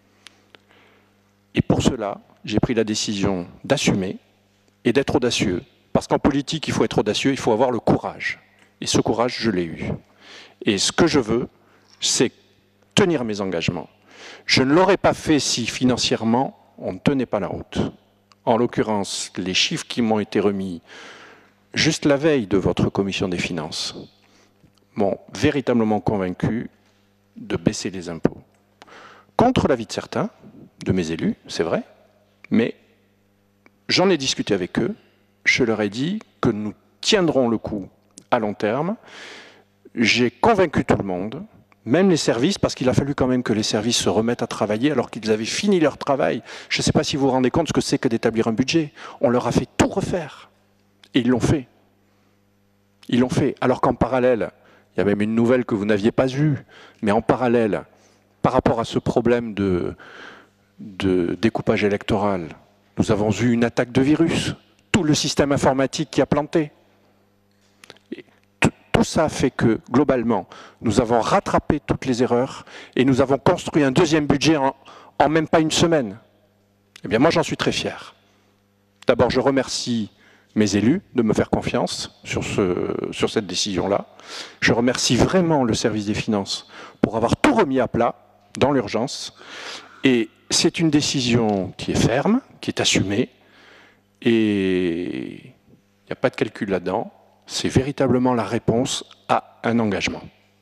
Et pour cela, j'ai pris la décision d'assumer et d'être audacieux. Parce qu'en politique, il faut être audacieux, il faut avoir le courage. Et ce courage, je l'ai eu. Et ce que je veux, c'est tenir mes engagements. Je ne l'aurais pas fait si financièrement, on ne tenait pas la route. En l'occurrence, les chiffres qui m'ont été remis juste la veille de votre commission des finances m'ont véritablement convaincu de baisser les impôts. Contre l'avis de certains, de mes élus, c'est vrai, mais j'en ai discuté avec eux, je leur ai dit que nous tiendrons le coup à long terme. J'ai convaincu tout le monde, même les services, parce qu'il a fallu quand même que les services se remettent à travailler alors qu'ils avaient fini leur travail. Je ne sais pas si vous vous rendez compte ce que c'est que d'établir un budget. On leur a fait tout refaire. Et ils l'ont fait. Ils l'ont fait. Alors qu'en parallèle, il y a même une nouvelle que vous n'aviez pas eue, mais en parallèle, par rapport à ce problème de, de découpage électoral, nous avons eu une attaque de virus. Tout le système informatique qui a planté. Et tout ça fait que, globalement, nous avons rattrapé toutes les erreurs et nous avons construit un deuxième budget en, en même pas une semaine. Eh bien, moi, j'en suis très fier. D'abord, je remercie mes élus de me faire confiance sur, ce, sur cette décision-là. Je remercie vraiment le service des finances pour avoir tout remis à plat dans l'urgence. Et c'est une décision qui est ferme, qui est assumée. Et il n'y a pas de calcul là-dedans, c'est véritablement la réponse à un engagement.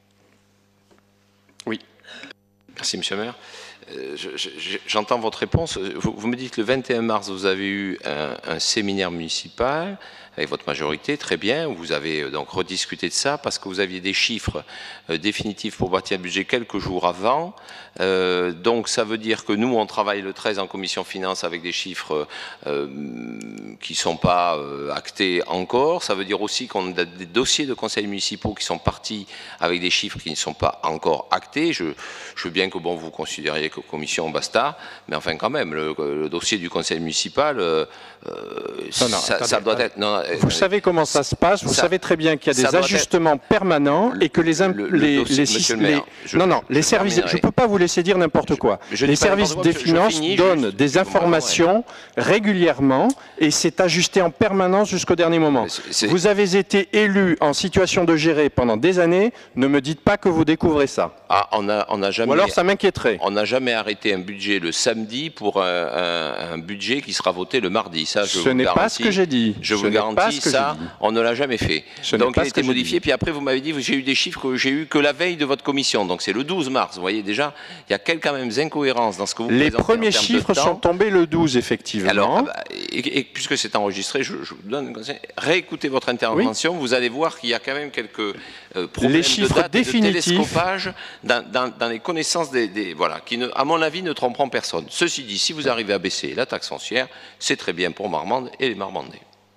Oui. Merci, Monsieur le maire. Euh, J'entends votre réponse. Vous, vous me dites que le vingt et un mars, vous avez eu un, un séminaire municipal avec votre majorité, très bien. Vous avez donc rediscuté de ça parce que vous aviez des chiffres euh, définitifs pour bâtir le budget quelques jours avant. Euh, donc ça veut dire que nous, on travaille le treize en commission finance avec des chiffres euh, qui ne sont pas euh, actés encore. Ça veut dire aussi qu'on a des dossiers de conseils municipaux qui sont partis avec des chiffres qui ne sont pas encore actés. Je, je veux bien que bon, vous considériez que commission basta, mais enfin quand même, le, le dossier du conseil municipal, euh, non, non, ça, attendez, ça doit être... Non, vous savez comment ça se passe, vous ça, savez très bien qu'il y a des ajustements être, permanents et que les... Le, le les, dossier, les, le maire, les je, non, non, je, les je services, je ne peux pas vous laisser dire n'importe quoi. Je, je les services des finances finis, donnent juste, des informations régulièrement et c'est ajusté en permanence jusqu'au dernier moment. C est, vous avez été élu en situation de gérer pendant des années, ne me dites pas que vous découvrez ça. Ah, on a, on a jamais, Ou alors ça m'inquiéterait. On n'a jamais arrêté un budget le samedi pour un, un, un budget qui sera voté le mardi. Ça, je ce n'est pas ce que j'ai dit. Je vous garantis, ça, on ne l'a jamais fait. Ce donc il a été dit. modifié, puis après vous m'avez dit, j'ai eu des chiffres que j'ai eu que la veille de votre commission, donc c'est le douze mars. Vous voyez déjà, il y a quelques quand même incohérences dans ce que vous Les présentez. premiers chiffres sont tombés le douze, effectivement. Alors, bah, et, et puisque c'est enregistré, je, je vous donne un conseil. Réécoutez votre intervention, oui. Vous allez voir qu'il y a quand même quelques euh, problèmes les chiffres de date définitifs. Et de télescopage dans, dans, dans les connaissances des, des voilà, qui, ne, à mon avis, ne tromperont personne. Ceci dit, si vous arrivez à baisser la taxe foncière, c'est très bien pour Marmande et les Marmandais.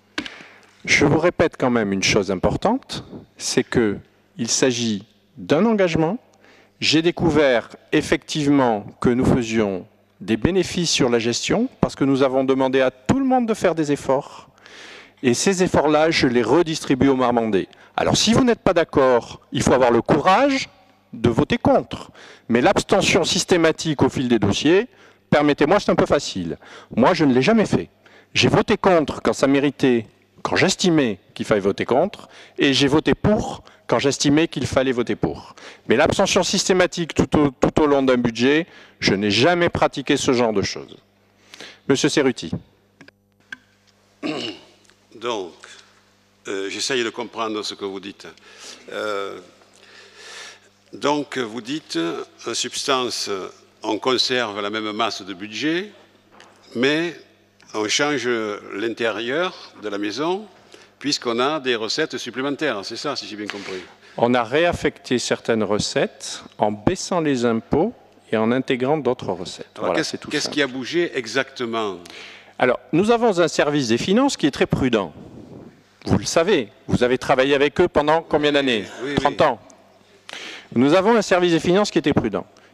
Je vous répète quand même une chose importante, c'est qu'il s'agit d'un engagement. J'ai découvert effectivement que nous faisions des bénéfices sur la gestion parce que nous avons demandé à tout le monde de faire des efforts. Et ces efforts-là, je les redistribue aux Marmandais. Alors si vous n'êtes pas d'accord, il faut avoir le courage de voter contre. Mais l'abstention systématique au fil des dossiers, permettez-moi, c'est un peu facile. Moi, je ne l'ai jamais fait. J'ai voté contre quand ça méritait, quand j'estimais qu'il fallait voter contre, et j'ai voté pour quand j'estimais qu'il fallait voter pour. Mais l'abstention systématique tout au, tout au long d'un budget, je n'ai jamais pratiqué ce genre de choses. Monsieur Cerruti. Donc, euh, j'essaye de comprendre ce que vous dites. Euh, donc, vous dites, en substance, on conserve la même masse de budget, mais on change l'intérieur de la maison, puisqu'on a des recettes supplémentaires. C'est ça, si j'ai bien compris. On a réaffecté certaines recettes en baissant les impôts et en intégrant d'autres recettes. Voilà, qu'est-ce qu'est-ce qui a bougé exactement? Alors, nous avons un service des finances qui est très prudent. Vous le savez, vous avez travaillé avec eux pendant combien d'années? oui, trente oui. ans. Nous avons un service des finances qui était prudent.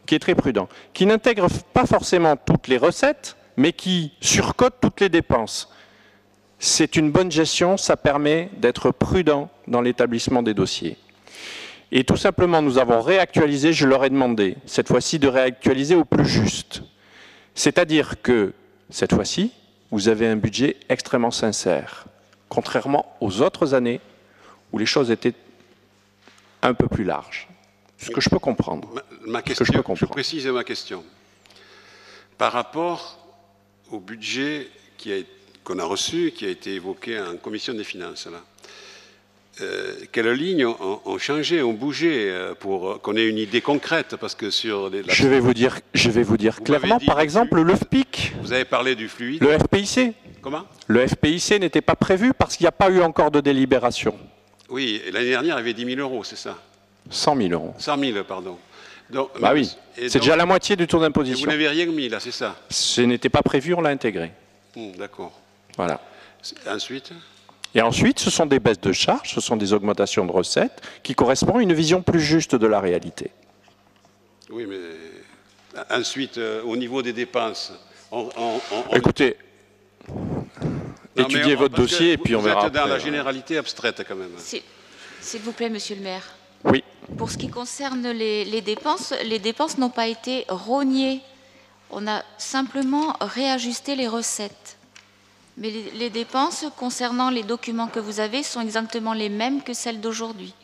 qui est très prudent, qui n'intègre pas forcément toutes les recettes, mais qui surcote toutes les dépenses. C'est une bonne gestion, ça permet d'être prudent dans l'établissement des dossiers. Et tout simplement, nous avons réactualisé, je leur ai demandé, cette fois-ci, de réactualiser au plus juste. C'est-à-dire que, cette fois-ci, vous avez un budget extrêmement sincère, contrairement aux autres années où les choses étaient un peu plus larges. Ce que je peux comprendre. Ma, ma question, que je, peux comprendre. je précise ma question. Par rapport au budget qu'on a, a reçu, qui a été évoqué en commission des finances, là, Euh, quelles lignes ont, ont changé, ont bougé pour qu'on ait une idée concrète, parce que sur les, la... je vais vous dire, je vais vous dire vous clairement, par exemple, le F P I C. Vous avez parlé du fluide. Le F P I C. Comment? Le F P I C n'était pas prévu parce qu'il n'y a pas eu encore de délibération. Oui, l'année dernière, il y avait dix mille euros, c'est ça? cent mille euros. cent mille, pardon. Donc, bah oui, c'est déjà la moitié du taux d'imposition. Vous n'avez rien mis là, c'est ça? Ce n'était pas prévu, on l'a intégré. Mmh, d'accord. Voilà. Ensuite? Et ensuite, ce sont des baisses de charges, ce sont des augmentations de recettes qui correspondent à une vision plus juste de la réalité. Oui, mais ensuite, euh, au niveau des dépenses, on... on, on Écoutez, non, étudiez on, votre dossier et puis on verra. Vous êtes dans après, la généralité abstraite quand même. S'il vous plaît, monsieur le maire. Oui. Pour ce qui concerne les, les dépenses, les dépenses n'ont pas été rognées. On a simplement réajusté les recettes. Mais les, les dépenses concernant les documents que vous avez sont exactement les mêmes que celles d'aujourd'hui.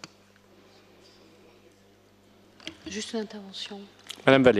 Juste une intervention. Madame Vallée.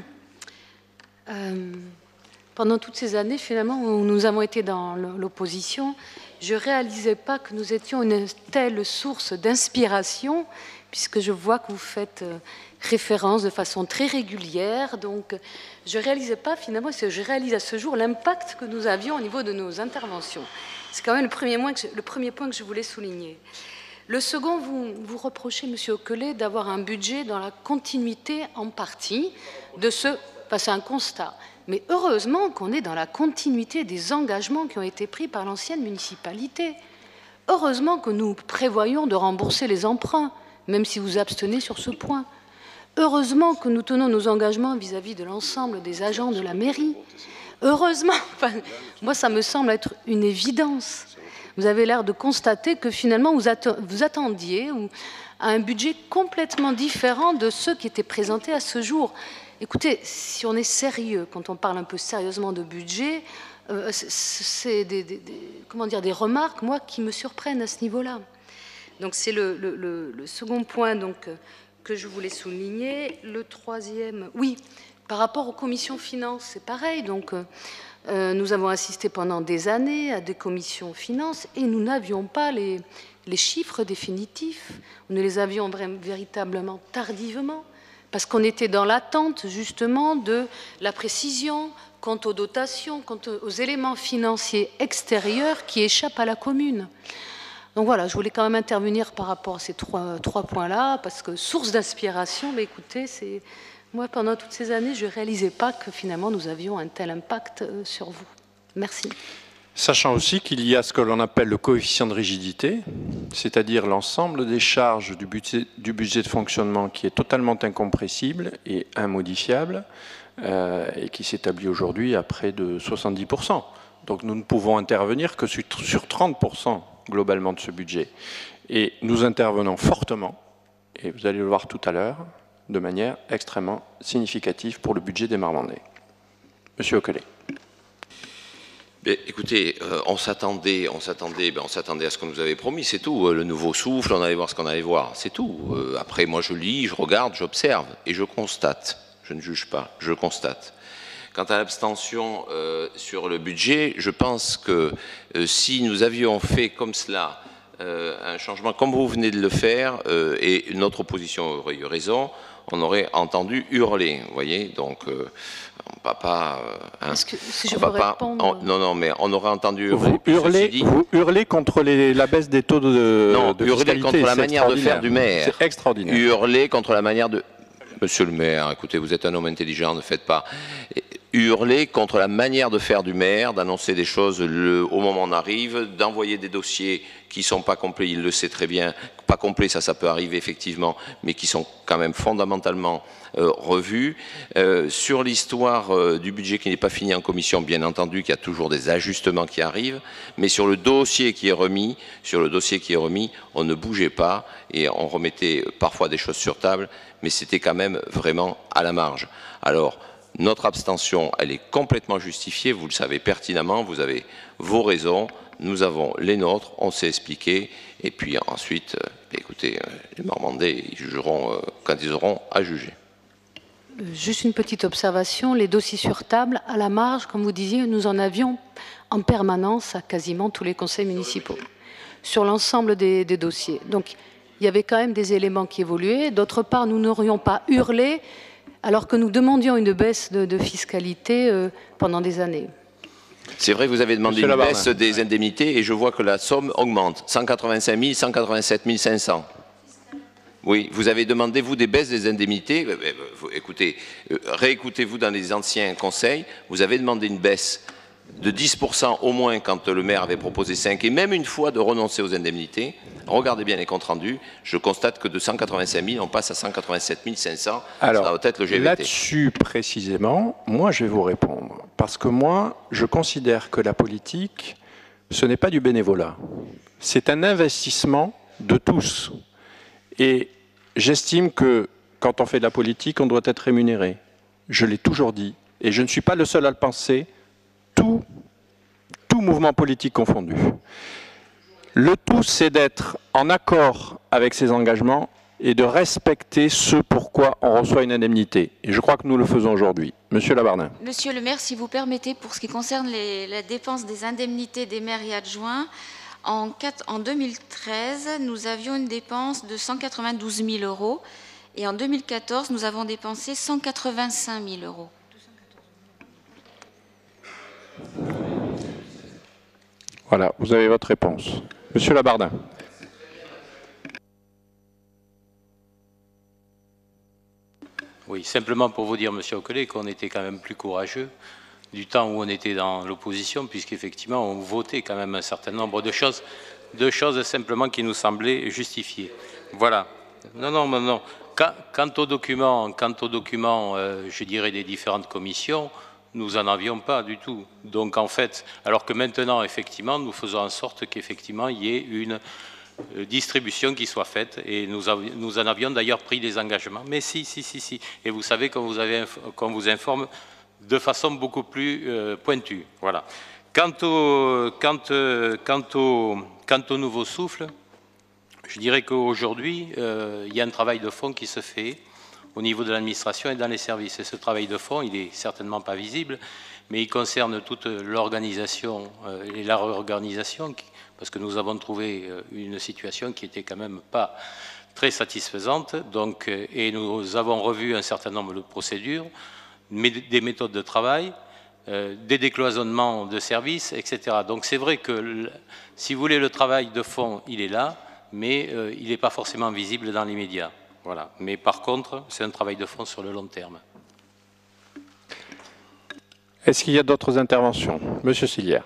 euh, pendant toutes ces années, finalement, où nous avons été dans l'opposition, je ne réalisais pas que nous étions une telle source d'inspiration, puisque je vois que vous faites référence de façon très régulière. Donc, je ne réalisais pas, finalement, je réalise à ce jour l'impact que nous avions au niveau de nos interventions. C'est quand même le premier, point que je, le premier point que je voulais souligner. Le second, vous, vous reprochez, M. Oquelet, d'avoir un budget dans la continuité en partie de ce... Enfin, c'est un constat. Mais heureusement qu'on est dans la continuité des engagements qui ont été pris par l'ancienne municipalité. Heureusement que nous prévoyons de rembourser les emprunts, même si vous abstenez sur ce point. Heureusement que nous tenons nos engagements vis-à-vis de l'ensemble des agents de la mairie. Heureusement, enfin, moi ça me semble être une évidence. Vous avez l'air de constater que finalement vous, att vous attendiez à un budget complètement différent de ceux qui étaient présentés à ce jour. Écoutez, si on est sérieux, quand on parle un peu sérieusement de budget, euh, c'est des, des, des, comment dire, des remarques, moi, qui me surprennent à ce niveau-là. Donc c'est le, le, le, le second point donc, que je voulais souligner. Le troisième, oui, par rapport aux commissions finances, c'est pareil. Donc, euh, nous avons assisté pendant des années à des commissions finances et nous n'avions pas les, les chiffres définitifs. Nous les avions vraiment, véritablement tardivement, parce qu'on était dans l'attente justement de la précision quant aux dotations, quant aux éléments financiers extérieurs qui échappent à la commune. Donc voilà, je voulais quand même intervenir par rapport à ces trois, trois points-là, parce que source d'inspiration, mais écoutez, c'est... moi, pendant toutes ces années, je ne réalisais pas que finalement nous avions un tel impact sur vous. Merci. Sachant aussi qu'il y a ce que l'on appelle le coefficient de rigidité, c'est-à-dire l'ensemble des charges du budget, du budget de fonctionnement qui est totalement incompressible et immodifiable, euh, et qui s'établit aujourd'hui à près de soixante-dix pour cent. Donc nous ne pouvons intervenir que sur, sur trente pour cent globalement de ce budget. Et nous intervenons fortement, et vous allez le voir tout à l'heure, de manière extrêmement significative pour le budget des Marmandais. Monsieur Oquelet. Bien, écoutez, euh, on s'attendait, on s'attendait, ben, on s'attendait à ce qu'on nous avait promis, c'est tout. Le nouveau souffle, on allait voir ce qu'on allait voir, c'est tout. Euh, après, moi, je lis, je regarde, j'observe et je constate. Je ne juge pas, je constate. Quant à l'abstention euh, sur le budget, je pense que euh, si nous avions fait comme cela euh, un changement, comme vous venez de le faire, euh, et notre opposition aurait eu raison, on aurait entendu hurler, vous voyez, donc euh, on ne va pas... Hein, Est-ce que si je on peux va pas, répondre... on, non, non, mais on aurait entendu hurler. Vous hurlez, dit, vous hurlez contre les, la baisse des taux de, non, de hurler contre la manière de faire du maire. C'est extraordinaire. Hurler contre la manière de... Monsieur le maire, écoutez, vous êtes un homme intelligent, ne faites pas... Hurler contre la manière de faire du maire, d'annoncer des choses le, au moment où on arrive, d'envoyer des dossiers qui ne sont pas complets, il le sait très bien, pas complets, ça, ça peut arriver effectivement, mais qui sont quand même fondamentalement euh, revus. Euh, sur l'histoire euh, du budget qui n'est pas fini en commission, bien entendu qu'il y a toujours des ajustements qui arrivent, mais sur le dossier qui est remis, sur le dossier qui est remis, on ne bougeait pas et on remettait parfois des choses sur table, mais c'était quand même vraiment à la marge. Alors, notre abstention, elle est complètement justifiée, vous le savez pertinemment, vous avez vos raisons, nous avons les nôtres, on s'est expliqué, et puis ensuite, euh, écoutez, euh, les Marmandais, ils jugeront euh, quand ils auront à juger. Juste une petite observation, les dossiers sur table, à la marge, comme vous disiez, nous en avions en permanence à quasiment tous les conseils municipaux, sur l'ensemble des, des dossiers. Donc, il y avait quand même des éléments qui évoluaient. D'autre part, nous n'aurions pas hurlé alors que nous demandions une baisse de, de fiscalité euh, pendant des années. C'est vrai que vous avez demandé Monsieur une Labarne. baisse des indemnités et je vois que la somme augmente, cent quatre-vingt-cinq mille, cent quatre-vingt-sept mille cinq cents. Oui, vous avez demandé, vous, des baisses des indemnités. Écoutez, réécoutez-vous dans les anciens conseils, vous avez demandé une baisse de dix pour cent au moins quand le maire avait proposé cinq, et même une fois de renoncer aux indemnités. Regardez bien les comptes rendus, je constate que de cent quatre-vingt-cinq mille, on passe à cent quatre-vingt-sept mille cinq cents, Alors, ça va peut-être le G V T. là-dessus précisément, moi je vais vous répondre. Parce que moi, je considère que la politique, ce n'est pas du bénévolat. C'est un investissement de tous. Et j'estime que quand on fait de la politique, on doit être rémunéré. Je l'ai toujours dit. Et je ne suis pas le seul à le penser. Tout, tout mouvement politique confondu. Le tout, c'est d'être en accord avec ses engagements et de respecter ce pourquoi on reçoit une indemnité. Et je crois que nous le faisons aujourd'hui. Monsieur Labarne. Monsieur le maire, si vous permettez, pour ce qui concerne les, la dépense des indemnités des maires et adjoints, en, quatre, en deux mille treize, nous avions une dépense de cent quatre-vingt-douze mille euros et en deux mille quatorze, nous avons dépensé cent quatre-vingt-cinq mille euros. Voilà, vous avez votre réponse. Monsieur Labardin. Oui, simplement pour vous dire, monsieur Oquelet, qu'on était quand même plus courageux du temps où on était dans l'opposition, puisqu'effectivement, on votait quand même un certain nombre de choses, de choses simplement qui nous semblaient justifiées. Voilà. Non, non, non, non. Quant aux documents, quant aux documents euh, je dirais, des différentes commissions, nous n'en avions pas du tout. Donc, en fait, alors que maintenant, effectivement, nous faisons en sorte qu'effectivement, il y ait une distribution qui soit faite, et nous, av nous en avions d'ailleurs pris des engagements. Mais si, si, si, si. Et vous savez qu'on vous, qu'on vous informe de façon beaucoup plus euh, pointue. Voilà. Quant au, quant, euh, quant, au, quant au nouveau souffle, je dirais qu'aujourd'hui, euh, il y a un travail de fond qui se fait au niveau de l'administration et dans les services. Et ce travail de fond, il n'est certainement pas visible, mais il concerne toute l'organisation euh, et la réorganisation, parce que nous avons trouvé une situation qui était quand même pas très satisfaisante. Donc, et nous avons revu un certain nombre de procédures, des méthodes de travail, euh, des décloisonnements de services, et cetera. Donc c'est vrai que, si vous voulez, le travail de fond, il est là, mais euh, il n'est pas forcément visible dans l'immédiat. Voilà. Mais par contre, c'est un travail de fond sur le long terme. Est-ce qu'il y a d'autres interventions? Monsieur Silière.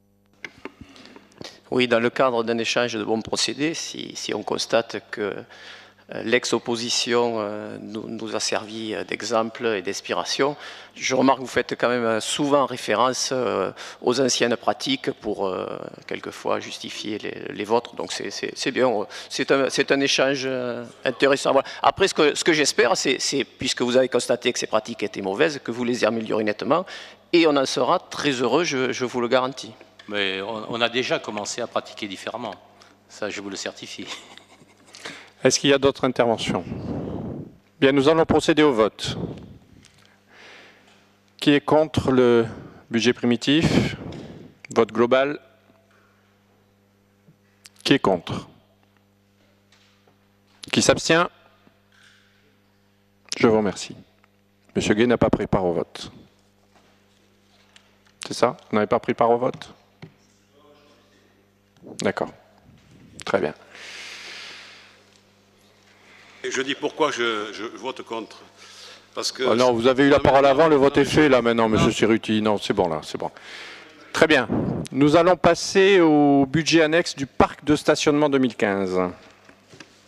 Oui, dans le cadre d'un échange de bons procédés, si, si on constate que euh, l'ex-opposition euh, nous, nous a servi d'exemple et d'inspiration, je remarque que vous faites quand même souvent référence euh, aux anciennes pratiques pour euh, quelquefois justifier les, les vôtres. Donc c'est bien, c'est un, un échange intéressant. Voilà. Après, ce que, ce que j'espère, c'est, puisque vous avez constaté que ces pratiques étaient mauvaises, que vous les améliorez nettement, et on en sera très heureux, je, je vous le garantis. Mais on a déjà commencé à pratiquer différemment. Ça, je vous le certifie. Est-ce qu'il y a d'autres interventions? Bien, nous allons procéder au vote. Qui est contre le budget primitif? Vote global. Qui est contre? Qui s'abstient? Je vous remercie. Monsieur Gay n'a pas pris part au vote. C'est ça? Vous n'avez pas pris part au vote? D'accord. Très bien. Et je dis pourquoi je, je vote contre. Parce que... Oh non, vous avez eu la parole avant, le vote est fait là maintenant, monsieur Cerruti. Non, c'est bon là, c'est bon. Très bien. Nous allons passer au budget annexe du parc de stationnement deux mille quinze.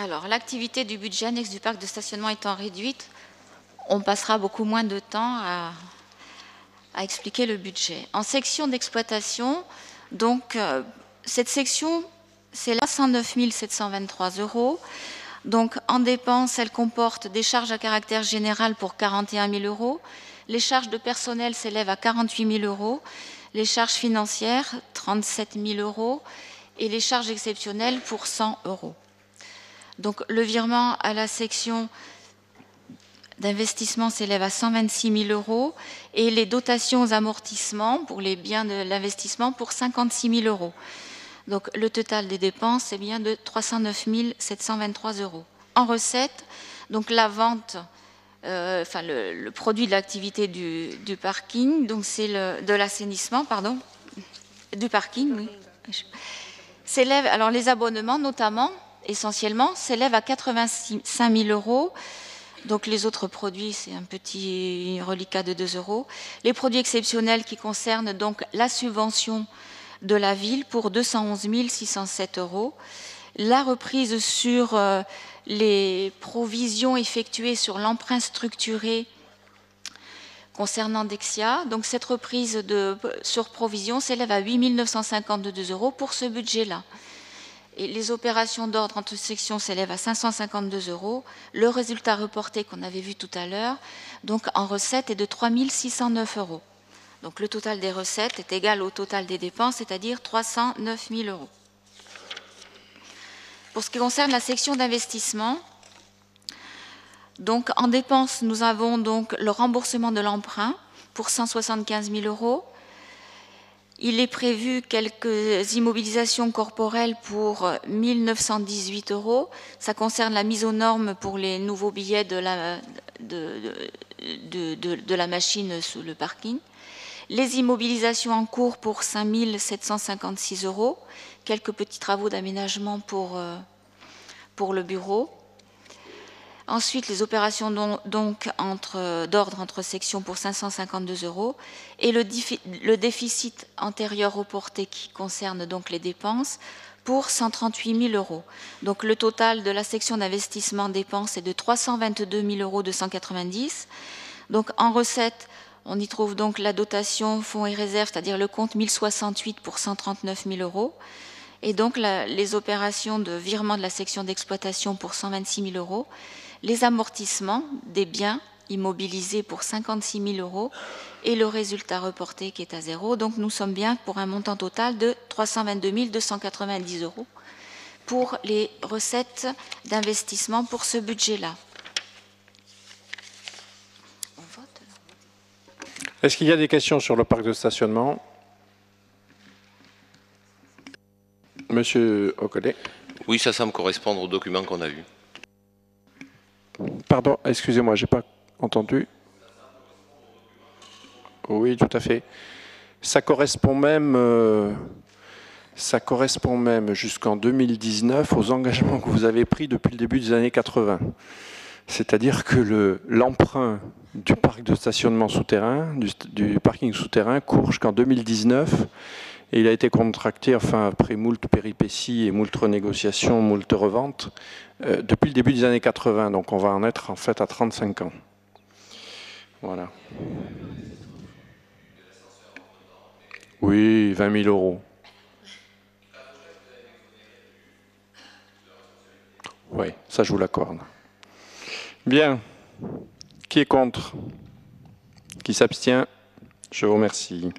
Alors, l'activité du budget annexe du parc de stationnement étant réduite, on passera beaucoup moins de temps à, à expliquer le budget. En section d'exploitation, donc, euh, cette section, c'est là cent neuf mille sept cent vingt-trois euros. Donc, en dépenses, elle comporte des charges à caractère général pour quarante et un mille euros. Les charges de personnel s'élèvent à quarante-huit mille euros. Les charges financières, trente-sept mille euros. Et les charges exceptionnelles pour cent euros. Donc, le virement à la section d'investissement s'élève à cent vingt-six mille euros et les dotations aux amortissements pour les biens de l'investissement pour cinquante-six mille euros. Donc, le total des dépenses est bien de trois cent neuf mille sept cent vingt-trois euros. En recettes, donc la vente, euh, enfin le, le produit de l'activité du, du parking, donc c'est le, de l'assainissement, pardon, du parking, oui. S'élève, alors les abonnements notamment, essentiellement, s'élèvent à quatre-vingt-cinq mille euros. Donc les autres produits, c'est un petit reliquat de deux euros. Les produits exceptionnels qui concernent donc la subvention de la ville pour deux cent onze mille six cent sept euros. La reprise sur euh, les provisions effectuées sur l'emprunt structuré concernant Dexia. Donc cette reprise de, sur provision s'élève à huit mille neuf cent cinquante-deux euros pour ce budget-là. Et les opérations d'ordre entre sections s'élèvent à cinq cent cinquante-deux euros. Le résultat reporté qu'on avait vu tout à l'heure, donc en recette, est de trois mille six cent neuf euros. Donc le total des recettes est égal au total des dépenses, c'est-à-dire trois cent neuf mille euros. Pour ce qui concerne la section d'investissement, donc en dépenses, nous avons donc le remboursement de l'emprunt pour cent soixante-quinze mille euros. Il est prévu quelques immobilisations corporelles pour mille neuf cent dix-huit euros. Ça concerne la mise aux normes pour les nouveaux billets de la, de, de, de, de la machine sous le parking. Les immobilisations en cours pour cinq mille sept cent cinquante-six euros. Quelques petits travaux d'aménagement pour, pour le bureau. Ensuite, les opérations donc entre, d'ordre entre sections pour cinq cent cinquante-deux euros et le, le déficit antérieur reporté qui concerne donc les dépenses pour cent trente-huit mille euros. Donc le total de la section d'investissement dépenses est de trois cent vingt-deux mille euros deux cent quatre-vingt-dix. Donc en recettes, on y trouve donc la dotation fonds et réserves, c'est-à-dire le compte mille soixante-huit pour cent trente-neuf mille euros. Et donc la, les opérations de virement de la section d'exploitation pour cent vingt-six mille euros. Les amortissements des biens immobilisés pour cinquante-six mille euros et le résultat reporté qui est à zéro. Donc nous sommes bien pour un montant total de trois cent vingt-deux mille deux cent quatre-vingt-dix euros pour les recettes d'investissement pour ce budget-là. On vote. Est-ce qu'il y a des questions sur le parc de stationnement? Monsieur Ocolet. Oui, ça semble correspondre au document qu'on a vu. Pardon, excusez-moi, je n'ai pas entendu. Oui, tout à fait. Ça correspond même, euh, ça correspond même jusqu'en deux mille dix-neuf aux engagements que vous avez pris depuis le début des années quatre-vingt. C'est-à-dire que le, l'emprunt du parc de stationnement souterrain, du, du parking souterrain, court jusqu'en deux mille dix-neuf. Et il a été contracté, enfin, après moult péripéties et moult renégociations, moult reventes, euh, depuis le début des années quatre-vingt. Donc on va en être en fait à trente-cinq ans. Voilà. Oui, vingt mille euros. Oui, ça je vous l'accorde. Bien. Qui est contre? Qui s'abstient? Je vous remercie.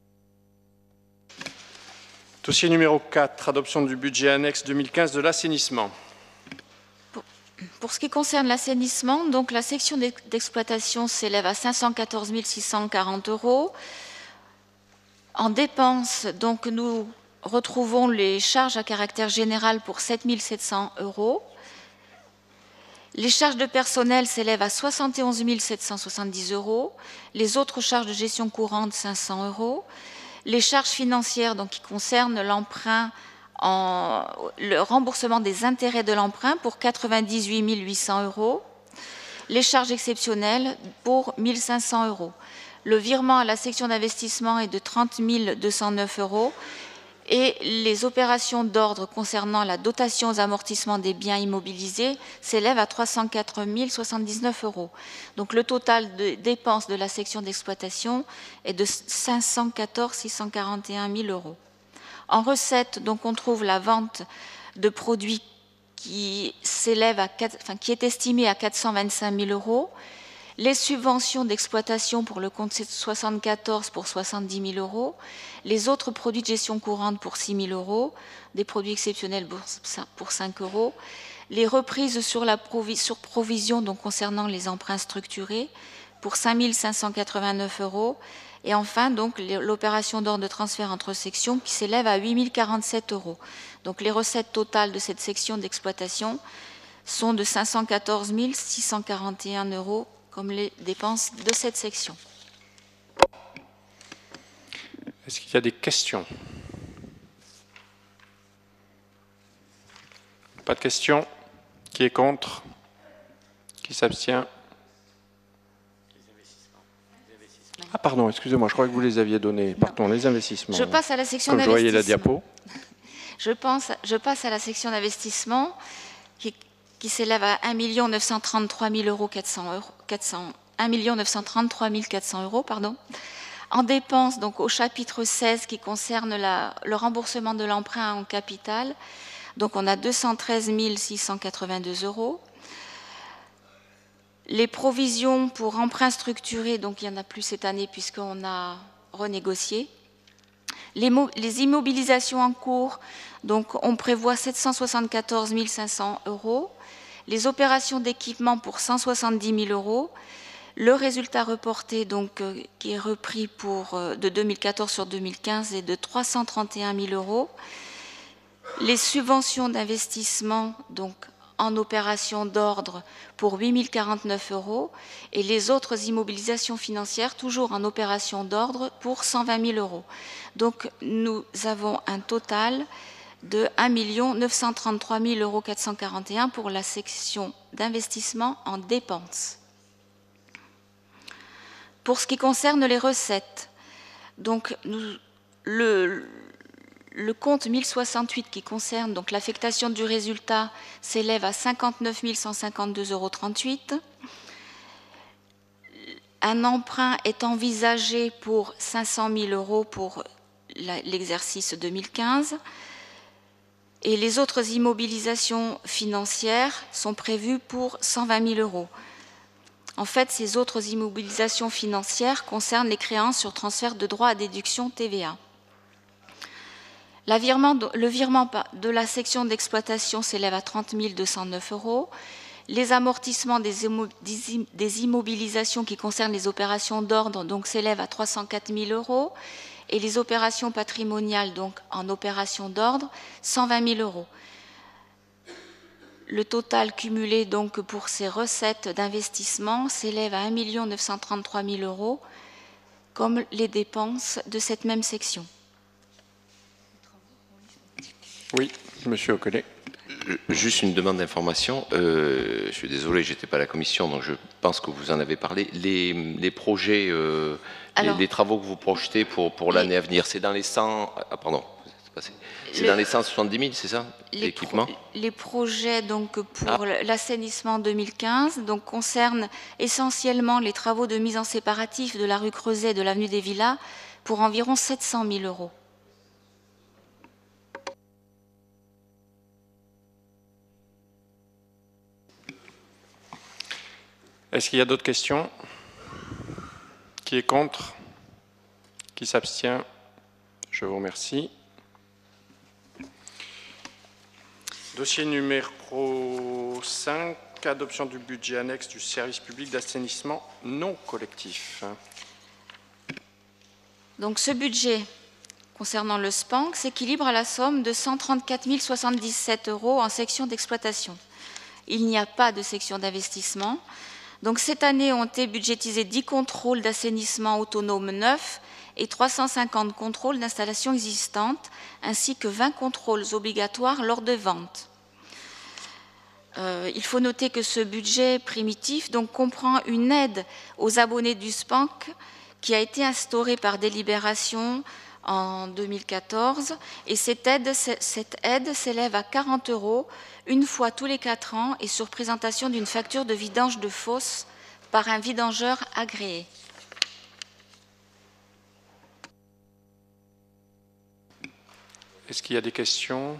Dossier numéro quatre, adoption du budget annexe deux mille quinze de l'assainissement. Pour, pour ce qui concerne l'assainissement, donc la section d'exploitation s'élève à cinq cent quatorze mille six cent quarante euros. En dépenses, donc nous retrouvons les charges à caractère général pour sept mille sept cents euros. Les charges de personnel s'élèvent à soixante et onze mille sept cent soixante-dix euros. Les autres charges de gestion courante, cinq cents euros. Les charges financières donc, qui concernent l'emprunt, en, le remboursement des intérêts de l'emprunt pour quatre-vingt-dix-huit mille huit cents euros. Les charges exceptionnelles pour mille cinq cents euros. Le virement à la section d'investissement est de trente mille deux cent neuf euros Et les opérations d'ordre concernant la dotation aux amortissements des biens immobilisés s'élèvent à trois cent quatre mille soixante-dix-neuf euros. Donc le total de dépenses de la section d'exploitation est de cinq cent quatorze mille six cent quarante et un euros. En recette, donc, on trouve la vente de produits qui s'élève à quatre, enfin, qui est estimée à quatre cent vingt-cinq mille euros, les subventions d'exploitation pour le compte soixante-quatorze pour soixante-dix mille euros, les autres produits de gestion courante pour six mille euros, des produits exceptionnels pour cinq euros, les reprises sur, la provi sur provision donc concernant les emprunts structurés pour cinq mille cinq cent quatre-vingt-neuf euros, et enfin donc l'opération d'ordre de transfert entre sections qui s'élève à huit mille quarante-sept euros. Donc les recettes totales de cette section d'exploitation sont de cinq cent quatorze mille six cent quarante et un euros comme les dépenses de cette section. Est-ce qu'il y a des questions? Pas de questions? Qui est contre? Qui s'abstient? Ah pardon, excusez-moi, je crois que vous les aviez donnés. Pardon, les investissements. Je passe à la section d'investissement. Comme je voyais la diapo. Je, pense, je passe à la section d'investissement qui, qui s'élève à un million neuf cent trente-trois mille quatre cents euros. un million neuf cent trente-trois mille quatre cents euros, pardon. En dépenses, donc au chapitre seize qui concerne la, le remboursement de l'emprunt en capital, donc on a deux cent treize mille six cent quatre-vingt-deux euros. Les provisions pour emprunts structurés, donc il n'y en a plus cette année puisqu'on a renégocié. Les, les immobilisations en cours, donc on prévoit sept cent soixante-quatorze mille cinq cents euros. Les opérations d'équipement pour cent soixante-dix mille euros. Le résultat reporté, donc, euh, qui est repris pour, euh, de deux mille quatorze sur deux mille quinze, est de trois cent trente et un mille euros. Les subventions d'investissement, donc en opération d'ordre, pour huit mille quarante-neuf euros. Et les autres immobilisations financières, toujours en opération d'ordre, pour cent vingt mille euros. Donc, nous avons un total de un million neuf cent trente-trois mille quatre cent quarante et un euros pour la section d'investissement en dépenses. Pour ce qui concerne les recettes, donc nous, le, le compte mille soixante-huit qui concerne donc l'affectation du résultat s'élève à cinquante-neuf mille cent cinquante-deux euros trente-huit. Un emprunt est envisagé pour cinq cent mille euros pour l'exercice deux mille quinze. Et les autres immobilisations financières sont prévues pour cent vingt mille euros. En fait, ces autres immobilisations financières concernent les créances sur transfert de droits à déduction T V A. La virement, le virement de la section d'exploitation s'élève à trente mille deux cent neuf euros. Les amortissements des, des immobilisations qui concernent les opérations d'ordre donc s'élèvent à trois cent quatre mille euros. Et les opérations patrimoniales, donc en opération d'ordre, cent vingt mille euros. Le total cumulé donc pour ces recettes d'investissement s'élève à un million neuf cent trente-trois mille euros, comme les dépenses de cette même section. Oui, Monsieur Ocollet. Juste une demande d'information. Euh, je suis désolé, je n'étais pas à la commission, donc je pense que vous en avez parlé. Les, les projets, euh, Alors, les, les travaux que vous projetez pour, pour l'année à venir, c'est dans les cent... Ah, pardon. C'est dans les cent soixante-dix mille, c'est ça, l'équipement? pro, Les projets donc, pour ah. l'assainissement deux mille quinze donc, concernent essentiellement les travaux de mise en séparatif de la rue Creuset et de l'avenue des Villas pour environ sept cent mille euros. Est-ce qu'il y a d'autres questions? Qui est contre? Qui s'abstient? Je vous remercie. Dossier numéro cinq, adoption du budget annexe du service public d'assainissement non collectif. Donc ce budget concernant le S P A N C s'équilibre à la somme de cent trente-quatre mille soixante-dix-sept euros en section d'exploitation. Il n'y a pas de section d'investissement. Donc cette année ont été budgétisés dix contrôles d'assainissement autonome neufs et trois cent cinquante contrôles d'installations existantes, ainsi que vingt contrôles obligatoires lors de ventes. Euh, il faut noter que ce budget primitif donc, comprend une aide aux abonnés du S P A N C qui a été instaurée par délibération en deux mille quatorze et cette aide, cette aide s'élève à quarante euros une fois tous les quatre ans et sur présentation d'une facture de vidange de fosse par un vidangeur agréé. Est-ce qu'il y a des questions?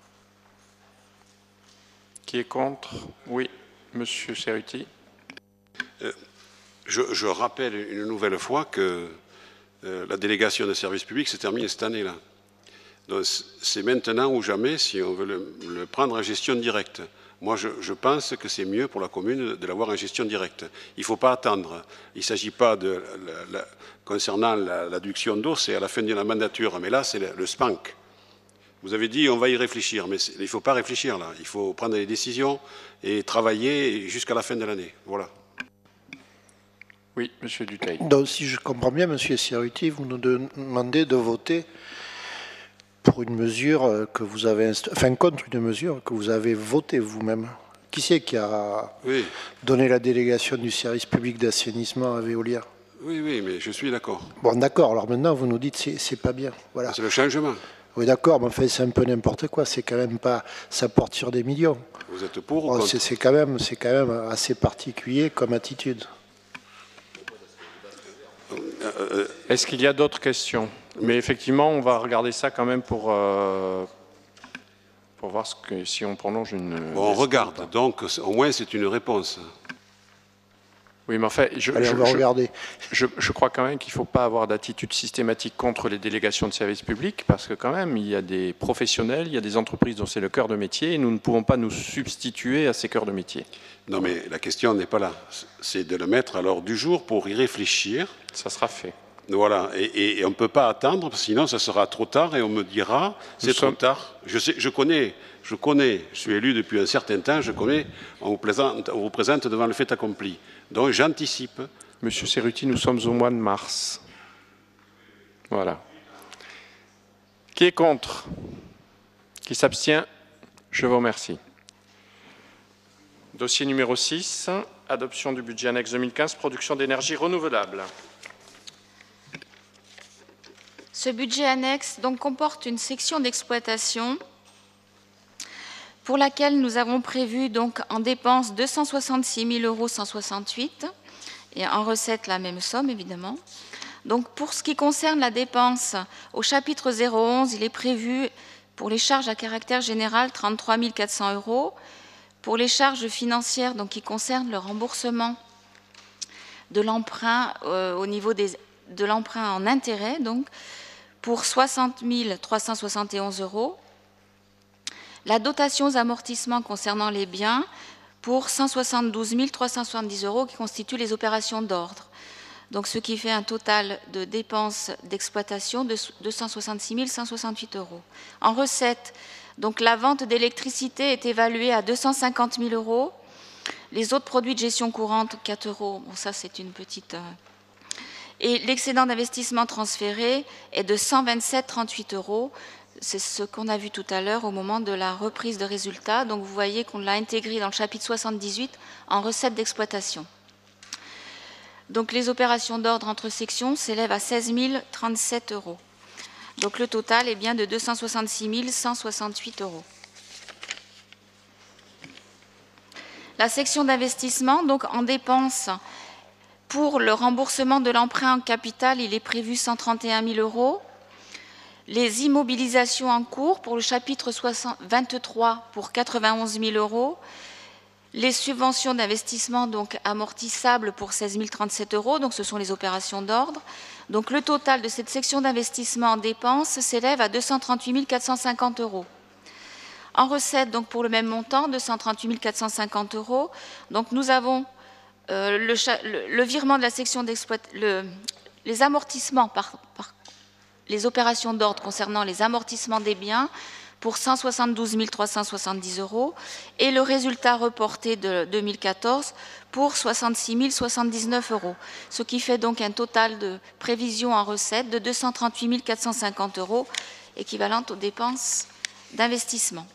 Qui est contre? Oui, Monsieur Cerruti. Euh, je, je rappelle une nouvelle fois que euh, la délégation de services publics se termine cette année-là. Donc c'est maintenant ou jamais si on veut le, le prendre en gestion directe. Moi, je, je pense que c'est mieux pour la commune de, de l'avoir en gestion directe. Il ne faut pas attendre. Il ne s'agit pas de... La, la, concernant l'adduction d'eau, c'est à la fin de la mandature. Mais là, c'est le, le SPANC. Vous avez dit on va y réfléchir, mais il ne faut pas réfléchir là. Il faut prendre des décisions et travailler jusqu'à la fin de l'année. Voilà. Oui, Monsieur Dutheil. Donc, si je comprends bien, Monsieur Cerruti, vous nous demandez de voter pour une mesure que vous avez, enfin contre une mesure que vous avez votée vous-même. Qui c'est qui a oui. donné la délégation du service public d'assainissement à Veolia? Oui, oui, mais je suis d'accord. Bon, d'accord. Alors maintenant, vous nous dites c'est c'est pas bien. Voilà. C'est le changement. Oui, d'accord, mais enfin, c'est un peu n'importe quoi. C'est quand même pas, ça porte sur des millions. Vous êtes pour ou bon, contre? C'est quand même, c'est quand même assez particulier comme attitude. Est-ce qu'il y a d'autres questions? Mais effectivement, on va regarder ça quand même pour, euh, pour voir ce que, si on prolonge une... Bon, on regarde, donc au moins c'est une réponse. Oui, mais en fait, je, Allez, je, on va je, regarder. Je, je crois quand même qu'il ne faut pas avoir d'attitude systématique contre les délégations de services publics, parce que quand même, il y a des professionnels, il y a des entreprises dont c'est le cœur de métier, et nous ne pouvons pas nous substituer à ces cœurs de métier. Non, mais la question n'est pas là. C'est de le mettre à l'ordre du jour pour y réfléchir. Ça sera fait. Voilà, et, et, et on ne peut pas attendre, parce que sinon ça sera trop tard, et on me dira, c'est trop sommes... tard. Je, sais, je connais, je connais, je suis élu depuis un certain temps, je connais, on vous présente, on vous présente devant le fait accompli. Donc j'anticipe. Monsieur Cerruti, nous sommes au mois de mars. Voilà. Qui est contre? Qui s'abstient? Je vous remercie. Dossier numéro six, adoption du budget annexe deux mille quinze, production d'énergie renouvelable. Ce budget annexe donc, comporte une section d'exploitation pour laquelle nous avons prévu donc, en dépenses deux cent soixante-six mille euros cent soixante-huit et en recettes la même somme évidemment. Donc, pour ce qui concerne la dépense au chapitre zéro onze, il est prévu pour les charges à caractère général trente-trois mille quatre cents euros. Pour les charges financières donc, qui concernent le remboursement de l'emprunt euh, au niveau des, de l'emprunt en intérêt, donc pour soixante mille trois cent soixante et onze euros. La dotation aux amortissements concernant les biens pour cent soixante-douze mille trois cent soixante-dix euros qui constituent les opérations d'ordre. Donc, ce qui fait un total de dépenses d'exploitation de deux cent soixante-six mille cent soixante-huit euros. En recettes, donc la vente d'électricité est évaluée à deux cent cinquante mille euros. Les autres produits de gestion courante, quatre euros. Bon, ça, c'est une petite... Euh... Et l'excédent d'investissement transféré est de cent vingt-sept virgule trente-huit euros. C'est ce qu'on a vu tout à l'heure au moment de la reprise de résultats. Donc, vous voyez qu'on l'a intégré dans le chapitre soixante-dix-huit en recettes d'exploitation. Donc, les opérations d'ordre entre sections s'élèvent à seize mille trente-sept euros. Donc, le total est bien de deux cent soixante-six mille cent soixante-huit euros. La section d'investissement, donc en dépenses, pour le remboursement de l'emprunt en capital, il est prévu cent trente et un mille euros. Les immobilisations en cours pour le chapitre vingt-trois pour quatre-vingt-onze mille euros. Les subventions d'investissement donc amortissables pour seize mille trente-sept euros, donc ce sont les opérations d'ordre. Donc le total de cette section d'investissement en dépenses s'élève à deux cent trente-huit mille quatre cent cinquante euros. En recettes, donc pour le même montant, deux cent trente-huit mille quatre cent cinquante euros. Donc nous avons euh, le, le, le virement de la section d'exploitation, les amortissements par, par les opérations d'ordre concernant les amortissements des biens pour cent soixante-douze mille trois cent soixante-dix euros et le résultat reporté de deux mille quatorze pour soixante-six mille soixante-dix-neuf euros, ce qui fait donc un total de prévision en recettes de deux cent trente-huit mille quatre cent cinquante euros, équivalente aux dépenses d'investissement.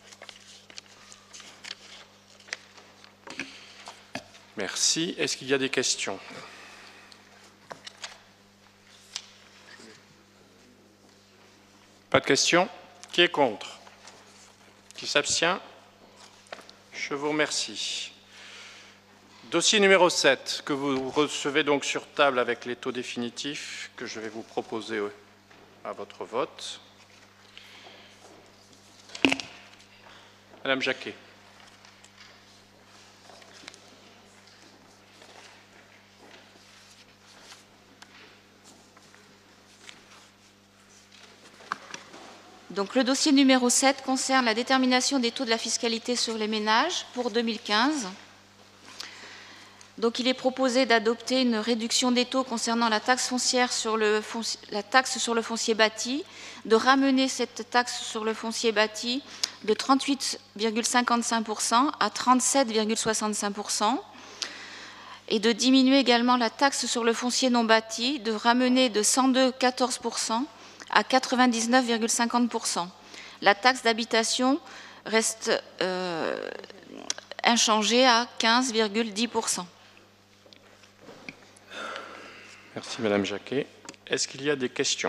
Merci. Est-ce qu'il y a des questions? Pas de questions? Qui est contre? Qui s'abstient? Je vous remercie. Dossier numéro sept, que vous recevez donc sur table avec les taux définitifs que je vais vous proposer à votre vote. Madame Jacquet. Donc, le dossier numéro sept concerne la détermination des taux de la fiscalité sur les ménages pour deux mille quinze. Donc, il est proposé d'adopter une réduction des taux concernant la taxe foncière sur le foncier, la taxe sur le foncier bâti, de ramener cette taxe sur le foncier bâti de trente-huit virgule cinquante-cinq pour cent à trente-sept virgule soixante-cinq pour cent et de diminuer également la taxe sur le foncier non bâti, de ramener de cent deux virgule quatorze pour cent à quatre-vingt-dix-neuf virgule cinquante pour cent. La taxe d'habitation reste euh, inchangée à quinze virgule dix pour cent. Merci Madame Jacquet. Est-ce qu'il y a des questions?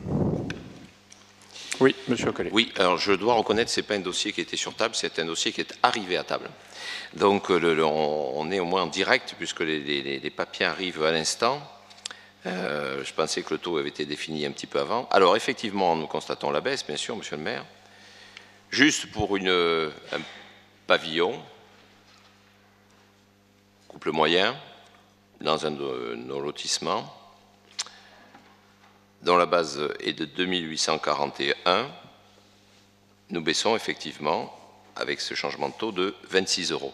Oui, Monsieur Occollet. Oui, alors je dois reconnaître que ce n'est pas un dossier qui était sur table, c'est un dossier qui est arrivé à table. Donc le, le, on, on est au moins en direct puisque les, les, les papiers arrivent à l'instant. Euh, je pensais que le taux avait été défini un petit peu avant. Alors effectivement, nous constatons la baisse, bien sûr, Monsieur le maire. Juste pour une, un pavillon, couple moyen, dans un de nos lotissements, dont la base est de deux mille huit cent quarante et un, nous baissons effectivement, avec ce changement de taux, de vingt-six euros.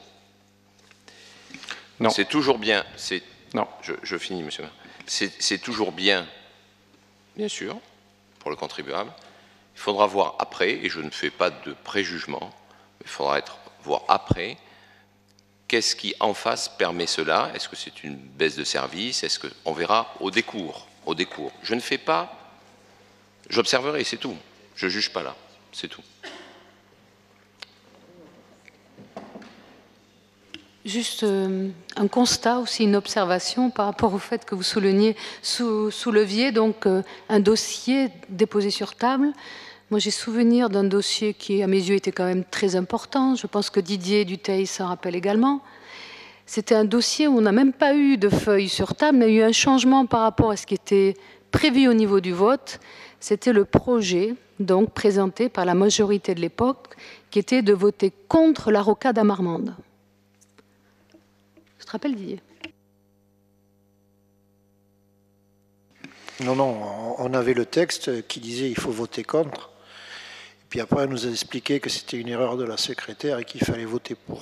Non. C'est toujours bien. Non. Je, je finis, monsieur le maire. C'est toujours bien, bien sûr, pour le contribuable. Il faudra voir après, et je ne fais pas de préjugement, mais il faudra être, voir après, qu'est-ce qui en face permet cela? Est-ce que c'est une baisse de service? Est-ce que on verra au décours, au décours. Je ne fais pas, j'observerai, c'est tout. Je ne juge pas là, c'est tout. Juste euh, un constat, aussi une observation par rapport au fait que vous souligniez, sous, souleviez donc euh, un dossier déposé sur table. Moi, j'ai souvenir d'un dossier qui, à mes yeux, était quand même très important. Je pense que Didier Dutheil s'en rappelle également. C'était un dossier où on n'a même pas eu de feuilles sur table, mais il y a eu un changement par rapport à ce qui était prévu au niveau du vote. C'était le projet, donc présenté par la majorité de l'époque, qui était de voter contre la rocade à Marmande. Tu te rappelles, Didier? Non, non, on avait le texte qui disait il faut voter contre. Et puis après, on nous a expliqué que c'était une erreur de la secrétaire et qu'il fallait voter pour.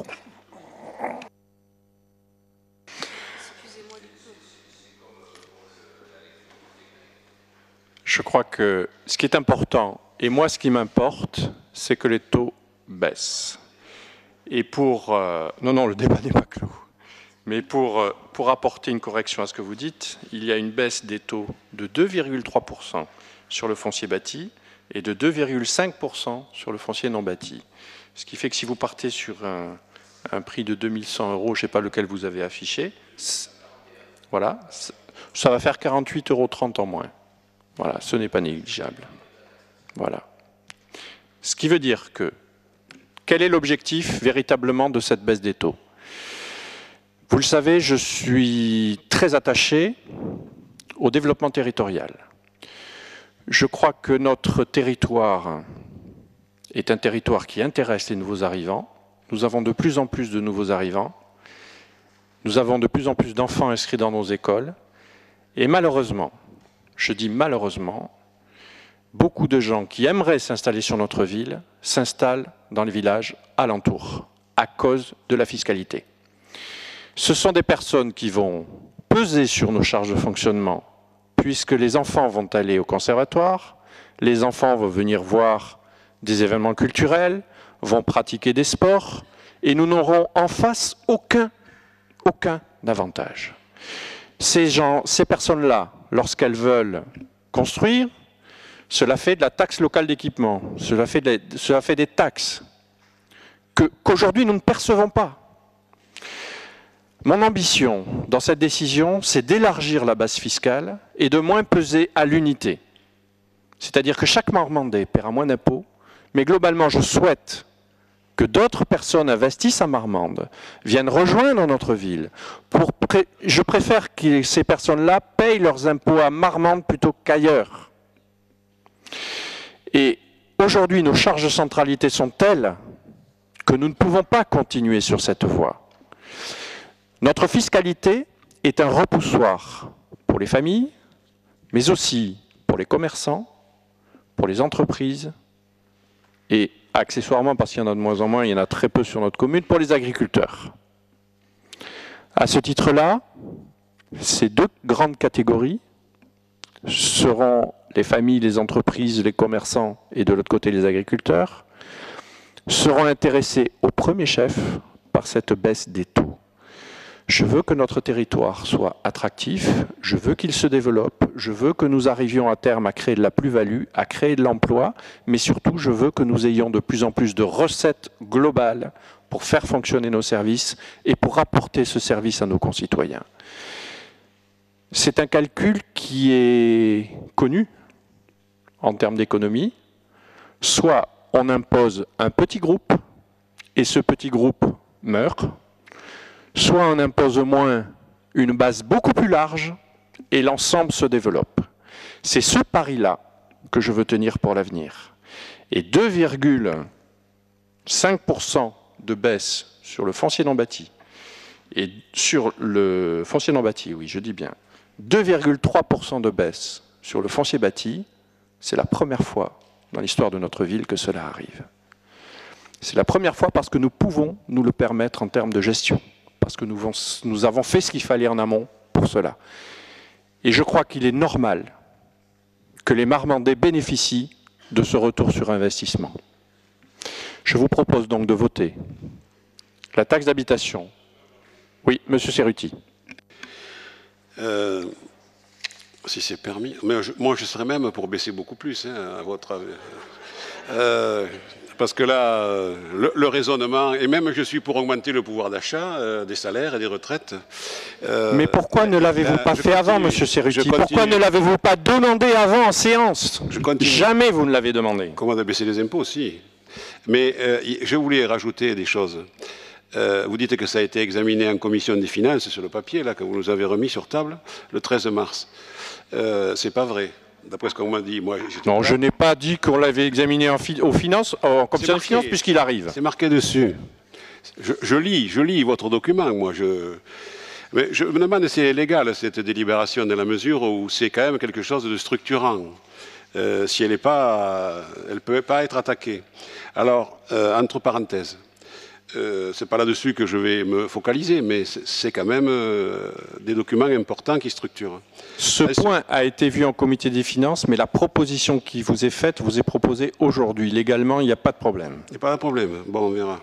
Je crois que ce qui est important, et moi ce qui m'importe, c'est que les taux baissent. Et pour... Euh, non, non, le débat n'est pas clos. Mais pour, euh, pour apporter une correction à ce que vous dites, il y a une baisse des taux de deux virgule trois pour cent sur le foncier bâti et de deux virgule cinq pour cent sur le foncier non bâti. Ce qui fait que si vous partez sur un, un prix de deux mille cent euros, je ne sais pas lequel vous avez affiché, voilà, ça va faire quarante-huit euros trente en moins. Voilà, ce n'est pas négligeable. Voilà. Ce qui veut dire que, quel est l'objectif véritablement de cette baisse des taux? Vous le savez, je suis très attaché au développement territorial. Je crois que notre territoire est un territoire qui intéresse les nouveaux arrivants. Nous avons de plus en plus de nouveaux arrivants. Nous avons de plus en plus d'enfants inscrits dans nos écoles. Et malheureusement, je dis malheureusement, beaucoup de gens qui aimeraient s'installer sur notre ville s'installent dans les villages alentours à cause de la fiscalité. Ce sont des personnes qui vont peser sur nos charges de fonctionnement puisque les enfants vont aller au conservatoire, les enfants vont venir voir des événements culturels, vont pratiquer des sports et nous n'aurons en face aucun, aucun avantage. Ces gens, ces personnes-là, lorsqu'elles veulent construire, cela fait de la taxe locale d'équipement, cela fait, de, cela fait des taxes que, qu'aujourd'hui nous ne percevons pas. Mon ambition dans cette décision, c'est d'élargir la base fiscale et de moins peser à l'unité. C'est-à-dire que chaque Marmandais paiera moins d'impôts, mais globalement, je souhaite que d'autres personnes investissent à Marmande, viennent rejoindre notre ville. Pour pré je préfère que ces personnes-là payent leurs impôts à Marmande plutôt qu'ailleurs. Et aujourd'hui, nos charges de centralité sont telles que nous ne pouvons pas continuer sur cette voie. Notre fiscalité est un repoussoir pour les familles, mais aussi pour les commerçants, pour les entreprises et accessoirement, parce qu'il y en a de moins en moins, il y en a très peu sur notre commune, pour les agriculteurs. À ce titre-là, ces deux grandes catégories seront les familles, les entreprises, les commerçants et de l'autre côté les agriculteurs, seront intéressés au premier chef par cette baisse des taux. Je veux que notre territoire soit attractif, je veux qu'il se développe, je veux que nous arrivions à terme à créer de la plus-value, à créer de l'emploi, mais surtout je veux que nous ayons de plus en plus de recettes globales pour faire fonctionner nos services et pour apporter ce service à nos concitoyens. C'est un calcul qui est connu en termes d'économie. Soit on impose un petit groupe et ce petit groupe meurt, soit on impose au moins une base beaucoup plus large et l'ensemble se développe. C'est ce pari-là que je veux tenir pour l'avenir. Et deux virgule cinq pour cent de baisse sur le foncier non bâti, et sur le foncier non bâti, oui, je dis bien, deux virgule trois pour cent de baisse sur le foncier bâti, c'est la première fois dans l'histoire de notre ville que cela arrive. C'est la première fois parce que nous pouvons nous le permettre en termes de gestion. Parce que nous, nous avons fait ce qu'il fallait en amont pour cela. Et je crois qu'il est normal que les Marmandais bénéficient de ce retour sur investissement. Je vous propose donc de voter la taxe d'habitation. Oui, Monsieur Cerruti. Euh, si c'est permis. Mais je, moi, je serais même pour baisser beaucoup plus, hein, à votre avis. Euh, Parce que là, le, le raisonnement, et même je suis pour augmenter le pouvoir d'achat euh, des salaires et des retraites. Euh, Mais pourquoi ne l'avez-vous pas fait avant, Monsieur Cerruti? Pourquoi ne l'avez-vous pas demandé avant en séance? Jamais vous ne l'avez demandé. Comment de baisser les impôts, si. Mais euh, je voulais rajouter des choses. Euh, vous dites que ça a été examiné en commission des finances sur le papier, là, que vous nous avez remis sur table, le treize mars. Euh, c'est pas vrai. D'après ce qu'on m'a dit, moi... Non, je n'ai pas dit qu'on l'avait examiné en, fi aux finances, en commission des finances, puisqu'il arrive. C'est marqué dessus. Je, je lis, je lis votre document, moi. Je, mais je me demande si elle est légale, cette délibération, dans la mesure où c'est quand même quelque chose de structurant. Euh, si elle n'est pas... Elle ne peut pas être attaquée. Alors, euh, entre parenthèses, euh, c'est pas là-dessus que je vais me focaliser, mais c'est quand même euh, des documents importants qui structurent. Ce point a été vu en comité des finances, mais la proposition qui vous est faite vous est proposée aujourd'hui. Légalement, il n'y a pas de problème. Il n'y a pas de problème. Bon, on verra.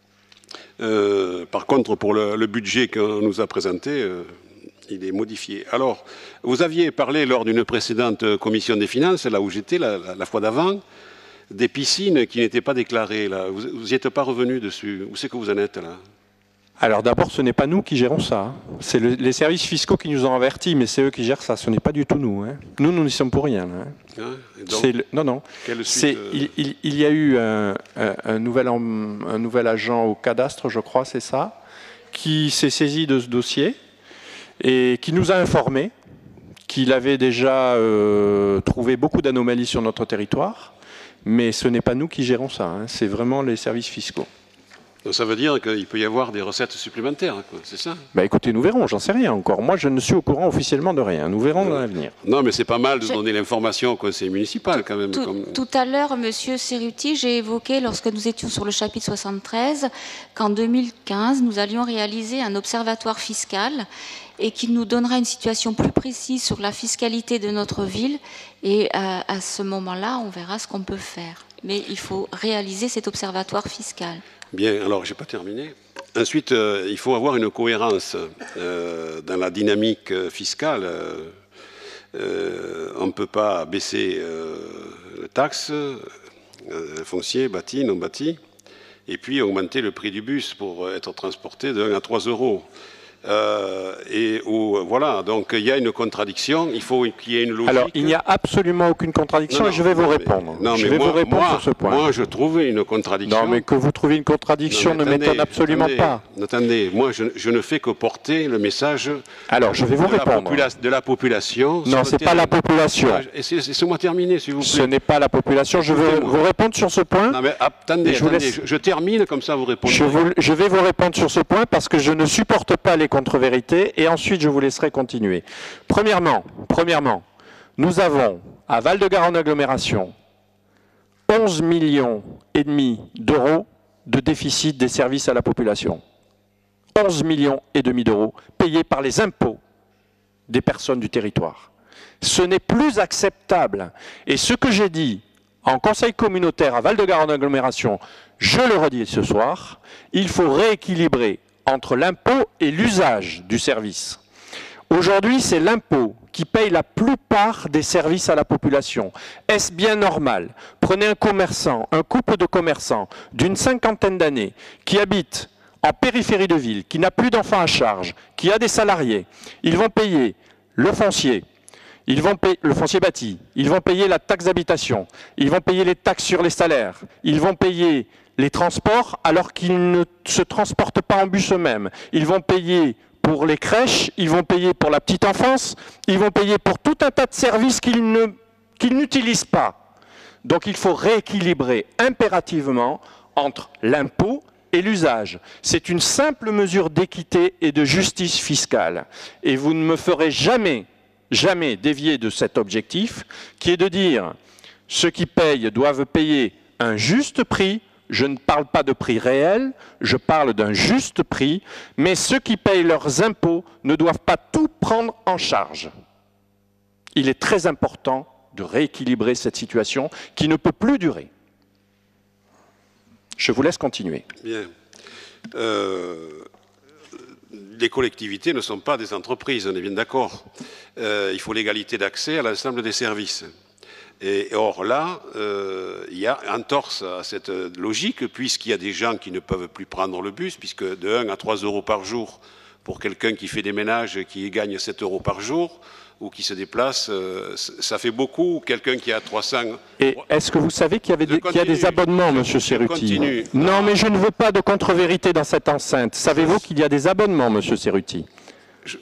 Euh, par contre, pour le, le budget qu'on nous a présenté, euh, il est modifié. Alors, vous aviez parlé lors d'une précédente commission des finances, là où j'étais, la, la, la fois d'avant, des piscines qui n'étaient pas déclarées. Là. Vous n'y êtes pas revenu dessus. Où c'est que vous en êtes, là? Alors d'abord, ce n'est pas nous qui gérons ça. C'est le, les services fiscaux qui nous ont avertis, mais c'est eux qui gèrent ça. Ce n'est pas du tout nous. Hein. Nous, nous n'y sommes pour rien. Hein. Hein le, non, non. Suite, euh... il, il, il y a eu un, un, un, nouvel, un nouvel agent au cadastre, je crois, c'est ça, qui s'est saisi de ce dossier et qui nous a informés qu'il avait déjà euh, trouvé beaucoup d'anomalies sur notre territoire, mais ce n'est pas nous qui gérons ça. Hein. C'est vraiment les services fiscaux. Donc ça veut dire qu'il peut y avoir des recettes supplémentaires, c'est ça? Bah écoutez, nous verrons, j'en sais rien encore. Moi, je ne suis au courant officiellement de rien. Nous verrons non. dans l'avenir. Non, mais c'est pas mal de je... donner l'information au conseil municipal, quand même. Tout, comme... tout à l'heure, Monsieur Cerruti, j'ai évoqué, lorsque nous étions sur le chapitre soixante-treize, qu'en deux mille quinze, nous allions réaliser un observatoire fiscal et qui nous donnera une situation plus précise sur la fiscalité de notre ville. Et à, à ce moment-là, on verra ce qu'on peut faire. Mais il faut réaliser cet observatoire fiscal. Bien, alors je n'ai pas terminé. Ensuite, euh, il faut avoir une cohérence euh, dans la dynamique fiscale. Euh, on ne peut pas baisser euh, les taxes, euh, foncier, bâti, non bâti, et puis augmenter le prix du bus pour être transporté de un à trois euros. Euh, et où, voilà, donc il y a une contradiction, il faut qu'il y ait une logique. Alors, il n'y a absolument aucune contradiction non, non, et je vais vous mais, répondre. Non, je mais vais moi, vous répondre moi, sur ce point. Moi, je trouve une contradiction. Non, mais que vous trouviez une contradiction non, ne m'étonne absolument attendez, pas. Attendez, moi, je, je ne fais que porter le message Alors, je vais vous de, répondre. La de la population. Non, ce n'est pas la population. Laissez-moi terminer, s'il vous plaît. Ce n'est pas la population. Je veux vous répondre sur ce point. Non, mais attendez, je, attendez laisse... je, je termine, comme ça vous répondez. Je, vous, je vais vous répondre sur ce point parce que je ne supporte pas les contre-vérités et ensuite je vous laisserai continuer. Premièrement, premièrement, nous avons à Val-de-Garonne Agglomération onze millions et demi d'euros de déficit des services à la population. onze millions et demi d'euros payés par les impôts des personnes du territoire. Ce n'est plus acceptable. Et ce que j'ai dit en conseil communautaire à Val-de-Garonne Agglomération, je le redis ce soir, il faut rééquilibrer entre l'impôt et l'usage du service. Aujourd'hui, c'est l'impôt qui paye la plupart des services à la population. Est-ce bien normal? Prenez un commerçant, un couple de commerçants d'une cinquantaine d'années qui habite en périphérie de ville, qui n'a plus d'enfants à charge, qui a des salariés. Ils vont payer le foncier, ils vont payer le foncier bâti, ils vont payer la taxe d'habitation, ils vont payer les taxes sur les salaires, ils vont payer les transports alors qu'ils ne se transportent pas en bus eux-mêmes. Ils vont payer pour les crèches, ils vont payer pour la petite enfance, ils vont payer pour tout un tas de services qu'ils ne, qu'ils n'utilisent pas. Donc il faut rééquilibrer impérativement entre l'impôt et l'usage. C'est une simple mesure d'équité et de justice fiscale. Et vous ne me ferez jamais, jamais dévier de cet objectif, qui est de dire ceux qui payent doivent payer un juste prix. Je ne parle pas de prix réel, je parle d'un juste prix, mais ceux qui payent leurs impôts ne doivent pas tout prendre en charge. Il est très important de rééquilibrer cette situation qui ne peut plus durer. Je vous laisse continuer. Bien. Euh, les collectivités ne sont pas des entreprises, on est bien d'accord. Euh, il faut l'égalité d'accès à l'ensemble des services. Et or là, euh, il y a entorse à cette logique, puisqu'il y a des gens qui ne peuvent plus prendre le bus, puisque de un à trois euros par jour, pour quelqu'un qui fait des ménages, qui gagne sept euros par jour, ou qui se déplace, euh, ça fait beaucoup. Quelqu'un qui a trois cents... Et est-ce que vous savez qu'il y, avait des, qu'il y a des abonnements, Monsieur Cerruti? Non, mais je ne veux pas de contre-vérité dans cette enceinte. Savez-vous qu'il y a des abonnements, Monsieur Cerruti? je,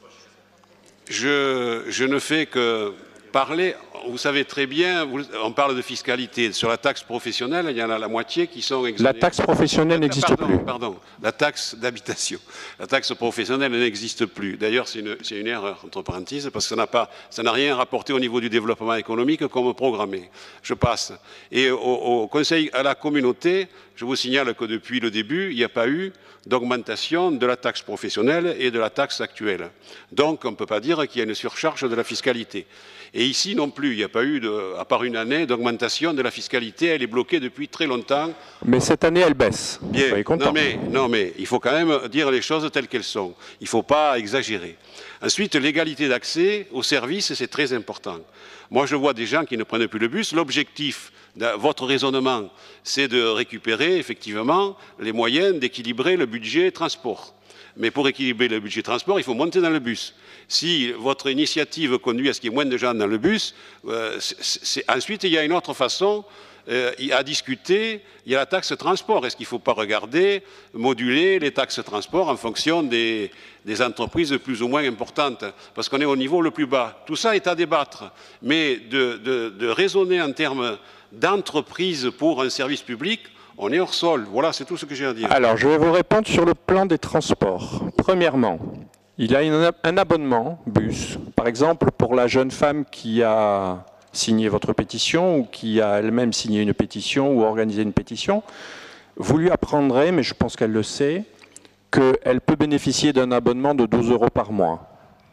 je, je ne fais que parler... Vous savez très bien, on parle de fiscalité. Sur la taxe professionnelle, il y en a la moitié qui sont exonérés. La taxe professionnelle n'existe plus. Pardon, la taxe d'habitation. La taxe professionnelle n'existe plus. D'ailleurs, c'est une, c'est une erreur, entre parenthèses, parce que ça n'a pas, ça n'a rien rapporté au niveau du développement économique comme programmé. Je passe. Et au, au Conseil, à la communauté, je vous signale que depuis le début, il n'y a pas eu d'augmentation de la taxe professionnelle et de la taxe actuelle. Donc, on ne peut pas dire qu'il y a une surcharge de la fiscalité. Et ici non plus, il n'y a pas eu, de, à part une année, d'augmentation de la fiscalité. Elle est bloquée depuis très longtemps. Mais cette année, elle baisse. Bien. Soyez content. Non mais, non, mais il faut quand même dire les choses telles qu'elles sont. Il ne faut pas exagérer. Ensuite, l'égalité d'accès aux services, c'est très important. Moi, je vois des gens qui ne prennent plus le bus. L'objectif de votre raisonnement, c'est de récupérer, effectivement, les moyens d'équilibrer le budget transport. Mais pour équilibrer le budget transport, il faut monter dans le bus. Si votre initiative conduit à ce qu'il y ait moins de gens dans le bus, euh, c'est, c'est... ensuite, il y a une autre façon euh, à discuter. Il y a la taxe transport. Est-ce qu'il ne faut pas regarder, moduler les taxes transport en fonction des, des entreprises plus ou moins importantes? Parce qu'on est au niveau le plus bas. Tout ça est à débattre. Mais de, de, de raisonner en termes d'entreprise pour un service public, on est hors sol. Voilà, c'est tout ce que j'ai à dire. Alors, je vais vous répondre sur le plan des transports. Premièrement, il y a une, un abonnement bus. Par exemple, pour la jeune femme qui a signé votre pétition ou qui a elle-même signé une pétition ou organisé une pétition, vous lui apprendrez, mais je pense qu'elle le sait, qu'elle peut bénéficier d'un abonnement de douze euros par mois.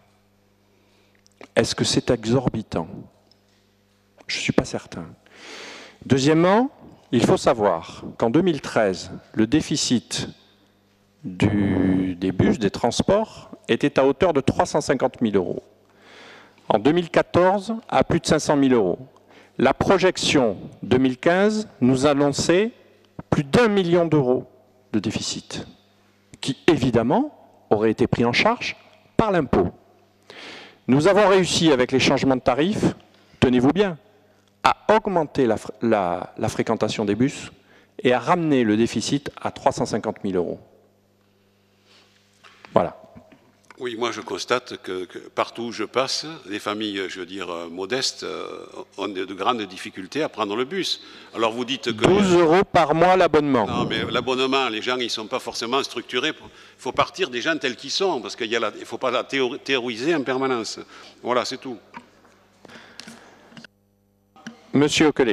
Est-ce que c'est exorbitant? Je ne suis pas certain. Deuxièmement, il faut savoir qu'en deux mille treize, le déficit du, des bus, des transports, était à hauteur de trois cent cinquante mille euros. En deux mille quatorze, à plus de cinq cent mille euros. La projection deux mille quinze nous annonçait plus d'un million d'euros de déficit, qui évidemment aurait été pris en charge par l'impôt. Nous avons réussi avec les changements de tarifs, tenez-vous bien, à augmenter la, la, la fréquentation des bus et à ramener le déficit à trois cent cinquante mille euros. Voilà. Oui, moi je constate que, que partout où je passe, les familles, je veux dire, modestes, euh, ont de, de grandes difficultés à prendre le bus. Alors vous dites que... douze euros par mois l'abonnement. Non, mais l'abonnement, les gens, ils ne sont pas forcément structurés. Il faut partir des gens tels qu'ils sont, parce qu'il ne faut pas la théoriser en permanence. Voilà, c'est tout. Monsieur Oquelet.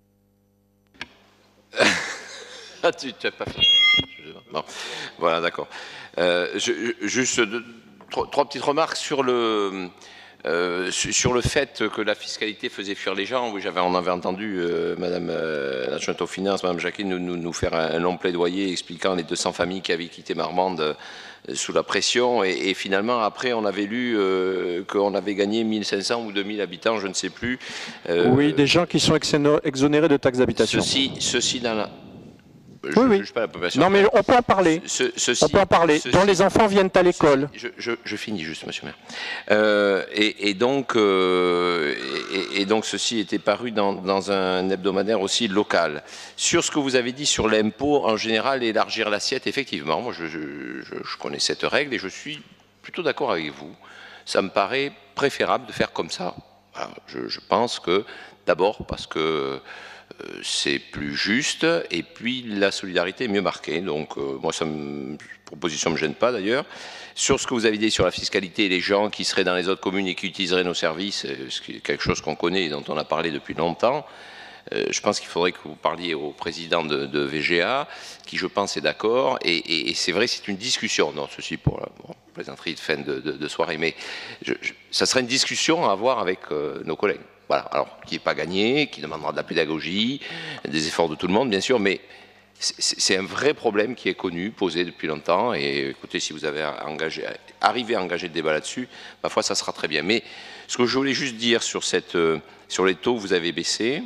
Ah, tu n'as pas fait. Bon, voilà, d'accord. Euh, je, juste deux, trois, trois petites remarques sur le, euh, sur le fait que la fiscalité faisait fuir les gens. Oui, j'avais, on avait entendu euh, Madame euh, l'adjointe aux finances, Madame Jacquet, nous, nous, nous faire un, un long plaidoyer expliquant les deux cents familles qui avaient quitté Marmande euh, sous la pression. Et, et finalement, après, on avait lu euh, qu'on avait gagné mille cinq cents ou deux mille habitants, je ne sais plus. Euh, oui, des gens qui sont exonérés de taxes d'habitation. Ceci, ceci dans la... Je, oui, oui. Je pas la population. Non, mais on peut en parler. Ce, ceci, on peut en parler. Ceci, dont les enfants viennent à l'école. Je, je, je finis juste, monsieur le maire. Euh, et, et, donc, euh, et, et donc, ceci était paru dans, dans un hebdomadaire aussi local. Sur ce que vous avez dit sur l'impôt, en général, élargir l'assiette, effectivement, moi, je, je, je, je connais cette règle et je suis plutôt d'accord avec vous. Ça me paraît préférable de faire comme ça. Voilà, je, je pense que, d'abord, parce que c'est plus juste, et puis la solidarité est mieux marquée. Donc, euh, moi, cette proposition ne me gêne pas, d'ailleurs. Sur ce que vous avez dit sur la fiscalité, les gens qui seraient dans les autres communes et qui utiliseraient nos services, ce qui est quelque chose qu'on connaît et dont on a parlé depuis longtemps, euh, je pense qu'il faudrait que vous parliez au président de, de V G A, qui, je pense, est d'accord. Et, et, et c'est vrai, c'est une discussion. Non, ceci pour la bon, plaisanterie de fin de, de, de soirée, mais je, je, ça serait une discussion à avoir avec euh, nos collègues. Voilà, alors qui n'est pas gagné, qui demandera de la pédagogie, des efforts de tout le monde, bien sûr, mais c'est un vrai problème qui est connu, posé depuis longtemps, et écoutez, si vous avez engagé, arrivé à engager le débat là-dessus, ma foi, ça sera très bien. Mais ce que je voulais juste dire sur, cette, sur les taux que vous avez baissés,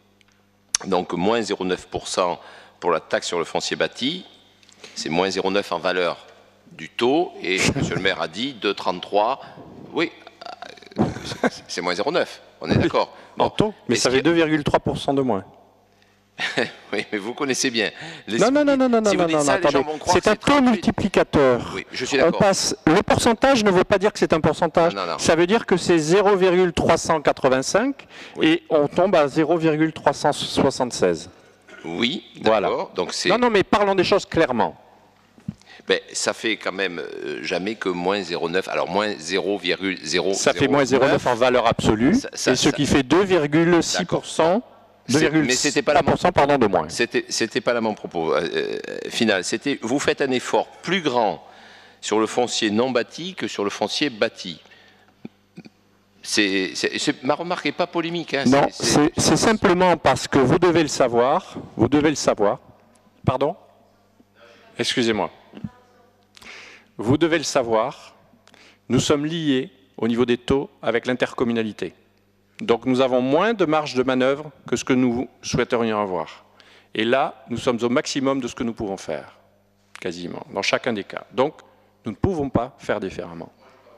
donc moins zéro virgule neuf pour cent pour la taxe sur le foncier bâti, c'est moins zéro virgule neuf en valeur du taux, et monsieur le maire a dit deux virgule trente-trois, oui, c'est moins zéro virgule neuf. On est d'accord. Bon, mais ça fait deux virgule trois pour cent de moins. Oui, mais vous connaissez bien. Les non, non, non, non, non, si non, non, ça, attendez. C'est un taux multiplicateur. Oui, je suis on passe, le pourcentage ne veut pas dire que c'est un pourcentage. Non, non, non. Ça veut dire que c'est zéro virgule trois cent quatre-vingt-cinq oui. Et on tombe à zéro virgule trois cent soixante-seize. Oui, voilà. Donc non, non, mais parlons des choses clairement. Ben, ça fait quand même euh, jamais que moins zéro virgule neuf, alors moins zéro virgule zéro. Ça fait moins zéro virgule neuf en valeur absolue, ça, ça, et ce ça, qui fait deux virgule six pour cent, deux virgule six pour cent pardon, de moins. C'était pas là mon propos euh, final, c'était vous faites un effort plus grand sur le foncier non bâti que sur le foncier bâti. C'est, ma remarque n'est pas polémique. Hein, non, c'est simplement parce que vous devez le savoir, vous devez le savoir, pardon ? Excusez-moi. Vous devez le savoir, nous sommes liés au niveau des taux avec l'intercommunalité. Donc nous avons moins de marge de manœuvre que ce que nous souhaiterions avoir. Et là, nous sommes au maximum de ce que nous pouvons faire, quasiment, dans chacun des cas. Donc, nous ne pouvons pas faire différemment.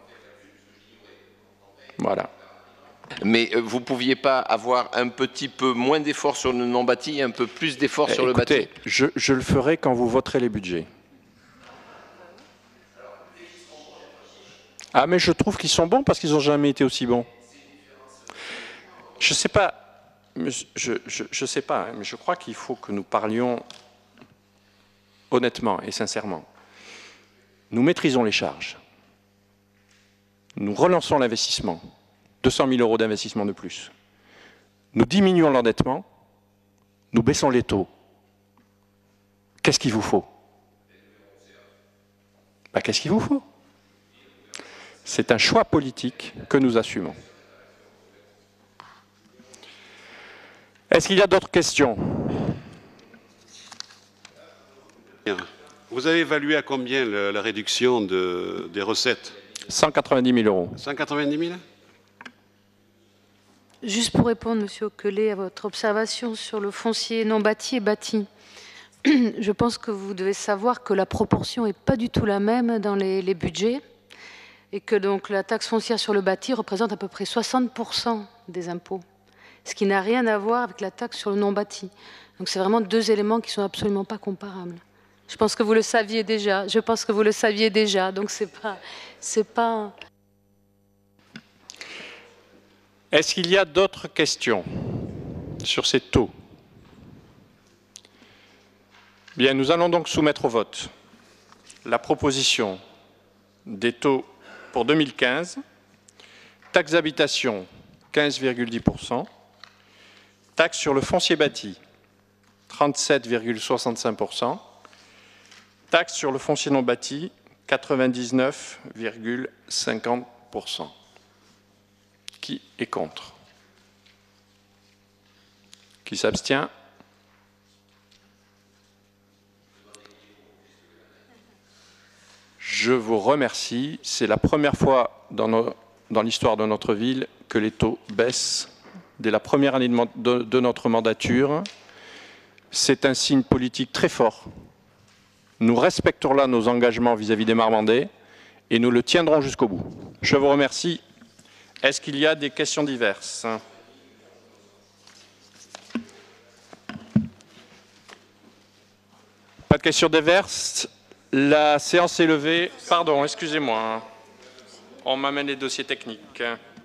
Voilà. Mais vous ne pouviez pas avoir un petit peu moins d'efforts sur le non-bâti et un peu plus d'efforts sur Écoutez, le bâti? je, je le ferai quand vous voterez les budgets. Ah, mais je trouve qu'ils sont bons parce qu'ils n'ont jamais été aussi bons. Je ne sais pas, je, je, je sais pas, mais je crois qu'il faut que nous parlions honnêtement et sincèrement. Nous maîtrisons les charges. Nous relançons l'investissement. deux cent mille euros d'investissement de plus. Nous diminuons l'endettement. Nous baissons les taux. Qu'est-ce qu'il vous faut? Ben, qu'est-ce qu'il vous faut? C'est un choix politique que nous assumons. Est-ce qu'il y a d'autres questions? Vous avez évalué à combien le, la réduction de, des recettes? cent quatre-vingt-dix mille euros. cent quatre-vingt-dix mille? Juste pour répondre, Monsieur Oquelet, à votre observation sur le foncier non bâti et bâti. je pense que vous devez savoir que la proportion n'est pas du tout la même dans les, les budgets et que donc la taxe foncière sur le bâti représente à peu près soixante pour cent des impôts, ce qui n'a rien à voir avec la taxe sur le non-bâti. Donc c'est vraiment deux éléments qui ne sont absolument pas comparables. Je pense que vous le saviez déjà. Je pense que vous le saviez déjà. Donc c'est pas, c'est pas. Est-ce qu'il y a d'autres questions sur ces taux? Bien, nous allons donc soumettre au vote la proposition des taux pour deux mille quinze, taxe d'habitation quinze virgule dix pour cent, taxe sur le foncier bâti trente-sept virgule soixante-cinq pour cent, taxe sur le foncier non bâti quatre-vingt-dix-neuf virgule cinquante pour cent. Qui est contre? Qui s'abstient? Je vous remercie. C'est la première fois dans, nos, dans l'histoire de notre ville que les taux baissent dès la première année de, de, de notre mandature. C'est un signe politique très fort. Nous respecterons là nos engagements vis-à-vis des Marmandais et nous le tiendrons jusqu'au bout. Je vous remercie. Est-ce qu'il y a des questions diverses? Pas de questions diverses. La séance est levée. Pardon, excusez-moi. On m'amène les dossiers techniques.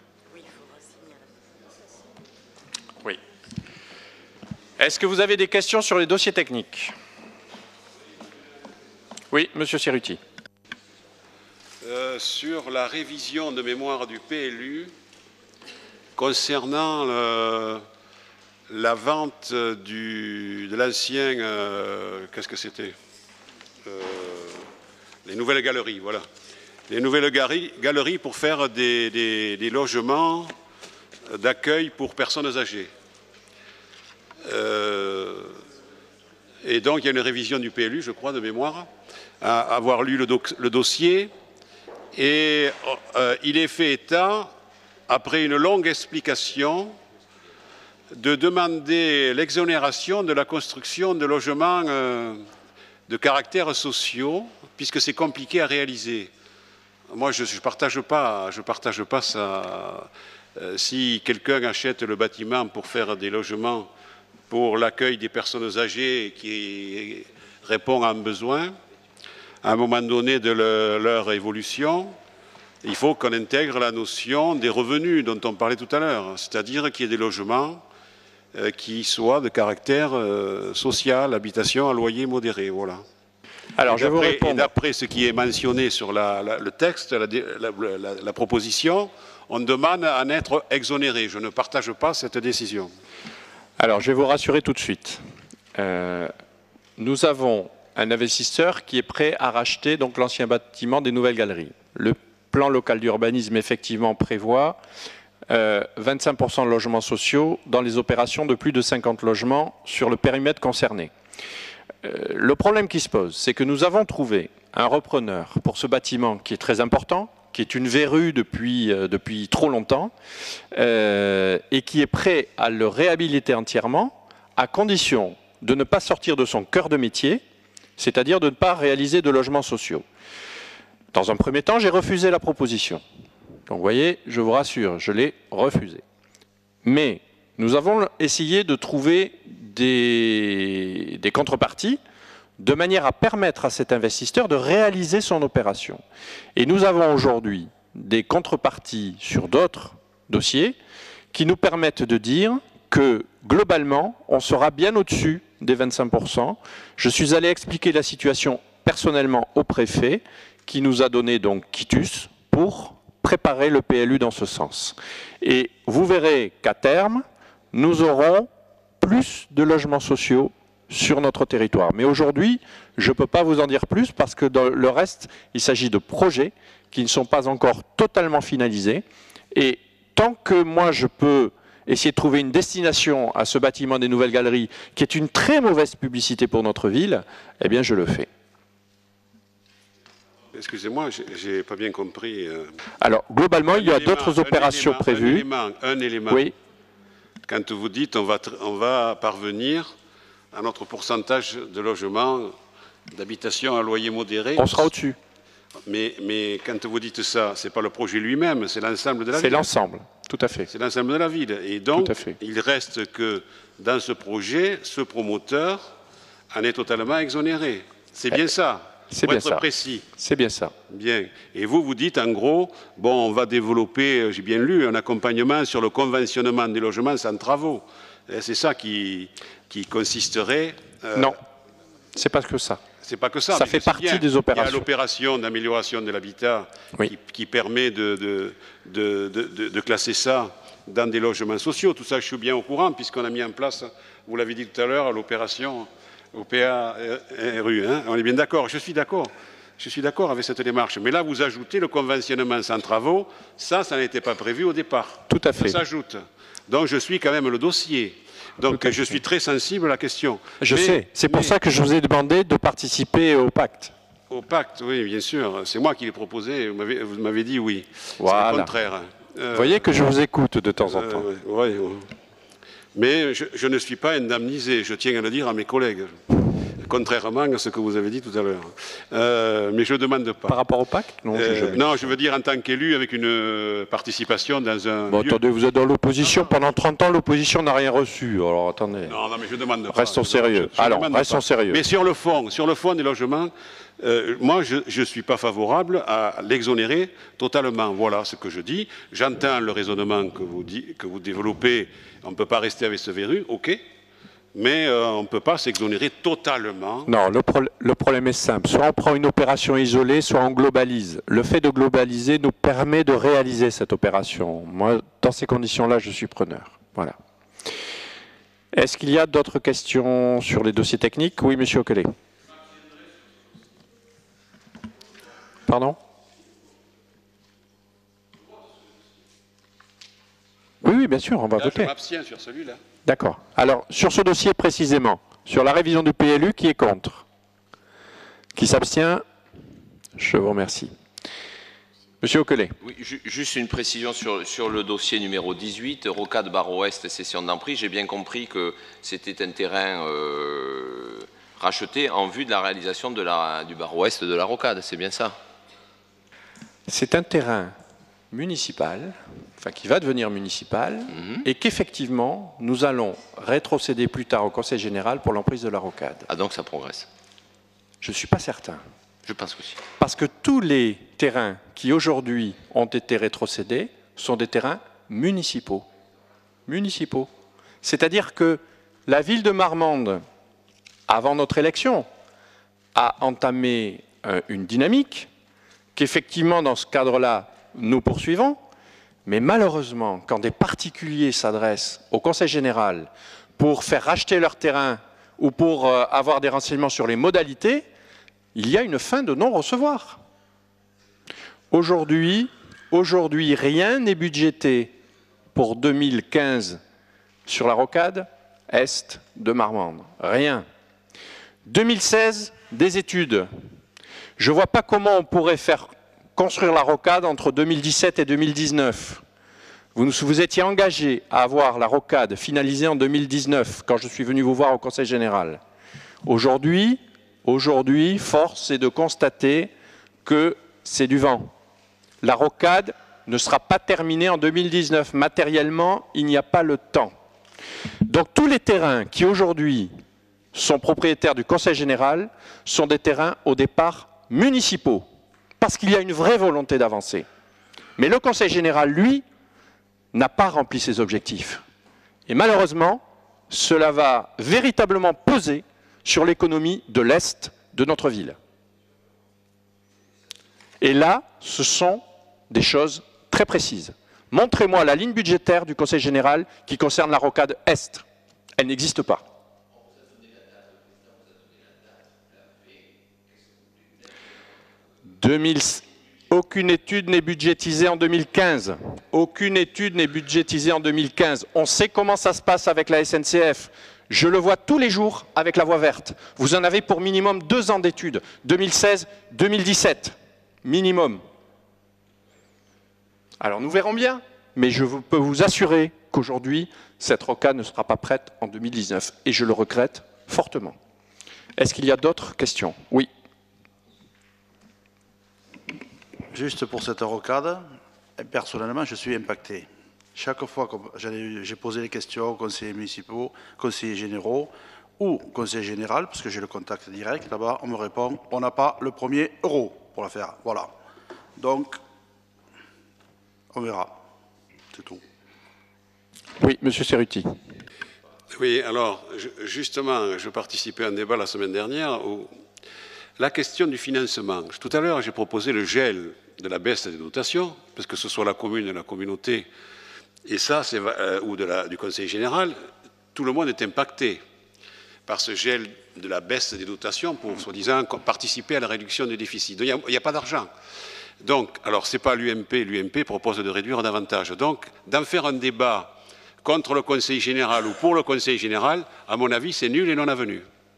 Oui. Est-ce que vous avez des questions sur les dossiers techniques? Oui, Monsieur Cerruti. Euh, sur la révision de mémoire du P L U concernant le, la vente du, de l'ancien, euh, qu'est-ce que c'était euh, les nouvelles galeries, voilà. Les nouvelles galeries, galeries pour faire des, des, des logements d'accueil pour personnes âgées. Euh, et donc il y a une révision du P L U, je crois, de mémoire, à avoir lu le, do, le dossier. Et euh, il est fait état, après une longue explication, de demander l'exonération de la construction de logements euh, de caractère sociaux, puisque c'est compliqué à réaliser. Moi, je ne partage pas, je partage pas ça. Euh, si quelqu'un achète le bâtiment pour faire des logements pour l'accueil des personnes âgées qui répond à un besoin, à un moment donné de le, leur évolution, il faut qu'on intègre la notion des revenus dont on parlait tout à l'heure, c'est-à-dire qu'il y ait des logements euh, qui soient de caractère euh, social, habitation à loyer modéré. Voilà. Alors, je vous réponds. Et d'après ce qui est mentionné sur la, la, le texte, la, la, la, la proposition, on demande à en être exonéré. Je ne partage pas cette décision. Alors, je vais vous rassurer tout de suite. Euh, nous avons un investisseur qui est prêt à racheter donc l'ancien bâtiment des nouvelles galeries. Le plan local d'urbanisme effectivement prévoit euh, vingt-cinq pour cent de logements sociaux dans les opérations de plus de cinquante logements sur le périmètre concerné. Euh, le problème qui se pose, c'est que nous avons trouvé un repreneur pour ce bâtiment qui est très important, qui est une verrue depuis, euh, depuis trop longtemps, euh, et qui est prêt à le réhabiliter entièrement, à condition de ne pas sortir de son cœur de métier, c'est-à-dire de ne pas réaliser de logements sociaux. Dans un premier temps, j'ai refusé la proposition. Donc vous voyez, je vous rassure, je l'ai refusé. Mais nous avons essayé de trouver des, des contreparties de manière à permettre à cet investisseur de réaliser son opération. Et nous avons aujourd'hui des contreparties sur d'autres dossiers qui nous permettent de dire que globalement, on sera bien au-dessus des vingt-cinq pour cent. Je suis allé expliquer la situation personnellement au préfet qui nous a donné donc quitus pour préparer le P L U dans ce sens. Et vous verrez qu'à terme, nous aurons plus de logements sociaux sur notre territoire. Mais aujourd'hui, je ne peux pas vous en dire plus parce que dans le reste, il s'agit de projets qui ne sont pas encore totalement finalisés. Et tant que moi, je peux essayer de trouver une destination à ce bâtiment des Nouvelles Galeries, qui est une très mauvaise publicité pour notre ville, eh bien, je le fais. Excusez-moi, je n'ai pas bien compris. Euh... Alors, globalement, il y a d'autres opérations élément, prévues. Un élément, un élément. Oui. Quand vous dites on va, on va parvenir à notre pourcentage de logements d'habitation à loyer modéré. On sera au-dessus. Mais, mais quand vous dites ça, ce n'est pas le projet lui-même, c'est l'ensemble de la ville. C'est l'ensemble, tout à fait. C'est l'ensemble de la ville. Et donc, tout à fait. il reste que dans ce projet, ce promoteur en est totalement exonéré. C'est bien ça. C'est bien ça. Précis. C'est bien ça. Bien. Et vous, vous dites en gros, bon, on va développer, j'ai bien lu, un accompagnement sur le conventionnement des logements sans travaux. C'est ça qui, qui consisterait. Euh, non, c'est pas que ça. C'est pas que ça. Ça fait partie bien. des opérations. Il y a l'opération d'amélioration de l'habitat oui. qui, qui permet de, de, de, de, de classer ça dans des logements sociaux. Tout ça, je suis bien au courant, puisqu'on a mis en place, vous l'avez dit tout à l'heure, l'opération O P A R U. Hein. On est bien d'accord. Je suis d'accord. Je suis d'accord avec cette démarche. Mais là, vous ajoutez le conventionnement sans travaux. Ça, ça n'était pas prévu au départ. Tout à fait. Ça s'ajoute. Donc, je suis quand même le dossier. Donc, je suis très sensible à la question. Je mais, sais. C'est pour mais, ça que je vous ai demandé de participer au pacte. Au pacte, oui, bien sûr. C'est moi qui l'ai proposé. Vous m'avez dit oui. Voilà. C'est le contraire. Euh, vous voyez que je vous écoute de temps en euh, temps. Oui, oui. Mais je, je ne suis pas indemnisé. Je tiens à le dire à mes collègues. Contrairement à ce que vous avez dit tout à l'heure. Euh, mais je ne demande pas. Par rapport au pacte non, euh, je non, je veux dire en tant qu'élu avec une participation dans un. Bon, lieu. Attendez, vous êtes dans l'opposition. Pendant trente ans, l'opposition n'a rien reçu. Alors attendez. Non, non, mais je demande pas. Restons sérieux. Je, je Alors, restons pas. sérieux. Mais sur le fond, sur le fond des logements, euh, moi, je ne suis pas favorable à l'exonérer totalement. Voilà ce que je dis. J'entends le raisonnement que vous, dit, que vous développez. On ne peut pas rester avec ce verrou, ok. Mais euh, on ne peut pas s'exonérer totalement. Non, le, pro le problème est simple. Soit on prend une opération isolée, soit on globalise. Le fait de globaliser nous permet de réaliser cette opération. Moi, dans ces conditions-là, je suis preneur. Voilà. Est-ce qu'il y a d'autres questions sur les dossiers techniques? Oui, monsieur Okelé. Pardon? Oui, oui, bien sûr, on va Là, voter. Je m'abstiens sur celui-là. D'accord. Alors, sur ce dossier précisément, sur la révision du P L U, qui est contre? Qui s'abstient? Je vous remercie. Monsieur Okelé. Oui, ju juste une précision sur, sur le dossier numéro dix-huit, Rocade Bar Ouest, cession d'emprise. J'ai bien compris que c'était un terrain euh, racheté en vue de la réalisation de la, du Bar Ouest de la Rocade, c'est bien ça? C'est un terrain municipal, enfin qui va devenir municipal, mmh. et qu'effectivement, nous allons rétrocéder plus tard au Conseil général pour l'emprise de la Rocade. Ah donc ça progresse? Je ne suis pas certain. Je pense aussi. Parce que tous les terrains qui aujourd'hui ont été rétrocédés sont des terrains municipaux. Municipaux. C'est-à-dire que la ville de Marmande, avant notre élection, a entamé euh, une dynamique qu'effectivement, dans ce cadre-là, nous poursuivons, mais malheureusement, quand des particuliers s'adressent au Conseil général pour faire racheter leur terrain ou pour euh, avoir des renseignements sur les modalités, il y a une fin de non-recevoir. Aujourd'hui, aujourd'hui, rien n'est budgété pour deux mille quinze sur la Rocade Est de Marmande. Rien. deux mille seize, des études. Je ne vois pas comment on pourrait faire construire la Rocade entre deux mille dix-sept et deux mille dix-neuf. Vous vous étiez engagé à avoir la Rocade finalisée en deux mille dix-neuf, quand je suis venu vous voir au Conseil général. Aujourd'hui, aujourd'hui, force est de constater que c'est du vent. La Rocade ne sera pas terminée en deux mille dix-neuf. Matériellement, il n'y a pas le temps. Donc tous les terrains qui aujourd'hui sont propriétaires du Conseil général sont des terrains au départ municipaux, parce qu'il y a une vraie volonté d'avancer. Mais le Conseil général, lui, n'a pas rempli ses objectifs. Et malheureusement, cela va véritablement peser sur l'économie de l'Est de notre ville. Et là, ce sont des choses très précises. Montrez-moi la ligne budgétaire du Conseil général qui concerne la Rocade Est. Elle n'existe pas. deux mille, aucune étude n'est budgétisée en deux mille quinze. Aucune étude n'est budgétisée en deux mille quinze. On sait comment ça se passe avec la S N C F. Je le vois tous les jours avec la voie verte. Vous en avez pour minimum deux ans d'études. deux mille seize, deux mille dix-sept. Minimum. Alors nous verrons bien. Mais je peux vous assurer qu'aujourd'hui, cette rocade ne sera pas prête en deux mille dix-neuf. Et je le regrette fortement. Est-ce qu'il y a d'autres questions? Oui. Juste pour cette rocade, personnellement, je suis impacté. Chaque fois que j'ai posé les questions aux conseillers municipaux, conseillers généraux ou conseiller général, parce que j'ai le contact direct, là-bas, on me répond « on n'a pas le premier euro pour la faire ». Voilà. Donc, on verra. C'est tout. Oui, Monsieur Cerruti. Oui, alors, je, justement, je participais à un débat la semaine dernière où la question du financement. Tout à l'heure, j'ai proposé le gel de la baisse des dotations, parce que ce soit la commune et la communauté, et ça, c'est, euh, ou de la, du conseil général, tout le monde est impacté par ce gel de la baisse des dotations pour, soi-disant, participer à la réduction du déficit. Donc, il n'y a, a pas d'argent. Donc, alors, ce n'est pas l'U M P, l'U M P propose de réduire davantage. Donc, d'en faire un débat contre le conseil général ou pour le conseil général, à mon avis, c'est nul et non avenu.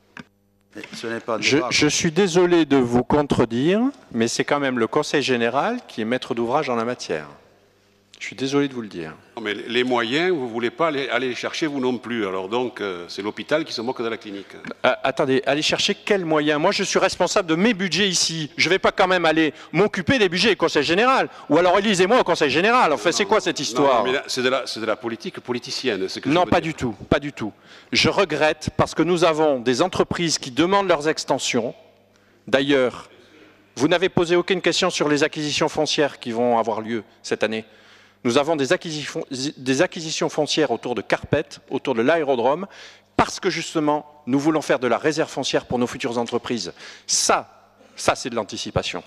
Ce n'est pas un je, débat. je suis désolé de vous contredire, mais c'est quand même le conseil général qui est maître d'ouvrage en la matière. Je suis désolé de vous le dire. Non, mais les moyens, vous ne voulez pas aller, aller les chercher vous non plus. Alors donc, euh, c'est l'hôpital qui se moque de la clinique. Euh, attendez, aller chercher quels moyens? Moi, je suis responsable de mes budgets ici. Je ne vais pas quand même aller m'occuper des budgets du conseil général. Ou alors élisez-moi au conseil général. Enfin, c'est quoi cette histoire? C'est de, de la politique politicienne. Que non, pas dire. du tout. Pas du tout. Je regrette parce que nous avons des entreprises qui demandent leurs extensions. D'ailleurs, vous n'avez posé aucune question sur les acquisitions foncières qui vont avoir lieu cette année. Nous avons des acquisitions, des acquisitions foncières autour de Carpet, autour de l'aérodrome, parce que justement, nous voulons faire de la réserve foncière pour nos futures entreprises. Ça, ça c'est de l'anticipation.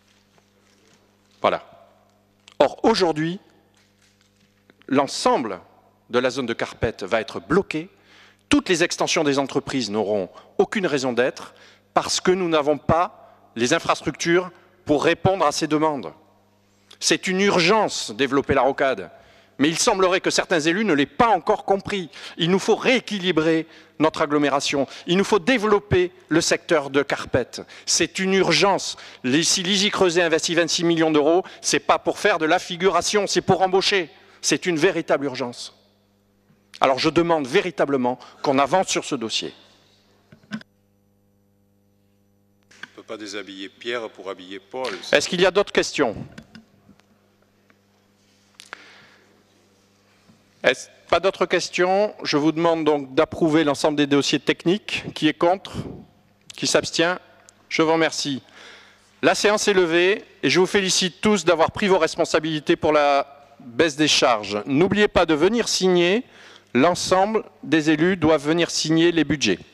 Voilà. Or, aujourd'hui, l'ensemble de la zone de Carpet va être bloqué. Toutes les extensions des entreprises n'auront aucune raison d'être parce que nous n'avons pas les infrastructures pour répondre à ces demandes. C'est une urgence, développer la rocade. Mais il semblerait que certains élus ne l'aient pas encore compris. Il nous faut rééquilibrer notre agglomération. Il nous faut développer le secteur de Carpet. C'est une urgence. Les, si l'I G I Creuset investit vingt-six millions d'euros, ce n'est pas pour faire de la figuration, c'est pour embaucher. C'est une véritable urgence. Alors je demande véritablement qu'on avance sur ce dossier. On ne peut pas déshabiller Pierre pour habiller Paul. Est-ce qu'il y a d'autres questions ? Pas d'autres questions? Je vous demande donc d'approuver l'ensemble des dossiers techniques. Qui est contre? Qui s'abstient? Je vous remercie. La séance est levée et je vous félicite tous d'avoir pris vos responsabilités pour la baisse des charges. N'oubliez pas de venir signer. L'ensemble des élus doivent venir signer les budgets.